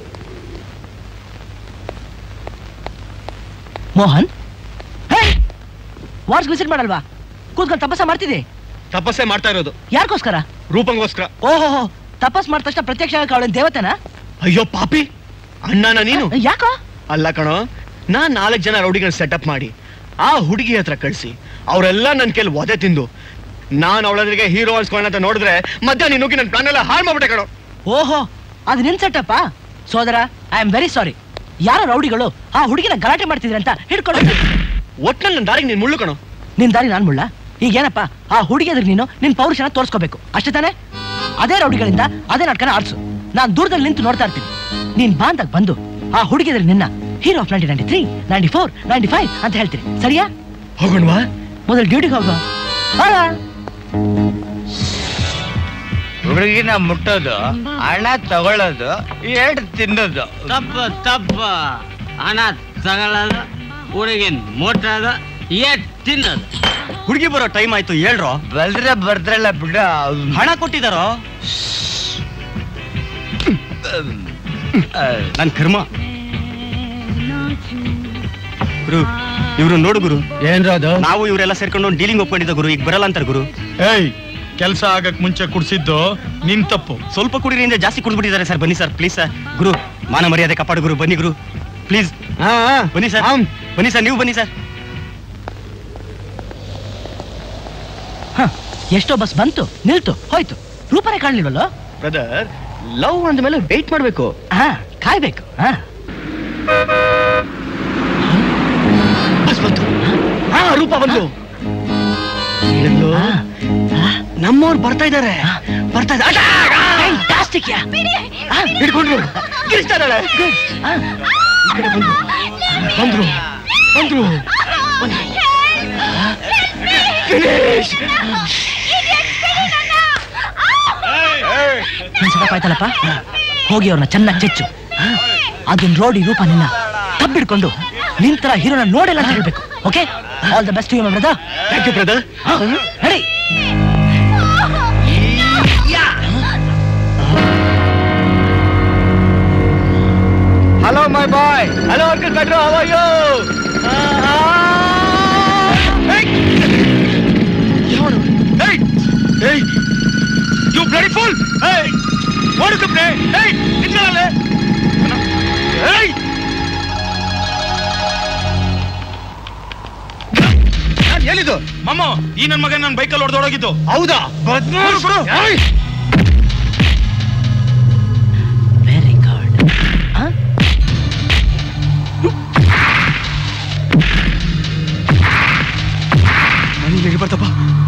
ಮೋಹನ್, ವಾರ್ಸ್ ವಿಸಿಟ್ ಮಾಡಲ್ವಾ? ಕೂತ್ಕೊಂಡು ತಪಸ್ಸ ಮಾಡ್ತಿದ್ದೆ. ತಪಸ್ಸೆ ಮಾಡ್ತಾ ಇರೋದು ಯಾರಿಗೋಸ್ಕರ? ರೂಪಂಗೋಸ್ಕರ. ಓಹೋ, ತಪಸ್ ಮಾಡಿದ ತಕ್ಷಣ ಪ್ರತ್ಯಕ್ಷ ಅವಳ ದೇವತೆನಾ? ಅಯ್ಯೋ ಪಾಪಿ, ಅಣ್ಣನ ನೀನು. ಯಾಕೋ? ಅಲ್ಲ ಕಣೋ, ನಾನ್ 4 ಜನ ರೌಡಿಗಳನ್ನ ಸೆಟಪ್ ಮಾಡಿ ಆ ಹುಡುಗಿ ಹತ್ರ ಕಳಿಸಿ ಅವರೆಲ್ಲ ನನ್ನ ಕೈಲಿ ಒದೆ ತಿಂದು ನಾನು ಅವಳದ್ರಿಗೆ ಹೀರೋ ಅನ್ಸ್ಕೊಳ್ಳೋಣ ಅಂತ ನೋಡಿದ್ರೆ ಮಧ್ಯ ನೀನು ನುಗ್ಗಿ ನನ್ನ ಪ್ಲಾನ್ ಎಲ್ಲ ಹಾಳು ಮಾಡ್ಬಿಟ್ಟೆ ಕಣೋ. ಓಹೋ, ಅದು ನಿನ್ ಸೆಟಪ್ಪ? ಸೋದರ, ಐ ಆಮ್ ವೆರಿ ಸಾರಿ. ಯಾರೋ ರೌಡಿಗಳು ಆ ಹುಡುಗಿನ ಗಲಾಟೆ ಮಾಡ್ತಿದ್ರೆ ಅಂತ ಹಿಡ್ಕೊಂಡು ಒಟ್ನಲ್ಲಿ ನನ್ನ ದಾರಿಗೆ ನೀನ್ ಮುಳ್ಳು ಕಣೋ. ನಿನ್ ದಾರಿ ನಾನ್ ಮುಳ್ಳ? ಈಗೇನಪ್ಪ, ಆ ಹುಡುಗಿ ಎದುರು ನೀನು ನಿನ್ ಪೌರುಷನ ತೋರಿಸ್ಕೋಬೇಕು ಅಷ್ಟೇ ತಾನೆ? ಅದೇ ರೌಡಿಗಳಿಂದ ಅದೇ ನಾಟಕನ ಆಡ್ಸು. ನಾನ್ ದೂರದಲ್ಲಿ ನಿಂತು ನೋಡ್ತಾ ಇರ್ತೀನಿ. ನೀನ್ ಬಾಂದಾಗ ಬಂದು ಆ ಹುಡುಗಿ ಎದುರು ನಿನ್ನ ಹೀರೋ ಆಫ್ 1993, 94, 95 ಅಂತ ಹೇಳ್ತೀನಿ. ಸರಿಯಾ? ಹೋಗೋಣವಾ? ಮೊದಲು ಡ್ಯೂಟಿಗೆ ಹೋಗೋ. ಹುಡುಗಿನ ಮುಟ್ಟೋದು, ಹಣ ತಗೊಳ್ಳೋದು, 2 ತಿನ್ನೋದು ತಪ್ಪ. ಹಣ ತಗೊಳ್ಳೋದು, ಹುಡುಗಿನ ಮುಟ್ಟೋದು, 2 ತಿನ್ನೋದು. ಹುಡುಗಿ ಬರೋ ಟೈಮ್ ಆಯ್ತು, ಹೇಳ್ರೋ. ಬರ್ದ್ರಲ್ಲ ಬಿಡ. ಹಣ ಕೊಟ್ಟಿದಾರೋ? ನನ್ ಕರ್ಮ. ಗುರು, ಇವ್ರು ನೋಡು ಗುರು. ಏನ್ರ ಅದು? ನಾವು ಇವರೆಲ್ಲ ಸೇರ್ಕೊಂಡು ಡೀಲಿಂಗ್ ಒಪ್ಕೊಂಡಿದ್ದ ಗುರು, ಈಗ ಬರಲ್ಲ ಅಂತಾರೆ ಗುರು. ಏಯ್, ಕೆಲಸ ಆಗಕ್ ಮುಂಚೆ ಕುಡ್ಸಿದ್ದು ನಿನ್ ತಪ್ಪು. ಸ್ವಲ್ಪ ಕುಡಿದ್ರಿಂದ ಜಾಸ್ತಿ ಕುಡಿದ್ಬಿಟ್ಟಿದ್ದಾರೆ ಸರ್. ಬನ್ನಿ ಸರ್, ಪ್ಲೀಸ್ ಸರ್. ಗುರು, ಮಾನ ಮರ್ಯಾದೆ ಕಾಪಾಡು ಗುರು. ಬನ್ನಿ ಗುರು, ಪ್ಲೀಸ್. ಬನ್ನಿ ಸರ್, ಬನ್ನಿ ಸರ್, ನೀವು ಬನ್ನಿ ಸರ್. ಎಷ್ಟೋ ಬಸ್ ಬಂತು, ನಿಲ್ತು, ಹೋಯ್ತು, ರೂಪನೇ ಕಾಣ್ಲಿಲ್ವಲ್ಲ? ಬ್ರದರ್, ಲವ್ ಅಂದ ಮೇಲೆ ವೇಟ್ ಮಾಡ್ಬೇಕು. ಕಾಯ್ಬೇಕು. ಬಸ್ ಬಂತು. ರೂಪ ಬಂತು. ನಮ್ಮವ್ರು ಬರ್ತಾ ಇದ್ದಾರೆ. ಹಿಡ್ಕೊಂಡ್ರು, ಗಿರಿಸ್ತಾಳೆ. ಈ ಕಡೆ ಬಂದ್ರು. ಆಯ್ತಲ್ಲಪ್ಪ, ಹೋಗಿ ಅವ್ರನ್ನ ಚೆನ್ನಾಗಿ ಚೆಚ್ಚು. ಅದನ್ನ ರೋಡಿ ರೂಪ ನಿನ್ನ ತಬ್ಬಿಡ್ಕೊಂಡು ನಿಂತರ ಹೀರೋನ ನೋಡಿಲ್ಲ ಅಂತ ಹೇಳ್ಬೇಕು. Okay, all the best to you my brother. Thank you brother. Ready? Hello my boy. Hello uncle ಕಟ್ರು, how are you? Hey, you bloody fool! Hey, what is the play? Hey, ನಿಂತ್ಕೊಳ್ಳಲೆ. Hey! ಎಲ್ಲಿದು? ಮಮ್ಮ, ಈ ನನ್ನ ಮಗನ ನನ್ನ ಬೈಕಲ್ಲಿ ಹೊಡೆದೋಡೋಗಿದ್ದು. ಹೌದಾ? Very good. ನನಗೆ ಬರ್ತಪ್ಪ.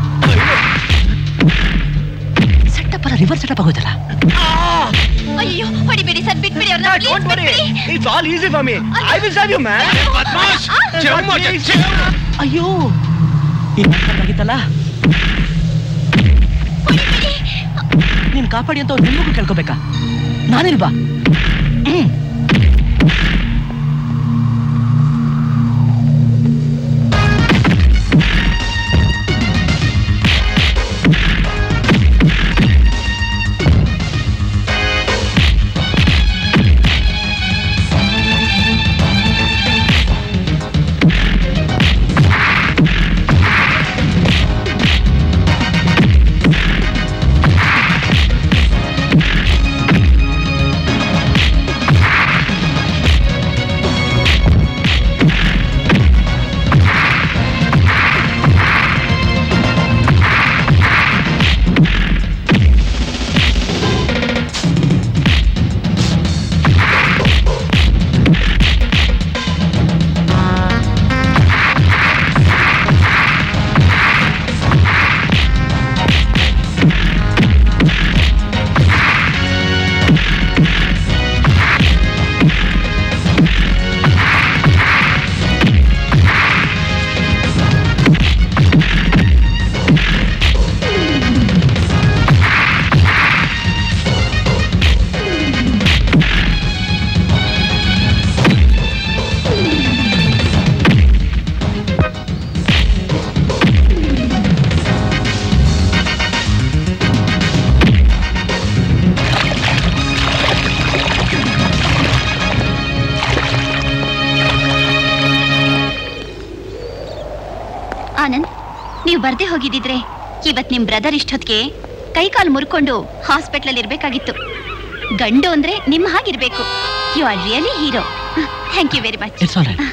ಸೆಟಪ್ ಅಲ್ಲ, ರಿವರ್ಸ್ ಸೆಟಪ್ ಆಗೋದಲ್ಲ. ಅಯ್ಯೋ, ಹೊಡಿಬೇಡಿ ಸರ್, ಬಿಟ್ಬಿಡಿ ಅವ್ರನ್ನ. Don't worry, it's all easy for me. I will save you, man. ಅಯ್ಯೋ, ಇನ್ನಾಗಿತ್ತಲ್ಲ. ನೀನ್ ಕಾಪಾಡಿ ಅಂತ ಅವ್ರು ನಿಮಗೂ ಕೇಳ್ಕೋಬೇಕಾ? ನಾನಿಲ್ವಾ? ಬರ್ದೇ ಹೋಗಿದ್ದಿದ್ರೆ ಇವತ್ ನಿಮ್ ಬ್ರದರ್ ಇಷ್ಟೊತ್ತಿಗೆ ಕೈ ಕಾಲು ಮುರ್ಕೊಂಡು ಹಾಸ್ಪಿಟಲ್ ಇರ್ಬೇಕಾಗಿತ್ತು. ಗಂಡು ಅಂದ್ರೆ ನಿಮ್ಮ ಹಾಗಿರ್ಬೇಕು. You are really hero. Thank you very much.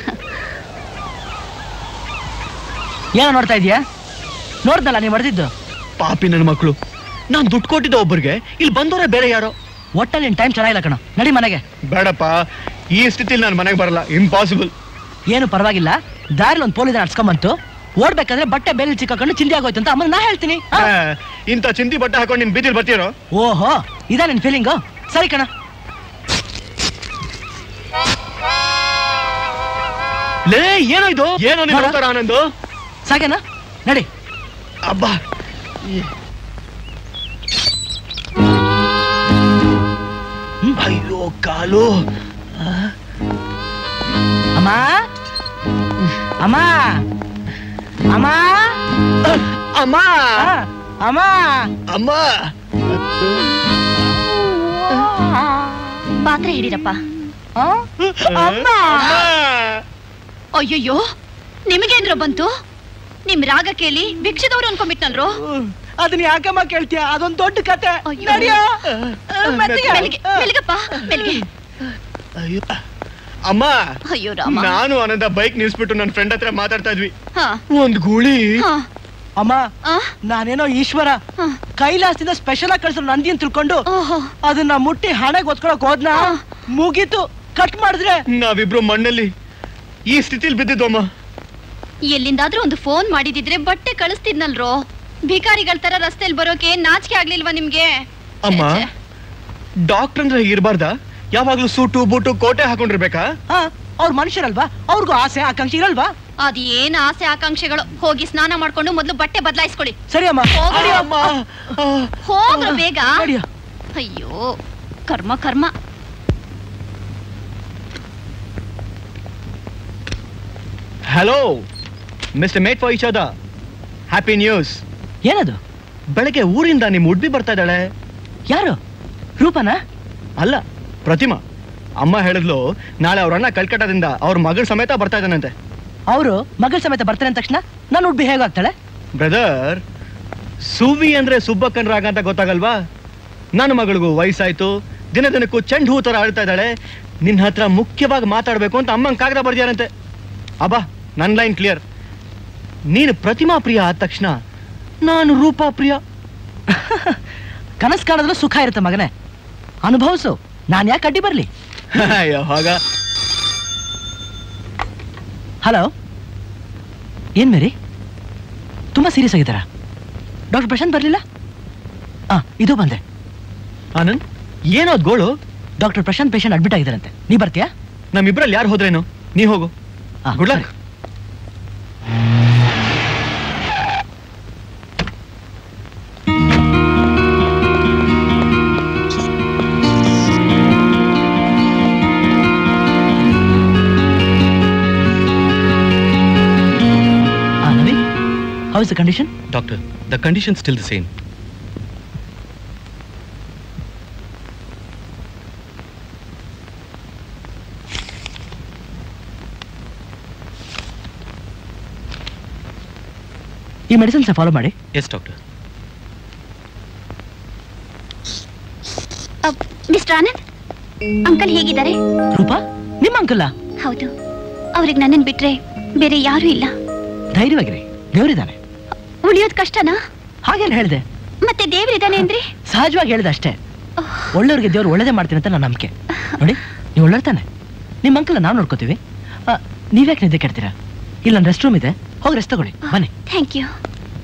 ಏನೋ ನೋಡ್ತಾ ಇದೀಯಾ? ನೋಡ್ದಲ್ಲ ನೀವು ಹೊಡೆದಿದ್ದು. ಪಾಪಿ ನನ್ನ ಮಕ್ಕಳು. ನಾನ್ ದುಡ್ಡು ಕೊಟ್ಟಿದ್ದ ಒಬ್ಬರಿಗೆ, ಇಲ್ಲಿ ಬಂದವರೇ ಬೇರೆ ಯಾರೋ. ಒಟ್ಟಲ್ಲಿ ನಿನ್ ಟೈಮ್ ಚೆನ್ನಾಗಿಲ್ಲ ಕಣ. ನಡಿ ಮನೆಗೆ. ಬೇಡಪ್ಪ, ಈ ಸ್ಥಿತಿಲಿ ನಾನು ಮನೆಗೆ ಬರಲ್ಲ. ಇಂಪಾಸಿಬಲ್. ಏನು ಪರವಾಗಿಲ್ಲ, ದಾರಿಲಿ ಒಂದು ಪೊಲೀಸ್ ನಡ್ಸ್ಕೊಂಬಂತು. ಓಡ್ಬೇಕಾದ್ರೆ ಬಟ್ಟೆ ಬೇಲಿ ಸಿಕ್ಕಾಕೊಂಡು ಚಿಂದಿ ಆಗೋಯ್ತು ಅಂತ ಅಮ್ಮ ನಾ ಹೇಳ್ತೀನಿ. ಇಂಥ ಚಿಂದಿ ಬಟ್ಟೆ ಹಾಕೊಂಡು ನಿನ್ ಬೀದಿಲ್ ಬರ್ತೀರೋ? ಓಹೋ, ಇದಾ ನಿನ್ ಫೀಲಿಂಗು? ಸರಿ ಕಣ. ಲೇ, ಏನೋ ಇದು? ಏನೋ ನೀನು ಆನಂದು? ಸಾಕೇನಾ? ನಡಿ. ಅಬ್ಬಾ, ಅಯ್ಯೋ ಕಾಲು. ಅಮ್ಮ ಅಮ್ಮ ಅಮ್ಮ ಅಮ್ಮ ಅಮ್ಮ ಅಮ್ಮ. ಪಾತ್ರೆ ಹಿಡಿರಪ್ಪ. ಅಮ್ಮ. ಅಯ್ಯಯ್ಯೋ, ನಿಮಗೇನ್ರ ಬಂತು? ನಿಮ್ ರಾಗ ಕೇಳಿ ಭಿಕ್ಷದವ್ರು ಅನ್ಕೊಂಡ್ಬಿಟ್ನಲ್ರು. ಅದನ್ನ ಯಾಕಮ್ಮ ಕೇಳ್ತೀಯ? ಅದೊಂದು ದೊಡ್ಡ ಕತೆ. ಅಮ್ಮ, ಅಯ್ಯೋ ರಾಮ. ನಾನು ಆನಂದ ಬೈಕ್ ನಿಲ್ಸ್ಬಿಟ್ಟು ನನ್ನ ಫ್ರೆಂಡ್ ಹತ್ರ ಮಾತಾಡ್ತಾ ಇದ್ವಿ. ಒಂದ್ ಗೂಳಿ. ಅಮ್ಮ, ನಾನೇನೋ ಈಶ್ವರ ಕೈಲಾಸದಿಂದ ಸ್ಪೆಷಲ್ ಆಗಿ ಕಳ್ಸೋ ನಂದಿ ಅಂತ ತಿಳ್ಕೊಂಡು ಅದನ್ನ ಮುಟ್ಟಿ ಹಣೆಗೆ ಒತ್ಕೊಳಕ್ ಹೋದ್ನ. ಮುಗೀತು, ಕಟ್ ಮಾಡಿದ್ರೆ ನಾವಿಬ್ರು ಮಣ್ಣಲ್ಲಿ ಈ ಸ್ಥಿತಿಲಿ ಬಿದ್ದಿದ್ದು. ಅಮ್ಮ, ಎಲ್ಲಿಂದಾದ್ರೂ ಒಂದು ಫೋನ್ ಮಾಡಿದಿದ್ರೆ ಬಟ್ಟೆ ಕಳಿಸ್ತಿದ್ನಲ್ರೋ. ಭಿಕಾರಿಗಳ ತರ ರಸ್ತೆಯಲ್ಲಿ ಬರೋಕೆ ನಾಚಿಕೆ ಆಗ್ಲಿಲ್ವಾ ನಿಮ್ಗೆ? ಅಮ್ಮ, ಡಾಕ್ಟರ್ ಅಂದ್ರೆ ಇರ್ಬಾರ್ದ? ಯಾವಾಗ್ಲೂ ಸೂಟು ಬೂಟು ಕೋಟೆ ಹಾಕೊಂಡಿರ್ಬೇಕಾ? ಅವ್ರ ಮನುಷ್ಯರಲ್ವಾ? ಅವ್ರಿಗೂ ಆಸೆ ಆಕಾಂಕ್ಷೆ ಇರಲ್ವಾ? ಅದೇನ್ ಆಸೆ ಆಕಾಂಕ್ಷೆಗಳು. ಹೋಗಿ ಸ್ನಾನ ಮಾಡ್ಕೊಂಡು ಮೊದ್ಲು ಬಟ್ಟೆ ಬದಲಾಯಿಸ್ಕೊಳ್ಳಿ. ಸರಿ ಅಮ್ಮ. ಹೋಗ್ರ ಬೇಗ. ಅಯ್ಯೋ ಕರ್ಮ ಕರ್ಮ. Hello mister mate for each other. Happy news. ಏನದು? ಬೆಳಗ್ಗೆ ಊರಿಂದ ನಿಮ್ ಉಡ್ಬಿ ಬರ್ತಾ ಇದ್ದಾಳೆ. ಯಾರು? ರೂಪನಾ? ಅಲ್ಲ, ಪ್ರತಿಮಾ. ಅಮ್ಮ ಹೇಳಿದ್ಲು ನಾಳೆ ಅವ್ರ ಅಣ್ಣ ಕಲ್ಕಟ್ಟಾದಿಂದ ಅವ್ರ ಮಗಳ ಸಮೇತ ಬರ್ತಾ ಇದ್ದಾನಂತೆ. ಅವರು ಮಗಳ ಸಮೇತ ಬರ್ತಾರೆ ಅಂದ ತಕ್ಷಣ ನಾನು ಉಡ್ಬಿ ಹೇಗಾಗ್ತಾಳೆ? ಬ್ರದರ್, ಸುವಿ ಅಂದ್ರೆ ಸುಬ್ಬಕ್ಕನ್ ರಾಗ ಅಂತ ಗೊತ್ತಾಗಲ್ವಾ? ನನ್ನ ಮಗಳಿಗೂ ವಯಸ್ಸಾಯ್ತು, ದಿನ ದಿನಕ್ಕೂ ಚೆಂಡು ಹೂ ತರ ಆಡ್ತಾ ಇದ್ದಾಳೆ. ನಿನ್ನ ಹತ್ರ ಮುಖ್ಯವಾಗಿ ಮಾತಾಡ್ಬೇಕು ಅಂತ ಅಮ್ಮಂಗ್ ಕಾಗದ ಬರ್ದಿಯಾರಂತೆ. ಅಬ್ಬಾ, ನನ್ ಲೈನ್ ಕ್ಲಿಯರ್. ನೀನು ಪ್ರತಿಮಾ ಪ್ರಿಯ ಆದ ತಕ್ಷಣ ನಾನು ರೂಪಾ ಪ್ರಿಯ. ಕನಸು ಕಾಣಿದ್ರು ಸುಖ ಇರುತ್ತೆ ಮಗನೇ, ಅನುಭವಿಸು. ನಾನು ಯಾಕೆ ಅಡ್ಡಿ ಬರ್ಲಿ? ಹಾಗ. ಹಲೋ, ಏನ್ ಮೇರಿ ತುಂಬಾ ಸೀರಿಯಸ್ ಆಗಿದ್ದಾರಾ? ಡಾಕ್ಟರ್ ಪ್ರಶಾಂತ್ ಬರ್ಲಿಲ್ಲ? ಇದು ಬಂದೆ. ಆನಂದ್, ಏನೋದ್ ಗೋಳು? ಡಾಕ್ಟರ್ ಪ್ರಶಾಂತ್ ಪೇಷಂಟ್ ಅಡ್ಮಿಟ್ ಆಗಿದ್ದಾರಂತೆ. ನೀ ಬರ್ತೀಯಾ? ನಮ್ಮಿಬ್ರಲ್ಲಿ ಯಾರು ಹೋದ್ರೇನು? ನೀ ಹೋಗು. Good luck. How is the condition? Doctor, the condition is still the same. ಈ ಮೆಡಿಸಿನ್ಸ್ ಫಾಲೋ ಮಾಡಿ. Yes, doctor. Mister Anand, uncle ಹೇಗಿದ್ದಾರೆ? ರೂಪಾ, ನಿಮ್ಮ ಅಂಕಲ್? ಹೌದು, ಅವ್ರಿಗೆ ನನ್ನನ್ನು ಬಿಟ್ರೆ ಬೇರೆ ಯಾರೂ ಇಲ್ಲ. ಧೈರ್ಯವಾಗಿರಿ, ದೇವರಿದ್ದಾನೆ. ಉಳಿಯೋದು ಕಷ್ಟನಾ? ಹಾಗೆಲ್ಲ ಹೇಳಿದೆ. ಮತ್ತೆ ದೇವರಿದ್ದಾನೆ ಅಂದ್ರೆ? ಸಹಜವಾಗಿ ಹೇಳಿದೆ ಅಷ್ಟೇ. ಒಳ್ಳೆಯವ್ರಿಗೆ ದೇವ್ರು ಒಳ್ಳೇದೇ ಮಾಡ್ತೀನಿ ಅಂತ ನನ್ನ ನಂಬಿಕೆ. ನೋಡಿ, ನೀವು ಒಳ್ಳೆರ್ತಾನೆ. ನಿಮ್ಮ ಅಂಕಲ್ ನಾವು ನೋಡ್ಕೋತೀವಿ. ನೀವ್ಯಾಕೆ ನಿದ್ದೆ ಕೆಡ್ತೀರಾ? ಇಲ್ಲ, ನನ್ನ ರೆಸ್ಟ್ ರೂಮ್ ಇದೆ, ಹೋಗಿ ರೆಸ್ಟ್ ತಗೊಳ್ಳಿ. ಬನ್ನಿ. Thank you.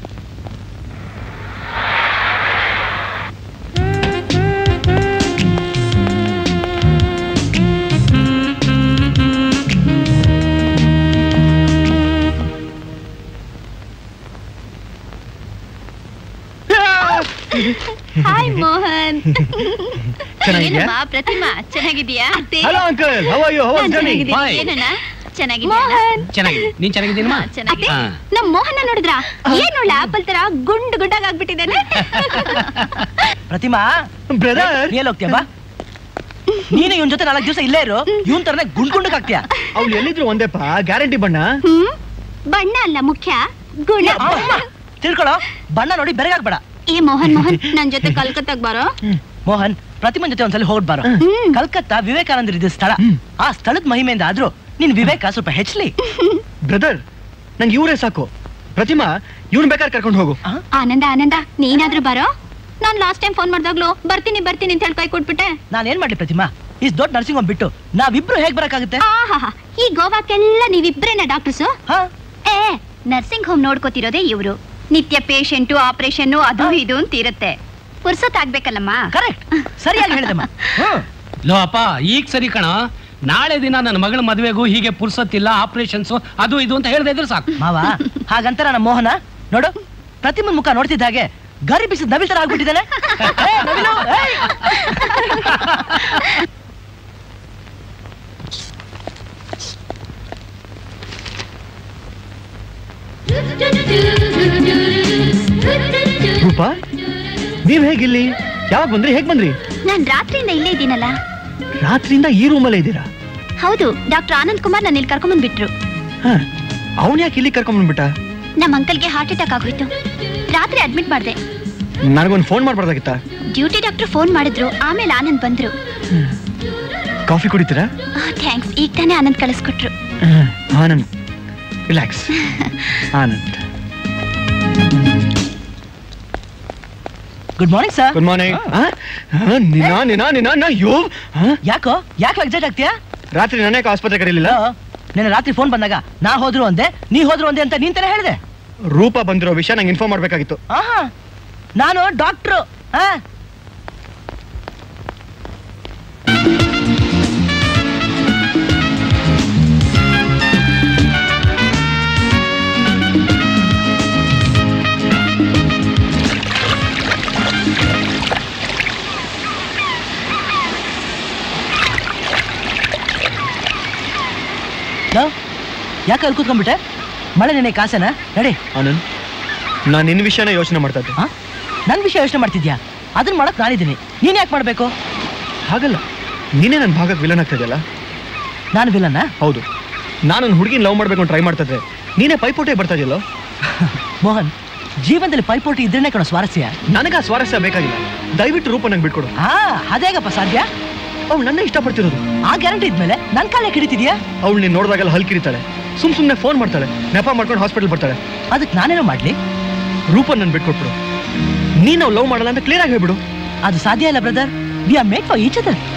ಹಾಯ್ ಮೋಹನ್. ಏನಮ್ಮ ಪ್ರತಿಮಾ, ಚೆನ್ನಾಗಿದ್ಯಾ? Hello uncle, how are you? How are journey? ಏನಣ್ಣ, ಚೆನ್ನಾಗಿದ್ಯಾ? ಚೆನ್ನಾಗಿದೆ. ನೀನ್ ಚೆನ್ನಾಗಿದ್ದೀನಮ್ಮ? ಚೆನ್ನಾಗಿದೆ. ನಮ್ಮ ಮೋಹನ ನೋಡಿದ್ರಾ? ಏನು ಆಪಲ್ ತರ ಗುಂಡು ಗುಂಡಾಗಿ ಆಗ್ಬಿಟ್ಟಿದ್ದಾನೆ. ಪ್ರತಿಮಾ, ಬ್ರದರ್ ಎಲ್ಲಿ ಹೋಗ್ತೀಯ? ಬಾ, ನೀನು ಇವನ್ ಜೊತೆ 4 ದಿವಸ ಇಲ್ಲೇ ಇರು. ಇವನ್ ತರನೇ ಗುಂಡ್ ಗುಂಡಕ್ ಆಗ್ತೀಯ. ಅವ್ಳು ಎಲ್ಲಿದ್ರು ಒಂದೇಪ್ಪ, ಗ್ಯಾರಂಟಿ ಬಣ್ಣ. ಬಣ್ಣ ಅಲ್ಲ ಮುಖ್ಯ, ಗುಣ. ತಿಳ್ಕೊಳ್ಳೋ, ಬಣ್ಣ ನೋಡಿ ಬೆರಗಾಗ್ಬೇಡ. ಏ ಮೋಹನ್ ಮೋಹನ್ ನನ್ ಜೊತೆ ಕಲ್ಕತ್ತಾಗ ಬಾರೋ. ಮೋಹನ್, ಪ್ರತಿಮನ್ ಜೊತೆ ಒಂದ್ಸಲ ಹೋಗ್ಬಿಟ್ ಬಾರೋ. ಕಲ್ಕತ್ತಾ ವಿವೇಕಾನಂದರ ಇದ್ದ ಸ್ಥಳ. ಆ ಸ್ಥಳದ ಮಹಿಮೆಯಿಂದ ಆದ್ರೂ ನಿನ್ ವಿವೇಕ ಸ್ವಲ್ಪ ಹೆಚ್ಚಲಿ. ಬ್ರದರ್, ನಂಗೆ ಇವರೇ ಸಾಕು. ಪ್ರತಿಮಾ, ಇವ್ನು ಬೇಕಾದ್ರೆ ಕರ್ಕೊಂಡು ಹೋಗು. ಆನಂದ ಆನಂದ, ನೀನಾದ್ರೂ ಬಾರೋ. ನಾನ್ ಲಾಸ್ಟ್ ಟೈಮ್ ಫೋನ್ ಮಾಡ್ದಾಗ್ಲೂ ಬರ್ತೀನಿ ಬರ್ತೀನಿ ಅಂತ ಹೇಳಿ ಕೈ ಕೊಟ್ಬಿಟ್ಟೆ. ನಾನ್ ಏನ್ ಮಾಡ್ಲಿ ಪ್ರತಿಮಾ, ಇಷ್ಟು ದೊಡ್ಡ ನರ್ಸಿಂಗ್ ಹೋಮ್ ಬಿಟ್ಟು ನಾವಿಬ್ರು ಹೇಗ್ ಬರಕಾಗುತ್ತೆ? ಈ ಗೋವಾಕ್ಕೆಲ್ಲ ನೀವಿಬ್ರೇನ ಡಾಕ್ಟರ್ಸ್? ಏ, ನರ್ಸಿಂಗ್ ಹೋಮ್ ನೋಡ್ಕೋತಿರೋದೇ ಇವ್ರು. ನಿತ್ಯ ಪೇಷಂಟು, ಆಪರೇಷನ್, ಅದು ಇದು ಅಂತ ಇರುತ್ತೆ. ಪುರ್ಸೊತ್ತಾಗ್ಬೇಕಲ್ಲಮ್ಮ. ಕರೆಕ್ಟ್, ಸರಿಯಾಗಿ ಹೇಳಿದಮ್ಮ. ಲೋ ಅಪ್ಪ, ಈಗ ಸರಿ ಕಣ. ನಾಳೆ ದಿನ ನನ್ನ ಮಗಳ ಮದುವೆಗೂ ಹೀಗೆ ಪುರ್ಸತ್ತಿಲ್ಲ, ಆಪರೇಷನ್ಸ್ ಅದು ಇದು ಅಂತ ಹೇಳ್ದೆ ಇದ್ರೆ ಸಾಕು. ಮಾವ, ಹಾಗಂತ ನನ್ನ ಮೋಹನ ನೋಡು, ಪ್ರತಿಮನ್ ಮುಖ ನೋಡ್ತಿದ್ದ ಹಾಗೆ ಗರಿ ಬಿಸಿದ ನವಿಲ್ ತರ ಆಗ್ಬಿಟ್ಟಿದ್ದಾನೆ. ರೂಪಾ, ನೀವ್ ಹೇಗಿಲ್ಲಿ? ಯಾವಾಗ ಬಂದ್ರಿ? ಹೇಗ್ ಬಂದ್ರಿ? ನಾನ್ ರಾತ್ರಿಯಿಂದ ಇಲ್ಲೇ ಇದ್ದೀನಲ್ಲ. ರಾತ್ರಿಯಿಂದ ಈ ರೂಮಲ್ಲೇ ಇದ್ದೀರಾ? ಹೌದು, ಡಾಕ್ಟರ್ ಆನಂದ್ ಕುಮಾರ್ ನನ್ನ ಇಲ್ಲಿ ಕರ್ಕೊಂಡ್ ಬಂದ್ಬಿಟ್ರು. ಅವನ್ ಯಾಕೆ ಇಲ್ಲಿ ಕರ್ಕೊಂಡ್ ಬಂದ್ಬಿಟ್ಟ? ನಮ್ಮ ಅಂಕಲ್ಗೆ ಹಾರ್ಟ್ ಅಟ್ಯಾಕ್ ಆಗೋಯ್ತು. ರಾತ್ರಿ ಅಡ್ಮಿಟ್ ಮಾಡ್ದೆ. ನನಗೊಂದು ಫೋನ್ ಮಾಡ್ಬಾರ್ದಾಗಿತ್ತಾ? ಡ್ಯೂಟಿ ಡಾಕ್ಟರ್ ಫೋನ್ ಮಾಡಿದ್ರು, ಆಮೇಲೆ ಆನಂದ್ ಬಂದ್ರು. ಕಾಫಿ ಕುಡಿತೀರಾ? ಥ್ಯಾಂಕ್ಸ್, ಈಗ ತಾನೇ ಆನಂದ್ ಕಳಿಸ್ಕೊಟ್ರು. Anand, relax. Anand, good morning sir. Good morning. ಯಾಕೋ ಯಾಕೆ ಎಕ್ಸೈಟ್ ಆಗ್ತೀಯಾ? ರಾತ್ರಿ ನಾನೇ ಆಸ್ಪತ್ರೆ ಕರೀಲಿಲ್ಲ. ನಿನ್ನೆ ರಾತ್ರಿ ಫೋನ್ ಬಂದಾಗ ನಾ ಹೋದ್ರು ಒಂದೇ, ನೀ ಹೋದ್ರು ಒಂದೇ ಅಂತ ನೀನ್ ತಾನೇ ಹೇಳಿದೆ. ರೂಪಾ ಬಂದಿರೋ ವಿಷಯ ನಂಗೆ ಇನ್ಫಾರ್ಮ್ ಮಾಡ್ಬೇಕಾಗಿತ್ತು. ನಾನು ಡಾಕ್ಟ್ರು. ಯಾಕೆ ಅಲ್ಲಿ ಕೂತ್ಕೊಂಡ್ಬಿಟ್ಟೆ? ಮಳೆ ನೆನೆ ಕಾಸನ ನಡಿ. ಆನಂದ್, ನಾನು ನಿನ್ನ ವಿಷಯನ ಯೋಚನೆ ಮಾಡ್ತಾ ಇದ್ದೆ. ನನ್ನ ವಿಷಯ ಯೋಚನೆ ಮಾಡ್ತಿದ್ಯಾ? ಅದನ್ನ ಮಾಡಕ್ ನಾನಿದ್ದೀನಿ, ನೀನ್ ಯಾಕೆ ಮಾಡ್ಬೇಕು? ಹಾಗಲ್ಲ, ನೀನೇ ನನ್ನ ಭಾಗಕ್ಕೆ ವಿಲನ್ ಆಗ್ತಾ ಇದೆಯಲ್ಲ. ನಾನು ವಿಲನ್ನ? ಹೌದು. ನಾನೊಂದು ಹುಡುಗಿನ ಲವ್ ಮಾಡ್ಬೇಕು ಅಂತ ಟ್ರೈ ಮಾಡ್ತಾ ಇದ್ದೆ, ನೀನೇ ಪೈಪೋಟಿ ಬರ್ತಾ ಇದೆಯಲ್ಲೋ. ಮೋಹನ್, ಜೀವನದಲ್ಲಿ ಪೈಪೋಟಿ ಇದ್ರೇನೆ ಕಣೋ ಸ್ವಾರಸ್ಯ. ನನಗ ಸ್ವಾರಸ್ಯ ಬೇಕಾಗಿಲ್ಲ, ದಯವಿಟ್ಟು ರೂಪ ನಂಗೆ ಬಿಟ್ಕೊಡು. ಅದೇಗಪ್ಪ ಸಾಧ್ಯ? ಅವ್ಳು ನನ್ನ ಇಷ್ಟಪಡ್ತಿರೋದು. ಆ ಗ್ಯಾರಂಟಿ ಇದ್ಮೇಲೆ ನನ್ನ ಕಾಲೇ ಕಿಡಿತಿದ್ಯಾ? ಅವಳು ನೀನ್ ನೋಡಿದಾಗೆಲ್ಲ ಹಲ್ ಕಿರಿತಾಳೆ, ಸುಮ್ನೆ ಫೋನ್ ಮಾಡ್ತಾಳೆ, ನೆಪ ಮಾಡ್ಕೊಂಡು ಹಾಸ್ಪಿಟಲ್ ಬರ್ತಾಳೆ. ಅದಕ್ಕೆ ನಾನೇನೋ ಮಾಡ್ಲಿ? ರೂಪ ನನ್ ಬಿಟ್ಕೊಟ್ಬಿಡು. ನೀನ್ ನಾವು ಲವ್ ಮಾಡಲ್ಲ ಅಂತ ಕ್ಲಿಯರ್ ಆಗಿ ಹೇಳ್ಬಿಡು. ಅದು ಸಾಧ್ಯ ಇಲ್ಲ brother, we are made for each other.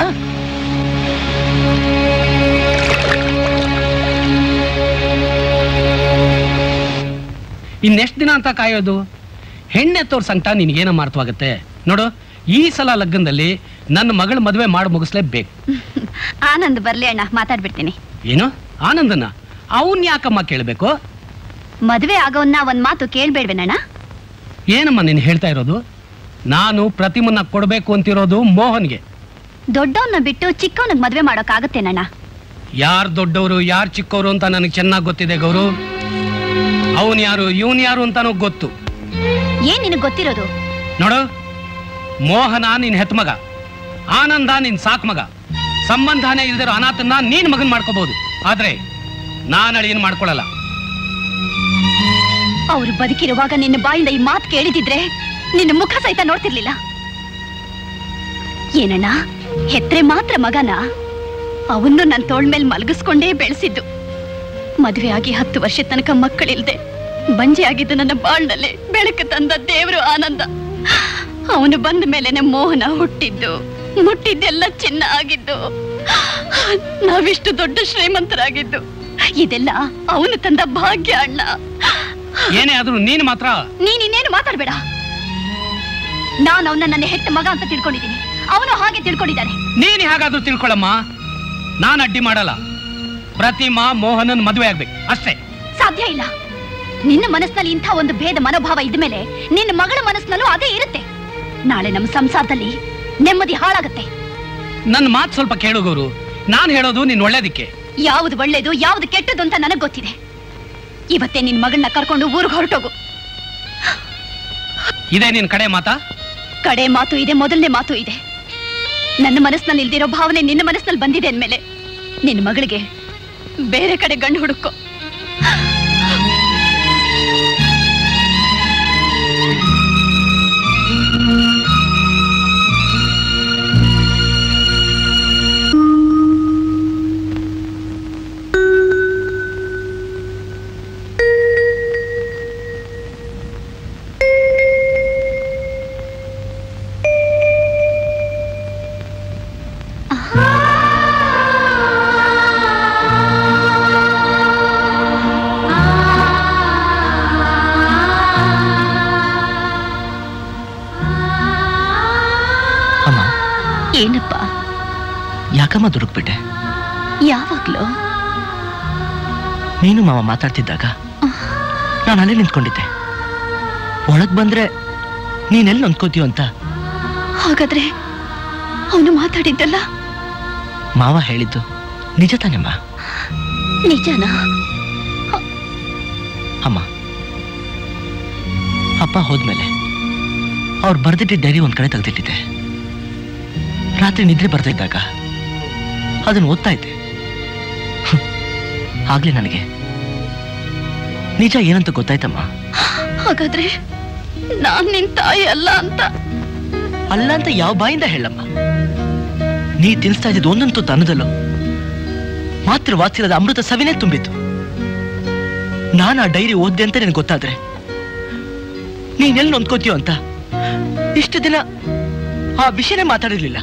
ಇನ್ನೆಷ್ಟು ದಿನ ಅಂತ ಕಾಯೋದು? ಹೆಣ್ಣೆತ್ತೋರ್ ಸಂಕಟ ನಿನ್ಗೇನೋ ಮಾರ್ತವಾಗತ್ತೆ ನೋಡು. ಈ ಸಲ ಲಗ್ನದಲ್ಲಿ ನನ್ನ ಮಗಳ ಮದುವೆ ಮಾಡಿ ಮುಗಿಸ್ಲೇಬೇಕು. ಆನಂದ್ ಬರ್ಲಿ ಅಣ್ಣ, ಮಾತಾಡ್ಬಿಡ್ತೀನಿ. ಏನು ಆನಂದನ? ಅವನ್ ಯಾಕಮ್ಮ ಕೇಳ್ಬೇಕು? ಮದುವೆ ಆಗೋನ್ನ ಒಂದ್ ಮಾತು ಕೇಳ್ಬೇಡ್ವೇನಣ್ಣ? ಏನಮ್ಮ ನೀನ್ ಹೇಳ್ತಾ ಇರೋದು? ನಾನು ಪ್ರತಿಮನ್ನ ಕೊಡ್ಬೇಕು ಅಂತಿರೋದು ಮೋಹನ್ಗೆ. ದೊಡ್ಡವನ್ನ ಬಿಟ್ಟು ಚಿಕ್ಕವನಿಗೆ ಮದುವೆ ಮಾಡೋಕ್ಕಾಗತ್ತೇನಣ್ಣ? ಯಾರು ದೊಡ್ಡವರು ಯಾರು ಚಿಕ್ಕವರು ಅಂತ ನನಗೆ ಚೆನ್ನಾಗಿ ಗೊತ್ತಿದೆ ಗೌರು. ಅವನ್ ಯಾರು ಇವನ್ ಯಾರು ಅಂತಾನೂ ಗೊತ್ತು. ಏನ್ ನಿನಗ್ ಗೊತ್ತಿರೋದು? ನೋಡು, ಮೋಹನ ನಿನ್ ಹೆತ್ ಮಗ, ಆನಂದ ನಿನ್ ಸಾಕ್ ಮಗ. ಸಂಬಂಧನೇ ಇಲ್ದಿರೋ ಅನಾಥನ್ನ ನೀನ್ ಮಗನ್ ಮಾಡ್ಕೋಬಹುದು, ಆದ್ರೆ ನಾನು ಅಳಿಯನ್ ಮಾಡ್ಕೊಳಲ್ಲ. ಅವ್ರು ಬದುಕಿರುವಾಗ ನಿನ್ನ ಬಾಯಿಂದ ಈ ಮಾತು ಕೇಳಿದಿದ್ರೆ ನಿನ್ನ ಮುಖ ಸಹಿತ ನೋಡ್ತಿರ್ಲಿಲ್ಲ. ಏನಣ್ಣ, ಹೆತ್ರೆ ಮಾತ್ರ ಮಗನ? ಅವನ್ನು ನನ್ನ ತೋಳ್ ಮೇಲೆ ಮಲಗಿಸ್ಕೊಂಡೇ ಬೆಳೆಸಿದ್ದು. ಮದುವೆ ಆಗಿ 10 ವರ್ಷ ತನಕ ಮಕ್ಕಳಿಲ್ದೆ ಬಂಜೆ ಆಗಿದ್ದು ನನ್ನ ಬಾಳ್ನಲ್ಲಿ ಬೆಳಕು ತಂದ ದೇವರು ಆನಂದ. ಅವನು ಬಂದ ಮೇಲೆನೆ ಮೋಹನ ಹುಟ್ಟಿದ್ದು, ಮುಟ್ಟಿದ್ದೆಲ್ಲ ಚಿನ್ನ ಆಗಿದ್ದು, ನಾವಿಷ್ಟು ದೊಡ್ಡ ಶ್ರೀಮಂತರಾಗಿದ್ದು. ಇದೆಲ್ಲ ಅವನು ತಂದ ಭಾಗ್ಯ ಅಣ್ಣ. ಏನೇ ಆದ್ರೂ ನೀನು ಮಾತ್ರ ನೀನೇನು ಮಾತಾಡ್ಬೇಡ. ನಾನು ಅವನ ನನ್ನ ಹೆತ್ತ ಮಗ ಅಂತ ತಿಳ್ಕೊಂಡಿದ್ದೀನಿ, ಅವನು ಹಾಗೆ ತಿಳ್ಕೊಂಡಿದ್ದಾನೆ. ನೀನ್ ಹೇಗಾದ್ರೂ ತಿಳ್ಕೊಳಮ್ಮ, ನಾನು ಅಡ್ಡಿ ಮಾಡಲ್ಲ. ಪ್ರತಿಮಾ ಮೋಹನನ್ ಮದುವೆ ಆಗ್ಬೇಕು ಅಷ್ಟೇ. ಸಾಧ್ಯ ಇಲ್ಲ. ನಿನ್ನ ಮನಸ್ಸಿನಲ್ಲಿ ಇಂಥ ಒಂದು ಭೇದ ಮನೋಭಾವ ಇದ್ಮೇಲೆ ನಿನ್ನ ಮಗಳ ಮನಸ್ಸಿನಲ್ಲೂ ಅದೇ ಇರುತ್ತೆ. ನಾಳೆ ನಮ್ಮ ಸಂಸಾರದಲ್ಲಿ ನೆಮ್ಮದಿ ಹಾಳಾಗತ್ತೆ. ನನ್ನ ಮಾತು ಸ್ವಲ್ಪ ಕೇಳು ಗೌರು, ನಾನು ಹೇಳೋದು ನಿನ್ ಒಳ್ಳೇದಿಕ್ಕೆ. ಯಾವ್ದು ಒಳ್ಳೇದು ಯಾವ್ದು ಕೆಟ್ಟದ್ದು ಅಂತ ನನಗ್ ಗೊತ್ತಿದೆ. ಇವತ್ತೇ ನಿನ್ ಮಗಳನ್ನ ಕರ್ಕೊಂಡು ಊರಿಗೆ ಹೊರಟೋಗು. ಇದೇ ನಿನ್ ಕಡೆ ಮಾತಾ? ಕಡೆ ಮಾತು ಇದೆ, ಮೊದಲನೇ ಮಾತು ಇದೆ. ನನ್ನ ಮನಸ್ಸಿನಲ್ಲಿ ಇಲ್ದಿರೋ ಭಾವನೆ ನಿನ್ನ ಮನಸ್ಸಿನಲ್ಲಿ ಬಂದಿದೆ ಅಂದ್ಮೇಲೆ ನಿನ್ನ ಮಗಳಿಗೆ ಬೇರೆ ಕಡೆ ಗಂಡು ಹುಡುಕೋ. ಏನಪ್ಪ? ಯಾಕಮ್ಮ ದುಡುಕ್ಬಿಟ್ಟೆ? ಯಾವಾಗ್ಲೂ ನೀನು ಮಾವ ಮಾತಾಡ್ತಿದ್ದಾಗ ನಾನು ಅಲ್ಲೇ ನಿಂತ್ಕೊಂಡಿದ್ದೆ. ಒಳಗ್ ಬಂದ್ರೆ ನೀನೆಲ್ಲಿ ನೊಂದ್ಕೋತೀವ ಅಂತ. ಹಾಗಾದ್ರೆ ಅವನು ಮಾತಾಡಿದ್ದಲ್ಲ ಮಾವ ಹೇಳಿದ್ದು ನಿಜ ತಾನೆಮ್ಮ? ನಿಜನಾ? ಅಮ್ಮ, ಅಪ್ಪ ಹೋದ್ಮೇಲೆ ಅವ್ರು ಬರ್ದಿಟ್ಟಿದ್ದ ಡೈರಿ ಒಂದ್ ಕಡೆ ತೆಗೆದಿಟ್ಟಿದ್ದೆ. ರಾತ್ರಿ ನಿದ್ರೆ ಬರ್ತಾ ಇದ್ದಾಗ ಅದನ್ನು ಓದ್ತಾ ಇದ್ದೆ. ಆಗ್ಲೇ ನನಗೆ ನಿಜ ಏನಂತ ಗೊತ್ತಾಯ್ತಮ್ಮ. ಹಾಗಾದ್ರೆ ನಾನ್ ನಿನ್ ತಾಯಿ ಅಲ್ಲ ಅಂತ? ಅಲ್ಲ ಅಂತ ಯಾವ ಬಾಯಿಂದ ಹೇಳಮ್ಮ? ನೀ ತಿನ್ಸ್ತಾ ಇದ್ದಿದ್ದು ಒಂದಂತೂ ತನ್ನದಲ್ಲೋ ಮಾತ್ರ ವಾತ್ಸಲ್ಯದ ಅಮೃತ ಸವಿನೇ ತುಂಬಿತ್ತು. ನಾನು ಆ ಡೈರಿ ಓದ್ದೆ ಅಂತ ನಿನಗೆ ಗೊತ್ತಾದ್ರೆ ನೀನೆಲ್ಲಿ ನೊಂದ್ಕೋತೀಯೋ ಅಂತ ಇಷ್ಟು ದಿನ ಆ ವಿಷಯನೇ ಮಾತಾಡಿರ್ಲಿಲ್ಲ.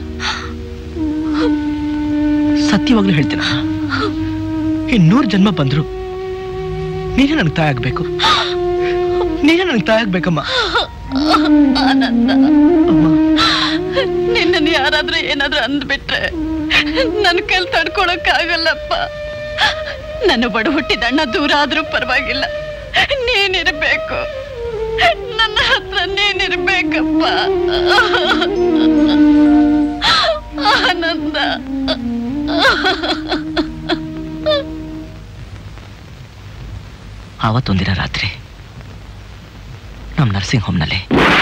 ಸತ್ಯವಾಗ್ಲೂ ಹೇಳ್ತೀನ, ಇನ್ 100 ಜನ್ಮ ಬಂದ್ರು ನೀನೇ ನನಗೆ ತಾಯಿ ಆಗ್ಬೇಕು. ನೀನೇ ನನಗೆ ತಾಯಿ ಆಗ್ಬೇಕಮ್ಮ. ಆನಂದ, ನಿನ್ನನ್ನು ಯಾರಾದ್ರೂ ಏನಾದ್ರೂ ಅಂದ್ಬಿಟ್ರೆ ನನ್ನ ಕೈಲಿ ತಡ್ಕೊಳಕ್ಕಾಗಲ್ಲಪ್ಪ. ನನ್ನ ಬಡ ಹುಟ್ಟಿದಣ್ಣ ದೂರ ಆದ್ರೂ ಪರವಾಗಿಲ್ಲ, ನೀನಿರ್ಬೇಕು. ನನ್ನ ಹತ್ರ ನೀನಿರ್ಬೇಕಪ್ಪ. ಆನಂದ, ಆವತ್ತೊಂದಿನ ರಾತ್ರಿ ನಮ್ಮ ನರ್ಸಿಂಗ್ ಹೋಮ್ನಲ್ಲಿ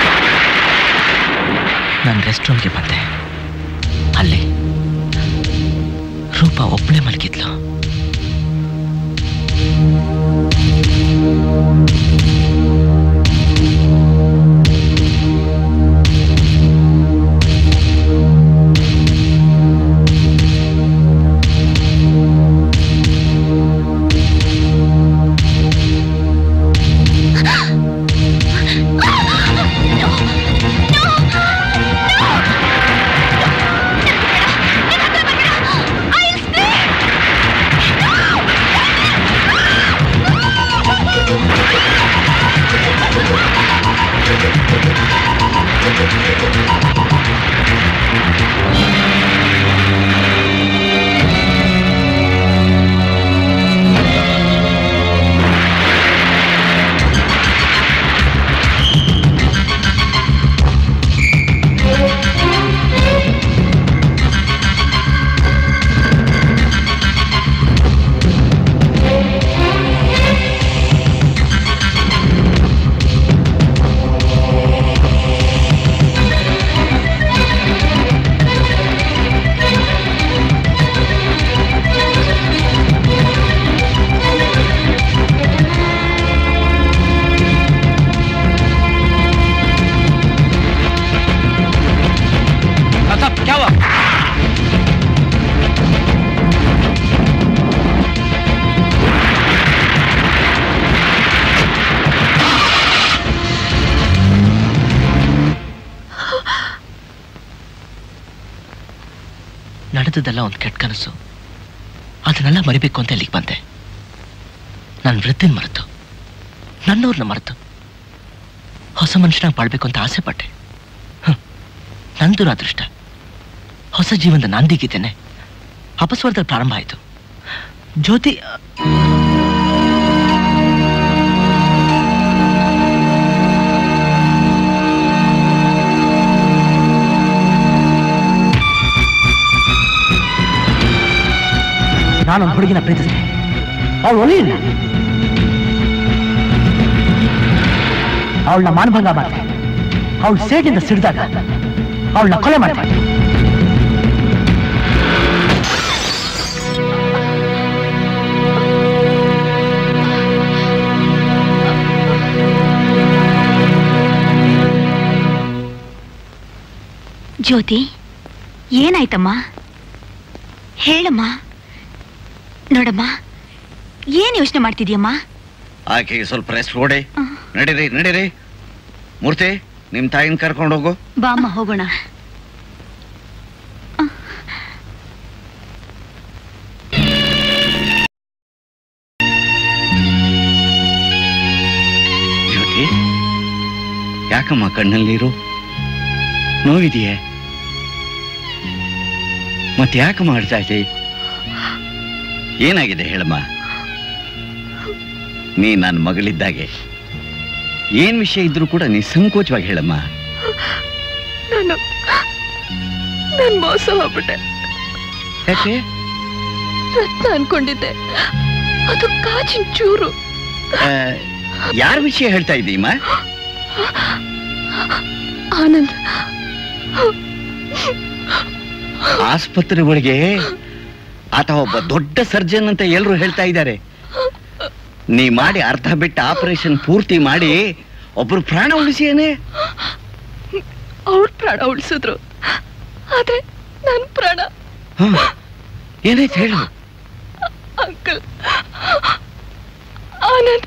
ನಾನು ರೆಸ್ಟ್ ರೂಮ್ಗೆ ಬಂದೆ. ಅಲ್ಲಿ ರೂಪ ಒಬ್ಬಳೇ ಮಲಗಿದ್ಲು. ನಡೆದದೆಲ್ಲ ಒಂದು ಕೆಟ್ಟ ಕನಸು. ಅದನ್ನೆಲ್ಲ ಮರಿಬೇಕು ಅಂತ ಇಲ್ಲಿಗೆ ಬಂದೆ. ನನ್ನ ವೃತ್ತಿನ ಮರೆತು, ನನ್ನವ್ರನ್ನ ಮರೆತು ಹೊಸ ಮನುಷ್ಯನಾಗಿ ಬಾಳ್ಬೇಕು ಅಂತ ಆಸೆ ಪಟ್ಟೆ. ನಂದು ಅದೃಷ್ಟ. ಹೊಸ ಜೀವನದ ನಾಂದಿಗಿದ್ದೇನೆ. ಅಪಸ್ವರದಲ್ಲಿ ಪ್ರಾರಂಭ ಆಯಿತು. ಜ್ಯೋತಿ ನಾನೊಂದು ಹುಡುಗಿನ ಪ್ರೀತಿಸಿದೆ. ಅವಳು ಒಲಿಯಿಲ್ಲ. ಅವಳನ್ನ ಮಾನಭಂಗ ಮಾಡಿದೆ. ಅವಳು ಸೇಟಿಂದ ಸಿಡಿದಾಗ ಅವಳನ್ನ ಕೊಲೆ ಮಾಡಿದೆ. ಜ್ಯೋತಿ, ಏನಾಯ್ತಮ್ಮ? ಹೇಳಮ್ಮ. ನೋಡಮ್ಮ, ಏನ್ ಯೋಚನೆ ಮಾಡ್ತಿದ್ಯಮ್ಮ? ಆಕೆಗೆ ಸ್ವಲ್ಪ ರೆಸ್ಟ್ ಕೊಡಿ. ನಡೀರಿ ನಡೀರಿ. ಮೂರ್ತಿ, ನಿಮ್ ತಾಯಿನ ಕರ್ಕೊಂಡು ಹೋಗು. ಬಾಮ್ಮ, ಹೋಗೋಣ. ಜ್ಯೋತಿ, ಯಾಕಮ್ಮ ಕಣ್ಣಲ್ಲಿ ನೀರು? ನೋವಿದೆಯೇ? ಮತ್ತೆ ಯಾಕೆ ಮಾಡ್ತಾ ಇದ್ದೆ? ಏನಾಗಿದೆ ಹೇಳಮ್ಮ? ನೀ ನನ್ನ ಮಗಳಿದ್ದಾಗೆ ಏನ್ ವಿಷಯ ಇದ್ರೂ ಕೂಡ ನಿಸ್ಸಂಕೋಚವಾಗಿ ಹೇಳಮ್ಮ. ನಾನು ಮೋಸ ಹೋಗ್ಬಿಟ್ಟೆ. ಯಾಕೆ? ರತ್ನ ಅನ್ಕೊಂಡಿದ್ದೆ, ಅದು ಕಾಜಿನ ಚೂರು. ಯಾರ ವಿಷಯ ಹೇಳ್ತಾ ಇದ್ದೀಮ್ಮ? ಆನಂದ್. ಆಸ್ಪತ್ರೆ ಒಳಗೆ ಆತ ಒಬ್ಬ ದೊಡ್ಡ ಸರ್ಜನ್ ಅಂತ ಎಲ್ಲರೂ ಹೇಳ್ತಾ ಇದ್ದಾರೆ. ನೀ ಮಾಡಿ ಅರ್ಧ ಬಿಟ್ಟ ಆಪರೇಷನ್ ಪೂರ್ತಿ ಮಾಡಿ ಒಬ್ರು ಪ್ರಾಣ ಉಳಿಸಿಯೇನೆ. ಅವ್ರ ಪ್ರಾಣ ಉಳಿಸಿದ್ರು, ಆದ್ರೆ ನನ್ ಪ್ರಾಣ. ಏನಾಯ್ತು ಹೇಳು? ಅಂಕಲ್, ಆನಂದ್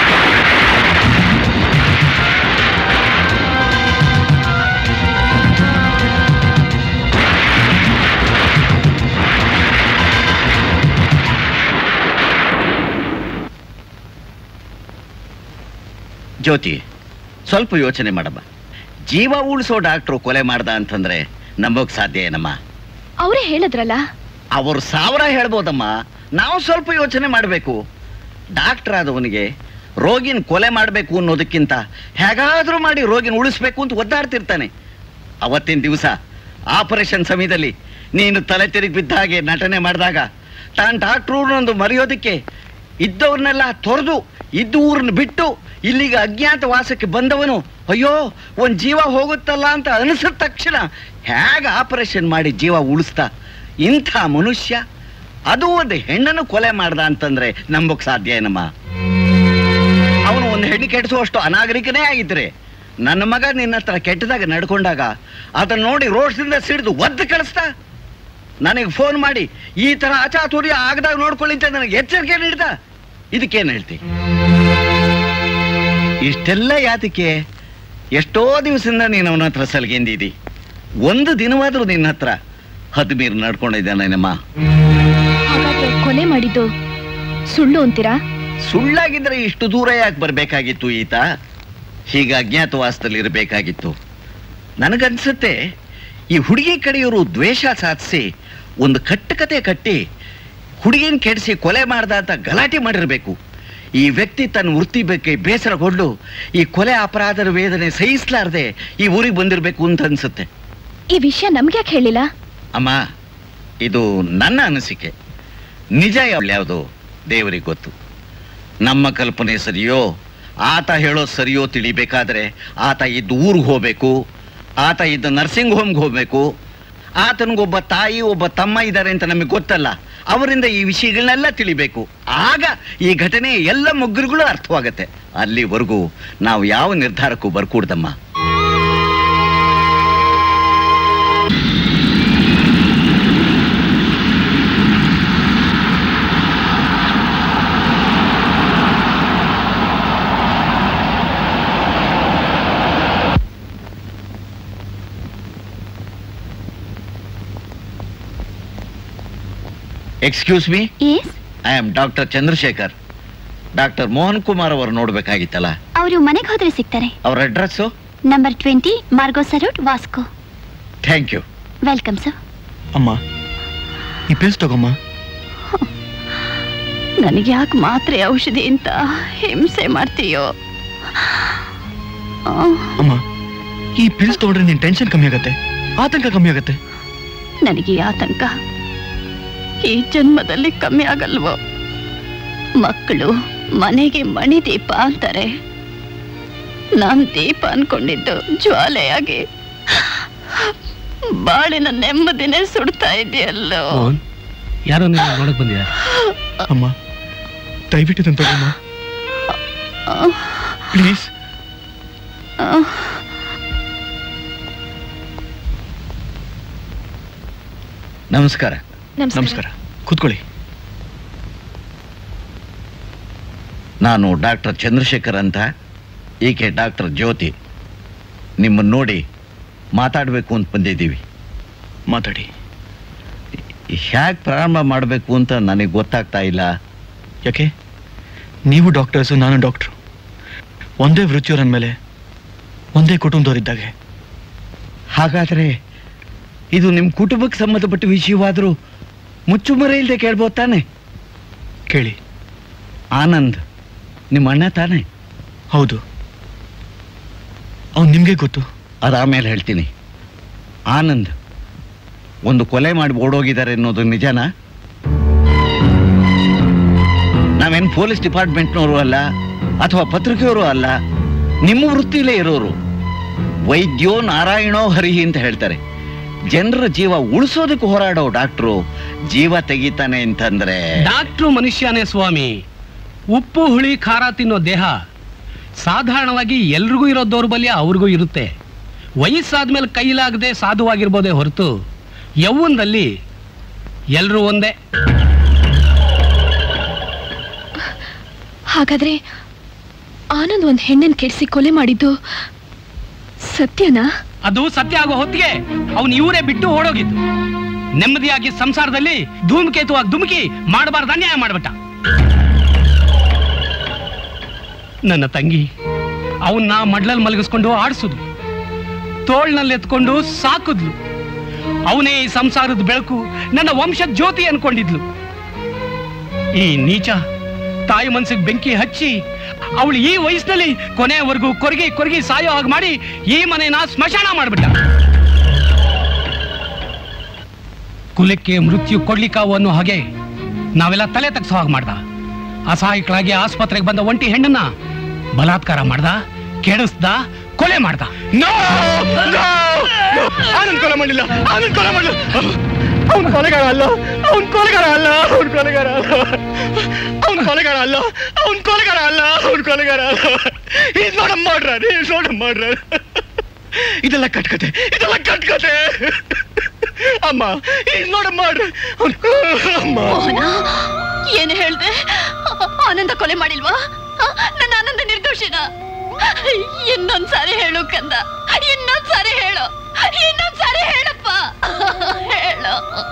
ಜ್ಯೋತಿ, ಸ್ವಲ್ಪ ಯೋಚನೆ ಮಾಡಮ್ಮ. ಜೀವ ಉಳಿಸೋ ಡಾಕ್ಟ್ರು ಕೊಲೆ ಮಾಡ್ದ ಅಂತಂದ್ರೆ ನಂಬೋಕ್ ಸಾಧ್ಯ ಏನಮ್ಮ? ಅವರೇ ಹೇಳಿದ್ರಲ್ಲ. ಅವರು 1000 ಹೇಳ್ಬೋದಮ್ಮ, ನಾವು ಸ್ವಲ್ಪ ಯೋಚನೆ ಮಾಡಬೇಕು. ಡಾಕ್ಟರ್ ಆದವನಿಗೆ ರೋಗಿನ ಕೊಲೆ ಮಾಡಬೇಕು ಅನ್ನೋದಕ್ಕಿಂತ ಹೇಗಾದ್ರೂ ಮಾಡಿ ರೋಗಿನ ಉಳಿಸ್ಬೇಕು ಅಂತ ಒದ್ದಾಡ್ತಿರ್ತಾನೆ. ಅವತ್ತಿನ ದಿವಸ ಆಪರೇಷನ್ ಸಮಯದಲ್ಲಿ ನೀನು ತಲೆ ತಿರುಗಿ ಬಿದ್ದ ಹಾಗೆ ನಟನೆ ಮಾಡಿದಾಗ ತಾನು ಡಾಕ್ಟ್ರೂನೊಂದು ಮರೆಯೋದಕ್ಕೆ ಇದ್ದವ್ರನ್ನೆಲ್ಲ ತೊರೆದು ಇದ್ದ ಊರನ್ನ ಬಿಟ್ಟು ಇಲ್ಲಿಗೆ ಅಜ್ಞಾತ ವಾಸಕ್ಕೆ ಬಂದವನು ಅಯ್ಯೋ ಒಂದ್ ಜೀವ ಹೋಗುತ್ತಲ್ಲ ಅಂತ ಅನಿಸಿದ ತಕ್ಷಣ ಹೇಗೆ ಆಪರೇಷನ್ ಮಾಡಿ ಜೀವ ಉಳಿಸ್ತಾ ಇಂಥ ಮನುಷ್ಯ ಅದು ಒಂದು ಹೆಣ್ಣನ್ನು ಕೊಲೆ ಮಾಡ್ದ ಅಂತಂದ್ರೆ ನಂಬೋಕ್ ಸಾಧ್ಯ ಏನಮ್ಮ? ಅವನು ಒಂದು ಹೆಣ್ಣು ಕೆಡಿಸುವಷ್ಟು ಅನಾಗರಿಕನೇ ಆಗಿದ್ರೆ ನನ್ನ ಮಗ ನಿನ್ನ ಹತ್ರ ಕೆಟ್ಟದಾಗ ನಡ್ಕೊಂಡಾಗ ಅದನ್ನ ನೋಡಿ ರೋಡ್ಸಿಂದ ಸಿಡಿದು ಒದ್ದು ಕಳಿಸ್ತಾ ನನಗೆ ಫೋನ್ ಮಾಡಿ ಈ ತರ ಅಚಾತುರ್ಯ ಆಗದಾಗ ನೋಡ್ಕೊಳ್ಳಿ ಅಂತ ನನಗೆ ಎಚ್ಚರಿಕೆ ನೀಡ್ದ. ಇದಕ್ಕೇನು ಹೇಳ್ತಿ? ಇಷ್ಟೆಲ್ಲ ಯಾತಕ್ಕೆ? ಎಷ್ಟೋ ದಿವಸದಿಂದ ನೀನು ಅವನ ಹತ್ರ ಸಲ್ಗೆಂದಿದ್ದಿ. ಒಂದು ದಿನವಾದ್ರೂ ನಿನ್ನ ಹತ್ರ ಹದ್ದು ಮೀರಿ ನಡ್ಕೊಂಡಿದ್ದಾನೇನಮ್ಮ? ಹಾಗಾದ್ರೆ ಕೊಲೆ ಮಾಡಿದ್ದು ಸುಳ್ಳು ಅಂತೀರಾ? ಸುಳ್ಳಾಗಿದ್ರೆ ಇಷ್ಟು ದೂರ ಯಾಕೆ ಬರ್ಬೇಕಾಗಿತ್ತು ಈತ? ಹೀಗ ಅಜ್ಞಾತವಾಸದಲ್ಲಿ ಇರಬೇಕಾಗಿತ್ತು. ನನಗನ್ಸುತ್ತೆ ಈ ಹುಡುಗಿ ಕಡೆಯವರು ದ್ವೇಷ ಸಾಧಿಸಿ ಒಂದು ಕಟ್ಟುಕತೆ ಕಟ್ಟಿ ಹುಡುಗಿನ ಕೆಡಿಸಿ ಕೊಲೆ ಮಾಡ್ದ ಅಂತ ಗಲಾಟೆ ಮಾಡಿರ್ಬೇಕು. ಈ ವ್ಯಕ್ತಿ ತನ್ನ ವೃತ್ತಿ ಬಗ್ಗೆ ಬೇಸರಗೊಂಡು ಈ ಕೊಲೆ ಅಪರಾಧದ ವೇದನೆ ಸಹಿಸಲಾರದೆ ಈ ಊರಿಗೆ ಬಂದಿರಬೇಕು ಅಂತ ಅನ್ಸುತ್ತೆ. ಈ ವಿಷಯ ನಮ್ಗೆ ಯಾಕೆ ಹೇಳಿಲ್ಲ? ಅಮ್ಮ, ಇದು ನನ್ನ ಅನಿಸಿಕೆ. ನಿಜ ಯಾವುದು ದೇವರಿಗೆ ಗೊತ್ತು. ನಮ್ಮ ಕಲ್ಪನೆ ಸರಿಯೋ ಆತ ಹೇಳೋದು ಸರಿಯೋ ತಿಳಿಬೇಕಾದ್ರೆ ಆತ ಇದ್ದ ಊರಿಗೆ ಹೋಗ್ಬೇಕು, ಆತ ಇದ್ದ ನರ್ಸಿಂಗ್ ಹೋಮ್ಗೆ ಹೋಗ್ಬೇಕು. ಆತನಿಗೊಬ್ಬ ತಾಯಿ ಒಬ್ಬ ತಮ್ಮ ಇದ್ದಾರೆ ಅಂತ ನಮಗೆ ಗೊತ್ತಲ್ಲ, ಅವರಿಂದ ಈ ವಿಷಯಗಳನ್ನೆಲ್ಲ ತಿಳಿಬೇಕು. ಆಗ ಈ ಘಟನೆ ಎಲ್ಲ ಮುಗ್ಗರುಗಳು ಅರ್ಥವಾಗತ್ತೆ. ಅಲ್ಲಿವರೆಗೂ ನಾವು ಯಾವ ನಿರ್ಧಾರಕ್ಕೂ ಬರ್ಕೂಡ್ದಮ್ಮ. Excuse me, I am doctor Chandrashekar. Doctor Mohan Kumar ಅವರು ನೋಡ್ಬೇಕಾಗಿತ್ತಲ್ಲ. ಅವರು ಮನೆಗೆ ಹೋದ್ರೆ ಸಿಗ್ತಾರೆ. ಅವ್ರ address number 20 Margosa Road, Vasco. Thank you. Welcome sir. ಅಮ್ಮ, ಈ ಪಿಲ್ಸ್ ತಗೊಮ್ಮ. ನನಗೆ ಯಾಕೆ ಮಾತ್ರೆ ಔಷಧಿ ಅಂತ ಹಿಂಸೆ ಮಾಡ್ತೀಯೋ? ಅಮ್ಮ, ಈ ಪಿಲ್ಸ್ ತಗೊಂಡ್ರೆ ನಿನ್ ಟೆನ್ಷನ್ ಕಮ್ಮಿ ಆಗತ್ತೆ, ಆತಂಕ ಕಮ್ಮಿ ಆಗತ್ತೆ. ನನಗೆ ಈ ಆತಂಕ ಈ ಜನ್ಮದಲ್ಲಿ ಕಮ್ಮಿ ಆಗಲ್ವೋ? ಮಕ್ಕಳು ಮನೆಗೆ ಮಣಿ ದೀಪ ಅಂತಾರೆ. ನಾನ್ ದೀಪ ಅನ್ಕೊಂಡಿದ್ದು ಜ್ವಾಲೆಯಾಗಿ ಬಾಳಿನ ನೆಮ್ಮದಿನೇ ಸುಡ್ತಾ ಇದೆಯಲ್ಲೋ. ಯಾರೋ ನೋಡಕ್ ಬಂದಿದ್ದಾರೆ. ಅಮ್ಮ, ದಯವಿಟ್ಟು ಇದನ್ನ ತಗೊಮ್ಮ ಪ್ಲೀಸ್. ನಮಸ್ಕಾರ. ನಮಸ್ಕಾರ, ಕೂತ್ಕೊಳ್ಳಿ. ನಾನು ಡಾಕ್ಟರ್ ಚಂದ್ರಶೇಖರ್ ಅಂತ, ಈಕೆ ಡಾಕ್ಟರ್ ಜ್ಯೋತಿ. ನಿಮ್ಮನ್ನು ನೋಡಿ ಮಾತಾಡಬೇಕು ಅಂತ ಬಂದಿದ್ದೀವಿ. ಮಾತಾಡಿ. ಹೇಗೆ ಪ್ರಾರಂಭ ಮಾಡಬೇಕು ಅಂತ ನನಗೆ ಗೊತ್ತಾಗ್ತಾ ಇಲ್ಲ. ಯಾಕೆ? ನೀವು ಡಾಕ್ಟರ್ಸು, ನಾನು ಡಾಕ್ಟ್ರು. ಒಂದೇ ವೃತ್ತಿಯವರ ಮೇಲೆ ಒಂದೇ ಕುಟುಂಬದವರಿದ್ದಾಗೆ. ಹಾಗಾದರೆ ಇದು ನಿಮ್ಮ ಕುಟುಂಬಕ್ಕೆ ಸಂಬಂಧಪಟ್ಟ ವಿಷಯವಾದರೂ ಮುಚ್ಚುಮರೆ ಇಲ್ಲದೆ ಕೇಳ್ಬೋದು ತಾನೆ? ಕೇಳಿ. ಆನಂದ್ ನಿಮ್ಮ ಅಣ್ಣ ತಾನೆ? ಹೌದು. ಅವ್ನು ನಿಮ್ಗೆ ಗೊತ್ತು? ಅದಾಮೇಲೆ ಹೇಳ್ತೀನಿ. ಆನಂದ್ ಒಂದು ಕೊಲೆ ಮಾಡಿ ಓಡೋಗಿದ್ದಾರೆ ಅನ್ನೋದು ನಿಜನಾ? ನಾವೇನು ಪೊಲೀಸ್ ಡಿಪಾರ್ಟ್ಮೆಂಟ್ನವರು ಅಲ್ಲ, ಅಥವಾ ಪತ್ರಿಕೆಯವರು ಅಲ್ಲ, ನಿಮ್ಮ ವೃತ್ತಿಲೇ ಇರೋರು. ವೈದ್ಯೋ ನಾರಾಯಣೋ ಹರಿಹಿ ಅಂತ ಹೇಳ್ತಾರೆ. ಜನರ ಜೀವ ಉಳಿಸೋದಕ್ಕೆ ಹೋರಾಡೋ ಡಾಕ್ಟ್ರು ಜೀವ ತೆಗಿತಾನೆ ಅಂತಂದ್ರೆ ಡಾಕ್ಟ್ರು ಮನುಷ್ಯನೇ ಸ್ವಾಮಿ. ಉಪ್ಪು ಹುಳಿ ಖಾರ ತಿನ್ನೋ ದೇಹ ಸಾಧಾರಣವಾಗಿ ಎಲ್ರಿಗೂ ಇರೋ ದೌರ್ಬಲ್ಯ ಅವ್ರಿಗೂ ಇರುತ್ತೆ. ವಯಸ್ಸಾದ್ಮೇಲೆ ಕೈಲಾಗದೆ ಸಾಧುವಾಗಿರ್ಬೋದೇ ಹೊರತು ಯೌವನದಲ್ಲಿ ಎಲ್ರೂ ಒಂದೇ. ಹಾಗಾದ್ರೆ ಆನಂದ್ ಒಂದ್ ಹೆಣ್ಣನ್ ಕೆಡಿಸಿ ಕೊಲೆ ಮಾಡಿದ್ದು ಸತ್ಯನಾ? ಅದು ಸತ್ಯ ಆಗೋ ಹೊತ್ತಿಗೆ ಅವನು ಇವರೇ ಬಿಟ್ಟು ಓಡೋಗಿದ್ದು. ನೆಮ್ಮದಿಯಾಗಿ ಸಂಸಾರದಲ್ಲಿ ಧೂಮಕೇತುವಾಗಿ ಧುಮುಕಿ ಮಾಡಬಾರ್ದು ಅನ್ಯಾಯ ಮಾಡ್ಬಿಟ್ಟ. ನನ್ನ ತಂಗಿ ಅವನ್ನ ಮಡ್ಲಲ್ಲಿ ಮಲಗಿಸ್ಕೊಂಡು ಆಡಿಸುದು, ತೋಳ್ನಲ್ಲಿ ಎತ್ಕೊಂಡು ಸಾಕುದ್ಲು. ಅವನೇ ಈ ಸಂಸಾರದ ಬೆಳಕು, ನನ್ನ ವಂಶದ ಜ್ಯೋತಿ ಅನ್ಕೊಂಡಿದ್ಲು. ಈ ನೀಚ ತಾಯಿ ಮನ್ಸಿಗೆ ಬೆಂಕಿ ಹಚ್ಚಿ ಅವಳು ಈ ವಯಸ್ಸಿನಲ್ಲಿ ಕೊನೆಯವರೆಗೂ ಕೊರಗಿ ಕೊರಗಿ ಸಾಯೋ ಹಾಗೆ ಮಾಡಿ ಈ ಮನೆನ ಸ್ಮಶಾನ ಮಾಡ್ಬಿಟ್ಟ. ಕುಲಕ್ಕೆ ಮೃತ್ಯು ಕೊಡ್ಲಿಕ್ಕಾವು ಅನ್ನೋ ಹಾಗೆ ನಾವೆಲ್ಲ ತಲೆ ತಗ್ಸೋ ಹಾಗೆ ಮಾಡ್ದ. ಅಸಹಾಯಕಳಾಗಿ ಆಸ್ಪತ್ರೆಗೆ ಬಂದ ಒಂಟಿ ಹೆಣ್ಣನ್ನ ಬಲಾತ್ಕಾರ ಮಾಡ್ದ, ಕೆಡಿಸ್ದ, ಕೊಲೆ ಮಾಡ್ದ. ಆನಂದ್ ಕೊಲೆ ಮಾಡಿಲ್ಲ, ಆನಂದ್ ಕೊಲೆ ಮಾಡಿಲ್ಲ. ಅವನು ಕೊಲೆಗಾರ ಅಲ್ಲ, ಅವನು ಕೊಲೆಗಾರ ಅಲ್ಲ, ಅವನು ಕೊಲೆಗಾರ ಅಲ್ಲ, ಅವನು ಕೊಲೆಗಾರ ಅಲ್ಲ, ಅವನು ಕೊಲೆಗಾರ ಅಲ್ಲ, ಅವನು ಕೊಲೆಗಾರ ಅಲ್ಲ. Is not a murderer, is not a murderer. ಇದೆಲ್ಲ ಕಟ್ಕತೆ, ಇದೆಲ್ಲ ಕಟ್ಕತೆ. ಅಮ್ಮ, ಈಸ್ ನಾಟ್ ಅ ಮರ್ಡರರ್. ಅಮ್ಮ ಏನು ಹೇಳ್ದೆ? ಆನಂದ ಕೊಲೆ ಮಾಡಿಲ್ವಾ? ನನ್ನ ಆನಂದ ನಿರ್ದೋಷಿನ? ಇನ್ನೊಂದ್ಸಾರಿ ಹೇಳು ಕಂದ, ಇನ್ನೊಂದ್ಸಾರಿ ಹೇಳು, ಇನ್ನೊಂದ್ಸಾರಿ ಹೇಳಪ್ಪ, ಹೇಳು.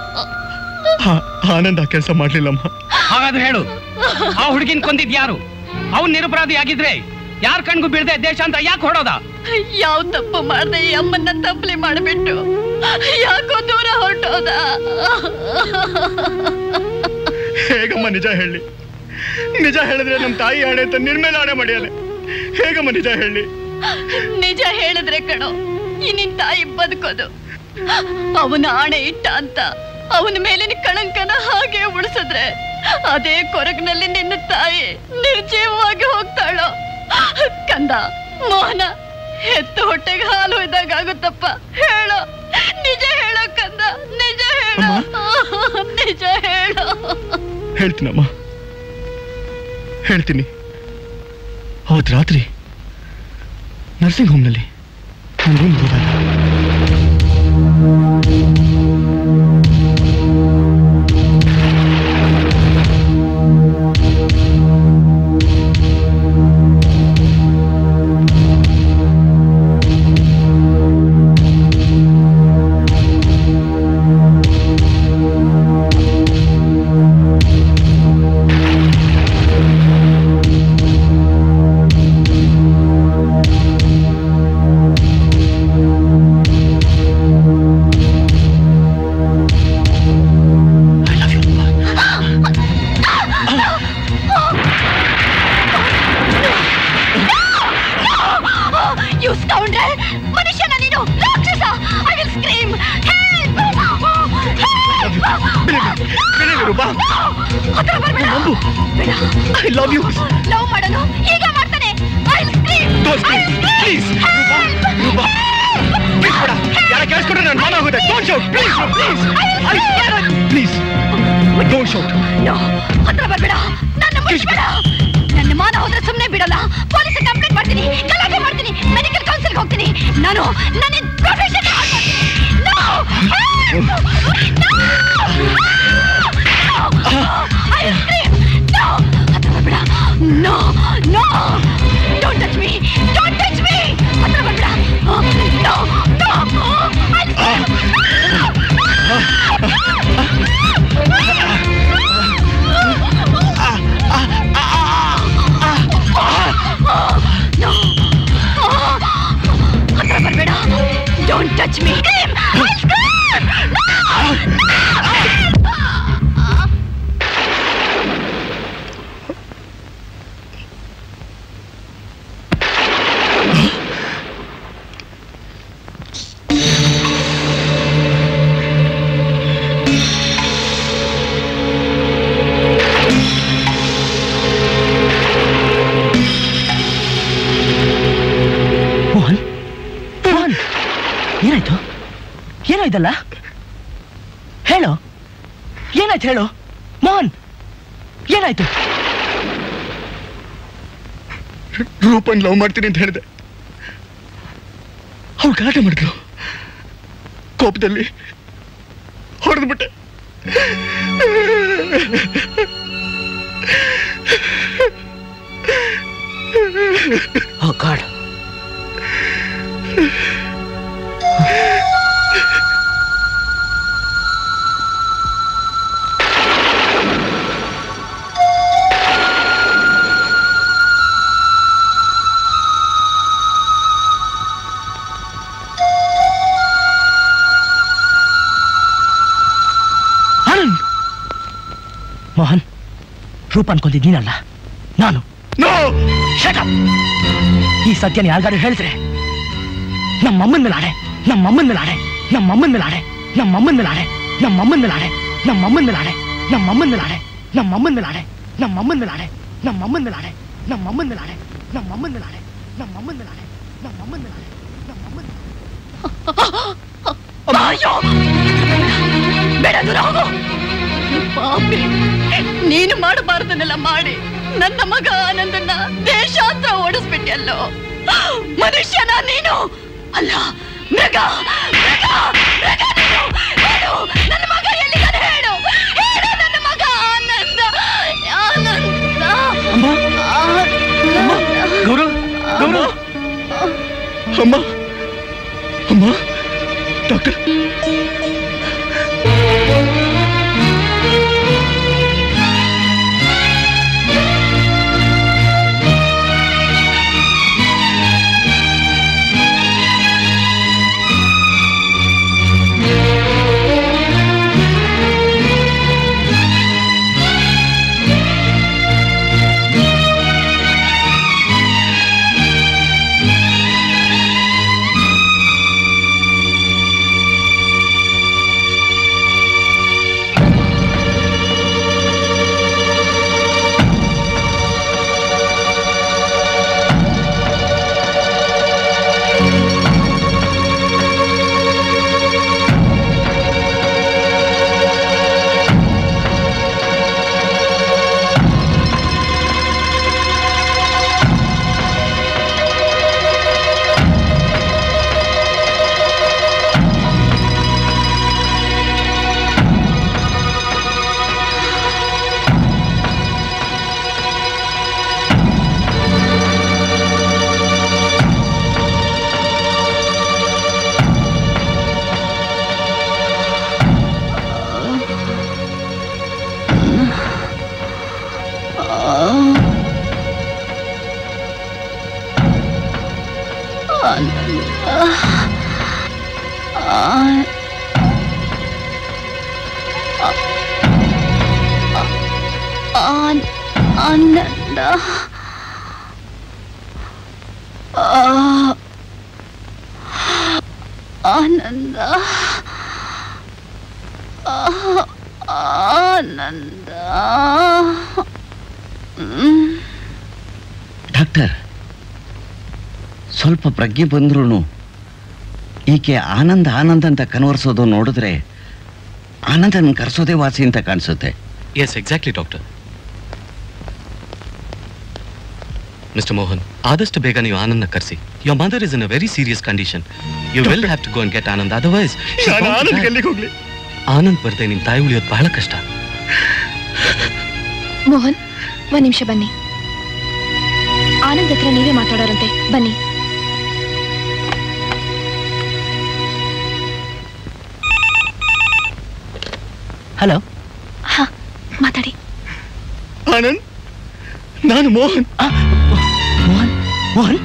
ಆನಂದ ಕೆಲಸ ಮಾಡ್ಲಿಲ್ಲಮ್ಮ. ಹಾಗಾದ್ರೆ ಹೇಳು, ಆ ಹುಡುಗಿನ ಕೊಂದಿದ್ ಯಾರು? ಅವ್ನು ನಿರಪರಾಧಿ ಆಗಿದ್ರೆ ಯಾರ ಕಣ್ಗೂ ಬಿಡದೆ ದೇಶ ಅಂತ ಯಾಕೆ ಹೊಡೋದ? ಯಾವ ತಪ್ಪು ಮಾಡ್ದೆ ಈ ಅಮ್ಮನ್ನ ತಪ್ಪಲೆ ಮಾಡ್ಬಿಟ್ಟು ಯಾಕೋ ದೂರ ಹೊರಟೋದ? ಹೇಗಮ್ಮ ನಿಜ ಹೇಳಿ? ನಿಜ ಹೇಳಿದ್ರೆ ನಮ್ ತಾಯಿ ಆಣೆ ಅಂತ ನಿರ್ಮೇಲೆ ಆಣೆ ಮಾಡಿಯಲ್ಲ. ಹೇಗಮ್ಮ ನಿಜ ಹೇಳಿ? ನಿಜ ಹೇಳಿದ್ರೆ ಕಣೋ ಈ ನಿನ್ ತಾಯಿ ಬದುಕೋದು. ಅವನ ಆಣೆ ಇಟ್ಟ ಅಂತ ಅವನ ಮೇಲಿನ ಕಳಂಕನ ಹಾಗೆ ಉಳಿಸಿದ್ರೆ ಅದೇ ಕೊರಗಿನಲ್ಲಿ ನಿನ್ನ ತಾಯಿ ನಿರ್ಜೀವವಾಗಿ ಹೋಗ್ತಾಳೋ? ಕಂದ, ಮೋಹನ, ಹೆತ್ತ ಹೊಟ್ಟೆಗೆ ಹಾಲು ಇದ್ದಾಗ ಆಗುತ್ತಪ್ಪ. ಹೇಳೋ, ನಿಜ ಹೇಳೋ ಕಂದ, ನಿಜ ಹೇಳೋ, ನಿಜ ಹೇಳೋ. ಹೇಳ್ತೀನಮ್ಮ, ಹೇಳ್ತೀನಿ. ಅವತ್ತು ರಾತ್ರಿ ನರ್ಸಿಂಗ್ ಹೋಮ್ನಲ್ಲಿ ನನ್ನ ರೂಮ್ ಹೋದಾಗ ನನ್ನ ಮಾನ ಹೋದ್ರೆ ಸುಮ್ಮನೆ ಬಿಡಲ್ಲ. ಪೊಲೀಸ್ ಕಂಪ್ಲೇಂಟ್ ಮಾಡ್ತೀನಿ, ಗಲಾಟೆ ಮಾಡ್ತೀನಿ, ಮೆಡಿಕಲ್ ಕೌನ್ಸಿಲ್ ಹೋಗ್ತೀನಿ. ನಾನು ನನ್ನ profession No, no, don't touch me, don't touch me. ಹತ್ರ ಬರ್ಬೇಡ. No, no, ಹತ್ರ ಬರ್ಬೇಡ. Don't touch me. I'll scream. ಏನೋ ಇದಲ್ಲ ಹೇಳು, ಏನಾಯ್ತು ಹೇಳು ಮೋಹನ್, ಏನಾಯ್ತು? ರೂಪನ್ ಲವ್ ಮಾಡ್ತೀನಿ ಅಂತ ಹೇಳಿದೆ. ಅವ್ಳು ಗಲಾಟೆ ಮಾಡಿದ್ರು, ಕೋಪದಲ್ಲಿ ಹೊಡೆದ್ಬಿಟ್ಟೆ. Oh God. ಮೋಹನ್, ರೂಪ ಅನ್ಕೊಂಡಿದ್ ನೀನಲ್ಲ, ನಾನು. ಈ ಸತ್ಯನ ಯಾರಿಗಾರು ಹೇಳಿದ್ರೆ ನಮ್ಮಮ್ಮನ ಮೇಲೆ ಆಡೆ, ನಮ್ಮಮ್ಮನ ಮೇಲೆ ಆಡೆ, ನಮ್ಮಮ್ಮನ ಮೇಲೆ ಆಡೆ, ನಮ್ಮಮ್ಮನ ಮೇಲೆ ಆಡೆ, ನಮ್ಮಮ್ಮನ ಮೇಲೆ ಆಡೆ, ನಮ್ಮಮ್ಮನ ಮೇಲೆ ಆಡೆ, ನಮ್ಮಮ್ಮನ ಮೇಲೆ ಆಡೆ, ನಮ್ಮಮ್ಮನ ಮೇಲೆ ಆಡೆ, ನಮ್ಮಮ್ಮನ ಮೇಲೆ ಆಡೆ, ನಮ್ಮಮ್ಮನ ಮೇಲೆ ಆಡೆ, ನಮ್ಮಮ್ಮನ ಮೇಲೆ ಆಡೆ, ನಮ್ಮಮ್ಮನ ಮೇಲೆ ಆಡೆ, ನಮ್ಮಮ್ಮನ ಮೇಲೆ ಆಡೆ, ನಮ್ಮಮ್ಮನ ಮೇಲೆ ಆಡೆ, ನಮ್ಮಮ್ಮನ ಬೇಡ, ದೂರ ಹೋಗು. ಪಾಪಿ, ನೀನು ಮಾಡಬಾರ್ದನ್ನೆಲ್ಲ ಮಾಡಿ ನನ್ನ ಮಗ ಆನಂದನ್ನ ದೇಶಾಂತರ ಓಡಿಸ್ಬಿಟ್ಟೆಲ್ಲೋ. ಮನುಷ್ಯನ ನೀನು ಅಲ್ಲ, ಮೃಗ, ಮೃಗ, ಮೃಗ ನೀನು. ಹೇಳು, ನನ್ನ ಮಗ ಎಲ್ಲಿದ್ದಾನೆ? ಹೇಳು, ಹೇಳು, ನನ್ನ ಮಗ ಆನಂದ, ಆನಂದ. ಗೌರವ್, ಗೌರವ್, ಅಮ್ಮ, ಅಮ್ಮ, ಡಾಕ್ಟರ್. ಆನಂದ, ಆನಂದ, ಆನಂದ. ಡಾಕ್ಟರ್, ಸ್ವಲ್ಪ ಪ್ರಜ್ಞೆ ಬಂದ್ರೂ ಈಕೆ ಆನಂದ ಆನಂದ ಅಂತ ಕನ್ವರ್ಸೋದು ನೋಡಿದ್ರೆ ಆನಂದನ ಕರೆಸೋದೇ ವಾಸಿ ಅಂತ ಕಾಣಿಸುತ್ತೆ. Yes, exactly doctor. Mister Mohan, ಆದಷ್ಟು ಬೇಗ ನೀವು ಆನಂದ್ನ ಕರೆಸಿ. Your mother is in a very serious condition. You will have to go and get Anand, otherwise Anand ಬರ್ದೆ ನಿಮ್ ತಾಯಿ ಉಳಿಯೋದು ಬಹಳ ಕಷ್ಟ. ಮೋಹನ್, ಒಂದ್ ನಿಮಿಷ ಬನ್ನಿ. ಆನಂದ್ ಹತ್ರ ನೀವೇ ಮಾತಾಡೋರಂತೆ, ಬನ್ನಿ. ಹಲೋ. ಹಾ, ಮಾತಾಡಿ. ಆನಂದ್, ನಾನು ಮೋಹನ್. ಮೋಹನ್, ಮೋಹನ್,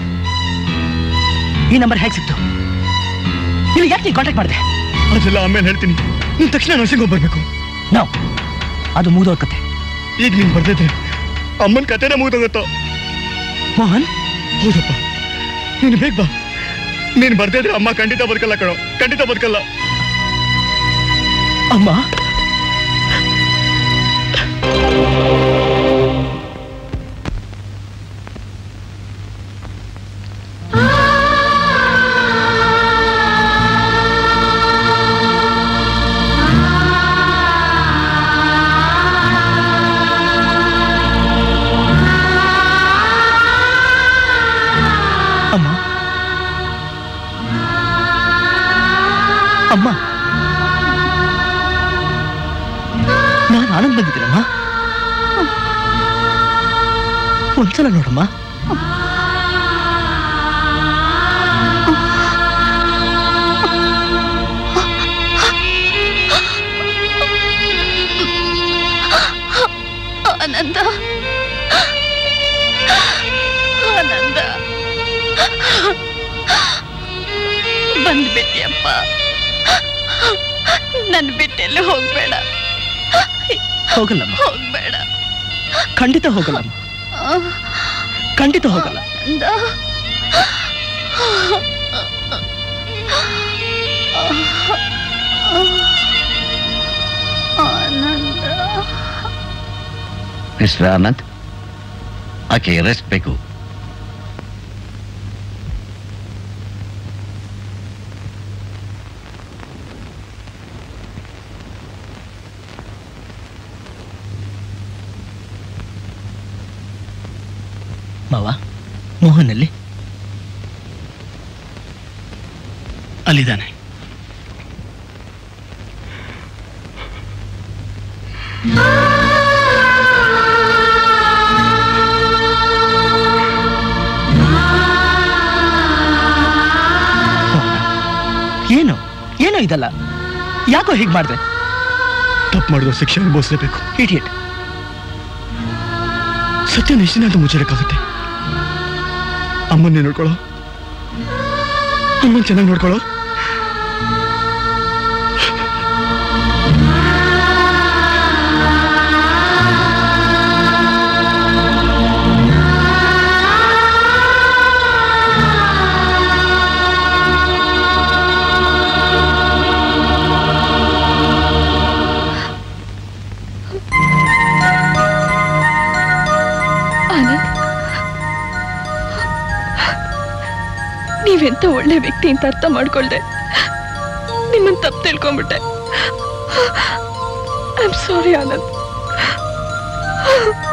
ಈ ನಂಬರ್ ಹೇಗೆ ಸಿಕ್ತು? ಇಲ್ಲಿ ಯಾಕೆ ಕಾಂಟ್ಯಾಕ್ಟ್ ಮಾಡಿದೆ? ಅದೆಲ್ಲ ಆಮೇಲೆ ಹೇಳ್ತೀನಿ. ನೀನ್ ತಕ್ಷಣ ನರ್ಸಿಂಗ್ ಹೋಗಿ ಬರ್ಬೇಕು. ನಾವು ಅದು ಮುಗಿದೋರ್ ಕತೆ. ಈಗ ನೀನ್ ಬರ್ದಿದ್ರೆ ಅಮ್ಮನ ಕತೆನೇ ಮುಗಿದೋಗತ್ತೋ. ಮೋಹನ್, ಹೌದಪ್ಪ, ನೀನು ಬೇಗ ಬಾ. ನೀನ್ ಬರ್ದಿದ್ರೆ ಅಮ್ಮ ಖಂಡಿತ ಬದುಕಲ್ಲ ಕಣೋ, ಖಂಡಿತ ಬದುಕಲ್ಲ. ಅಮ್ಮ, ಆನಂದ್ ಬಂದಿದ್ದೀರಮ್ಮ. ಒಂದ್ಸಲ ನೋಡಮ್ಮ. ಆನಂದ ಆನಂದ ಬಂದ್ಬಿಟ್ಟಿಯಪ್ಪ. ನನ್ ಬಿಟ್ಟೆಲ್ಲೂ ಹೋಗ್ಬೇಡ. ಹೋಗಲ್ಲಮ್ಮ. ಹೋಗ್ಬೇಡ. ಖಂಡಿತ ಹೋಗಲ್ಲಮ್ಮ. ಖಂಡಿತ ಹೋಗಲ್ಲ. ಆನಂದ. ಮಿಸ್ಟರ್ ಆನಂದ್, ಆಕೆ ರೆಸ್ಟ್ ಬೇಕು. ಮಾವ, ಮೋಹನ್ ಅಲ್ಲಿ? ಅಲ್ಲಿದ್ದಾನೆ. ಏನು ಏನೋ ಇದಲ್ಲ, ಯಾಕೋ ಹೀಗೆ ಮಾಡಿದೆ? ತಪ್ಪು ಮಾಡಿದ ಶಿಕ್ಷೆ ಅನುಭವಿಸಲೇಬೇಕು. ಇಡಿಯಟ್. ಸತ್ಯ ಎಷ್ಟು ಅಂತ ಮುಚ್ಚಿಡಕ್ಕಾಗುತ್ತೆ? ಅಮ್ಮನ್ನೇ ನೋಡ್ಕೊಳ್ಳೋ, ಅಮ್ಮನ್ ಚೆನ್ನಾಗಿ ನೋಡ್ಕೊಳ್ಳೋ. ನೀವೆಂತ ಒಳ್ಳೆ ವ್ಯಕ್ತಿ ಅಂತ ಅರ್ಥ ಮಾಡ್ಕೊಳ್ದೆ ನಿಮ್ಮನ್ನ ತಪ್ಪು ತಿಳ್ಕೊಂಡ್ಬಿಟ್ಟೆ. I am sorry Anand.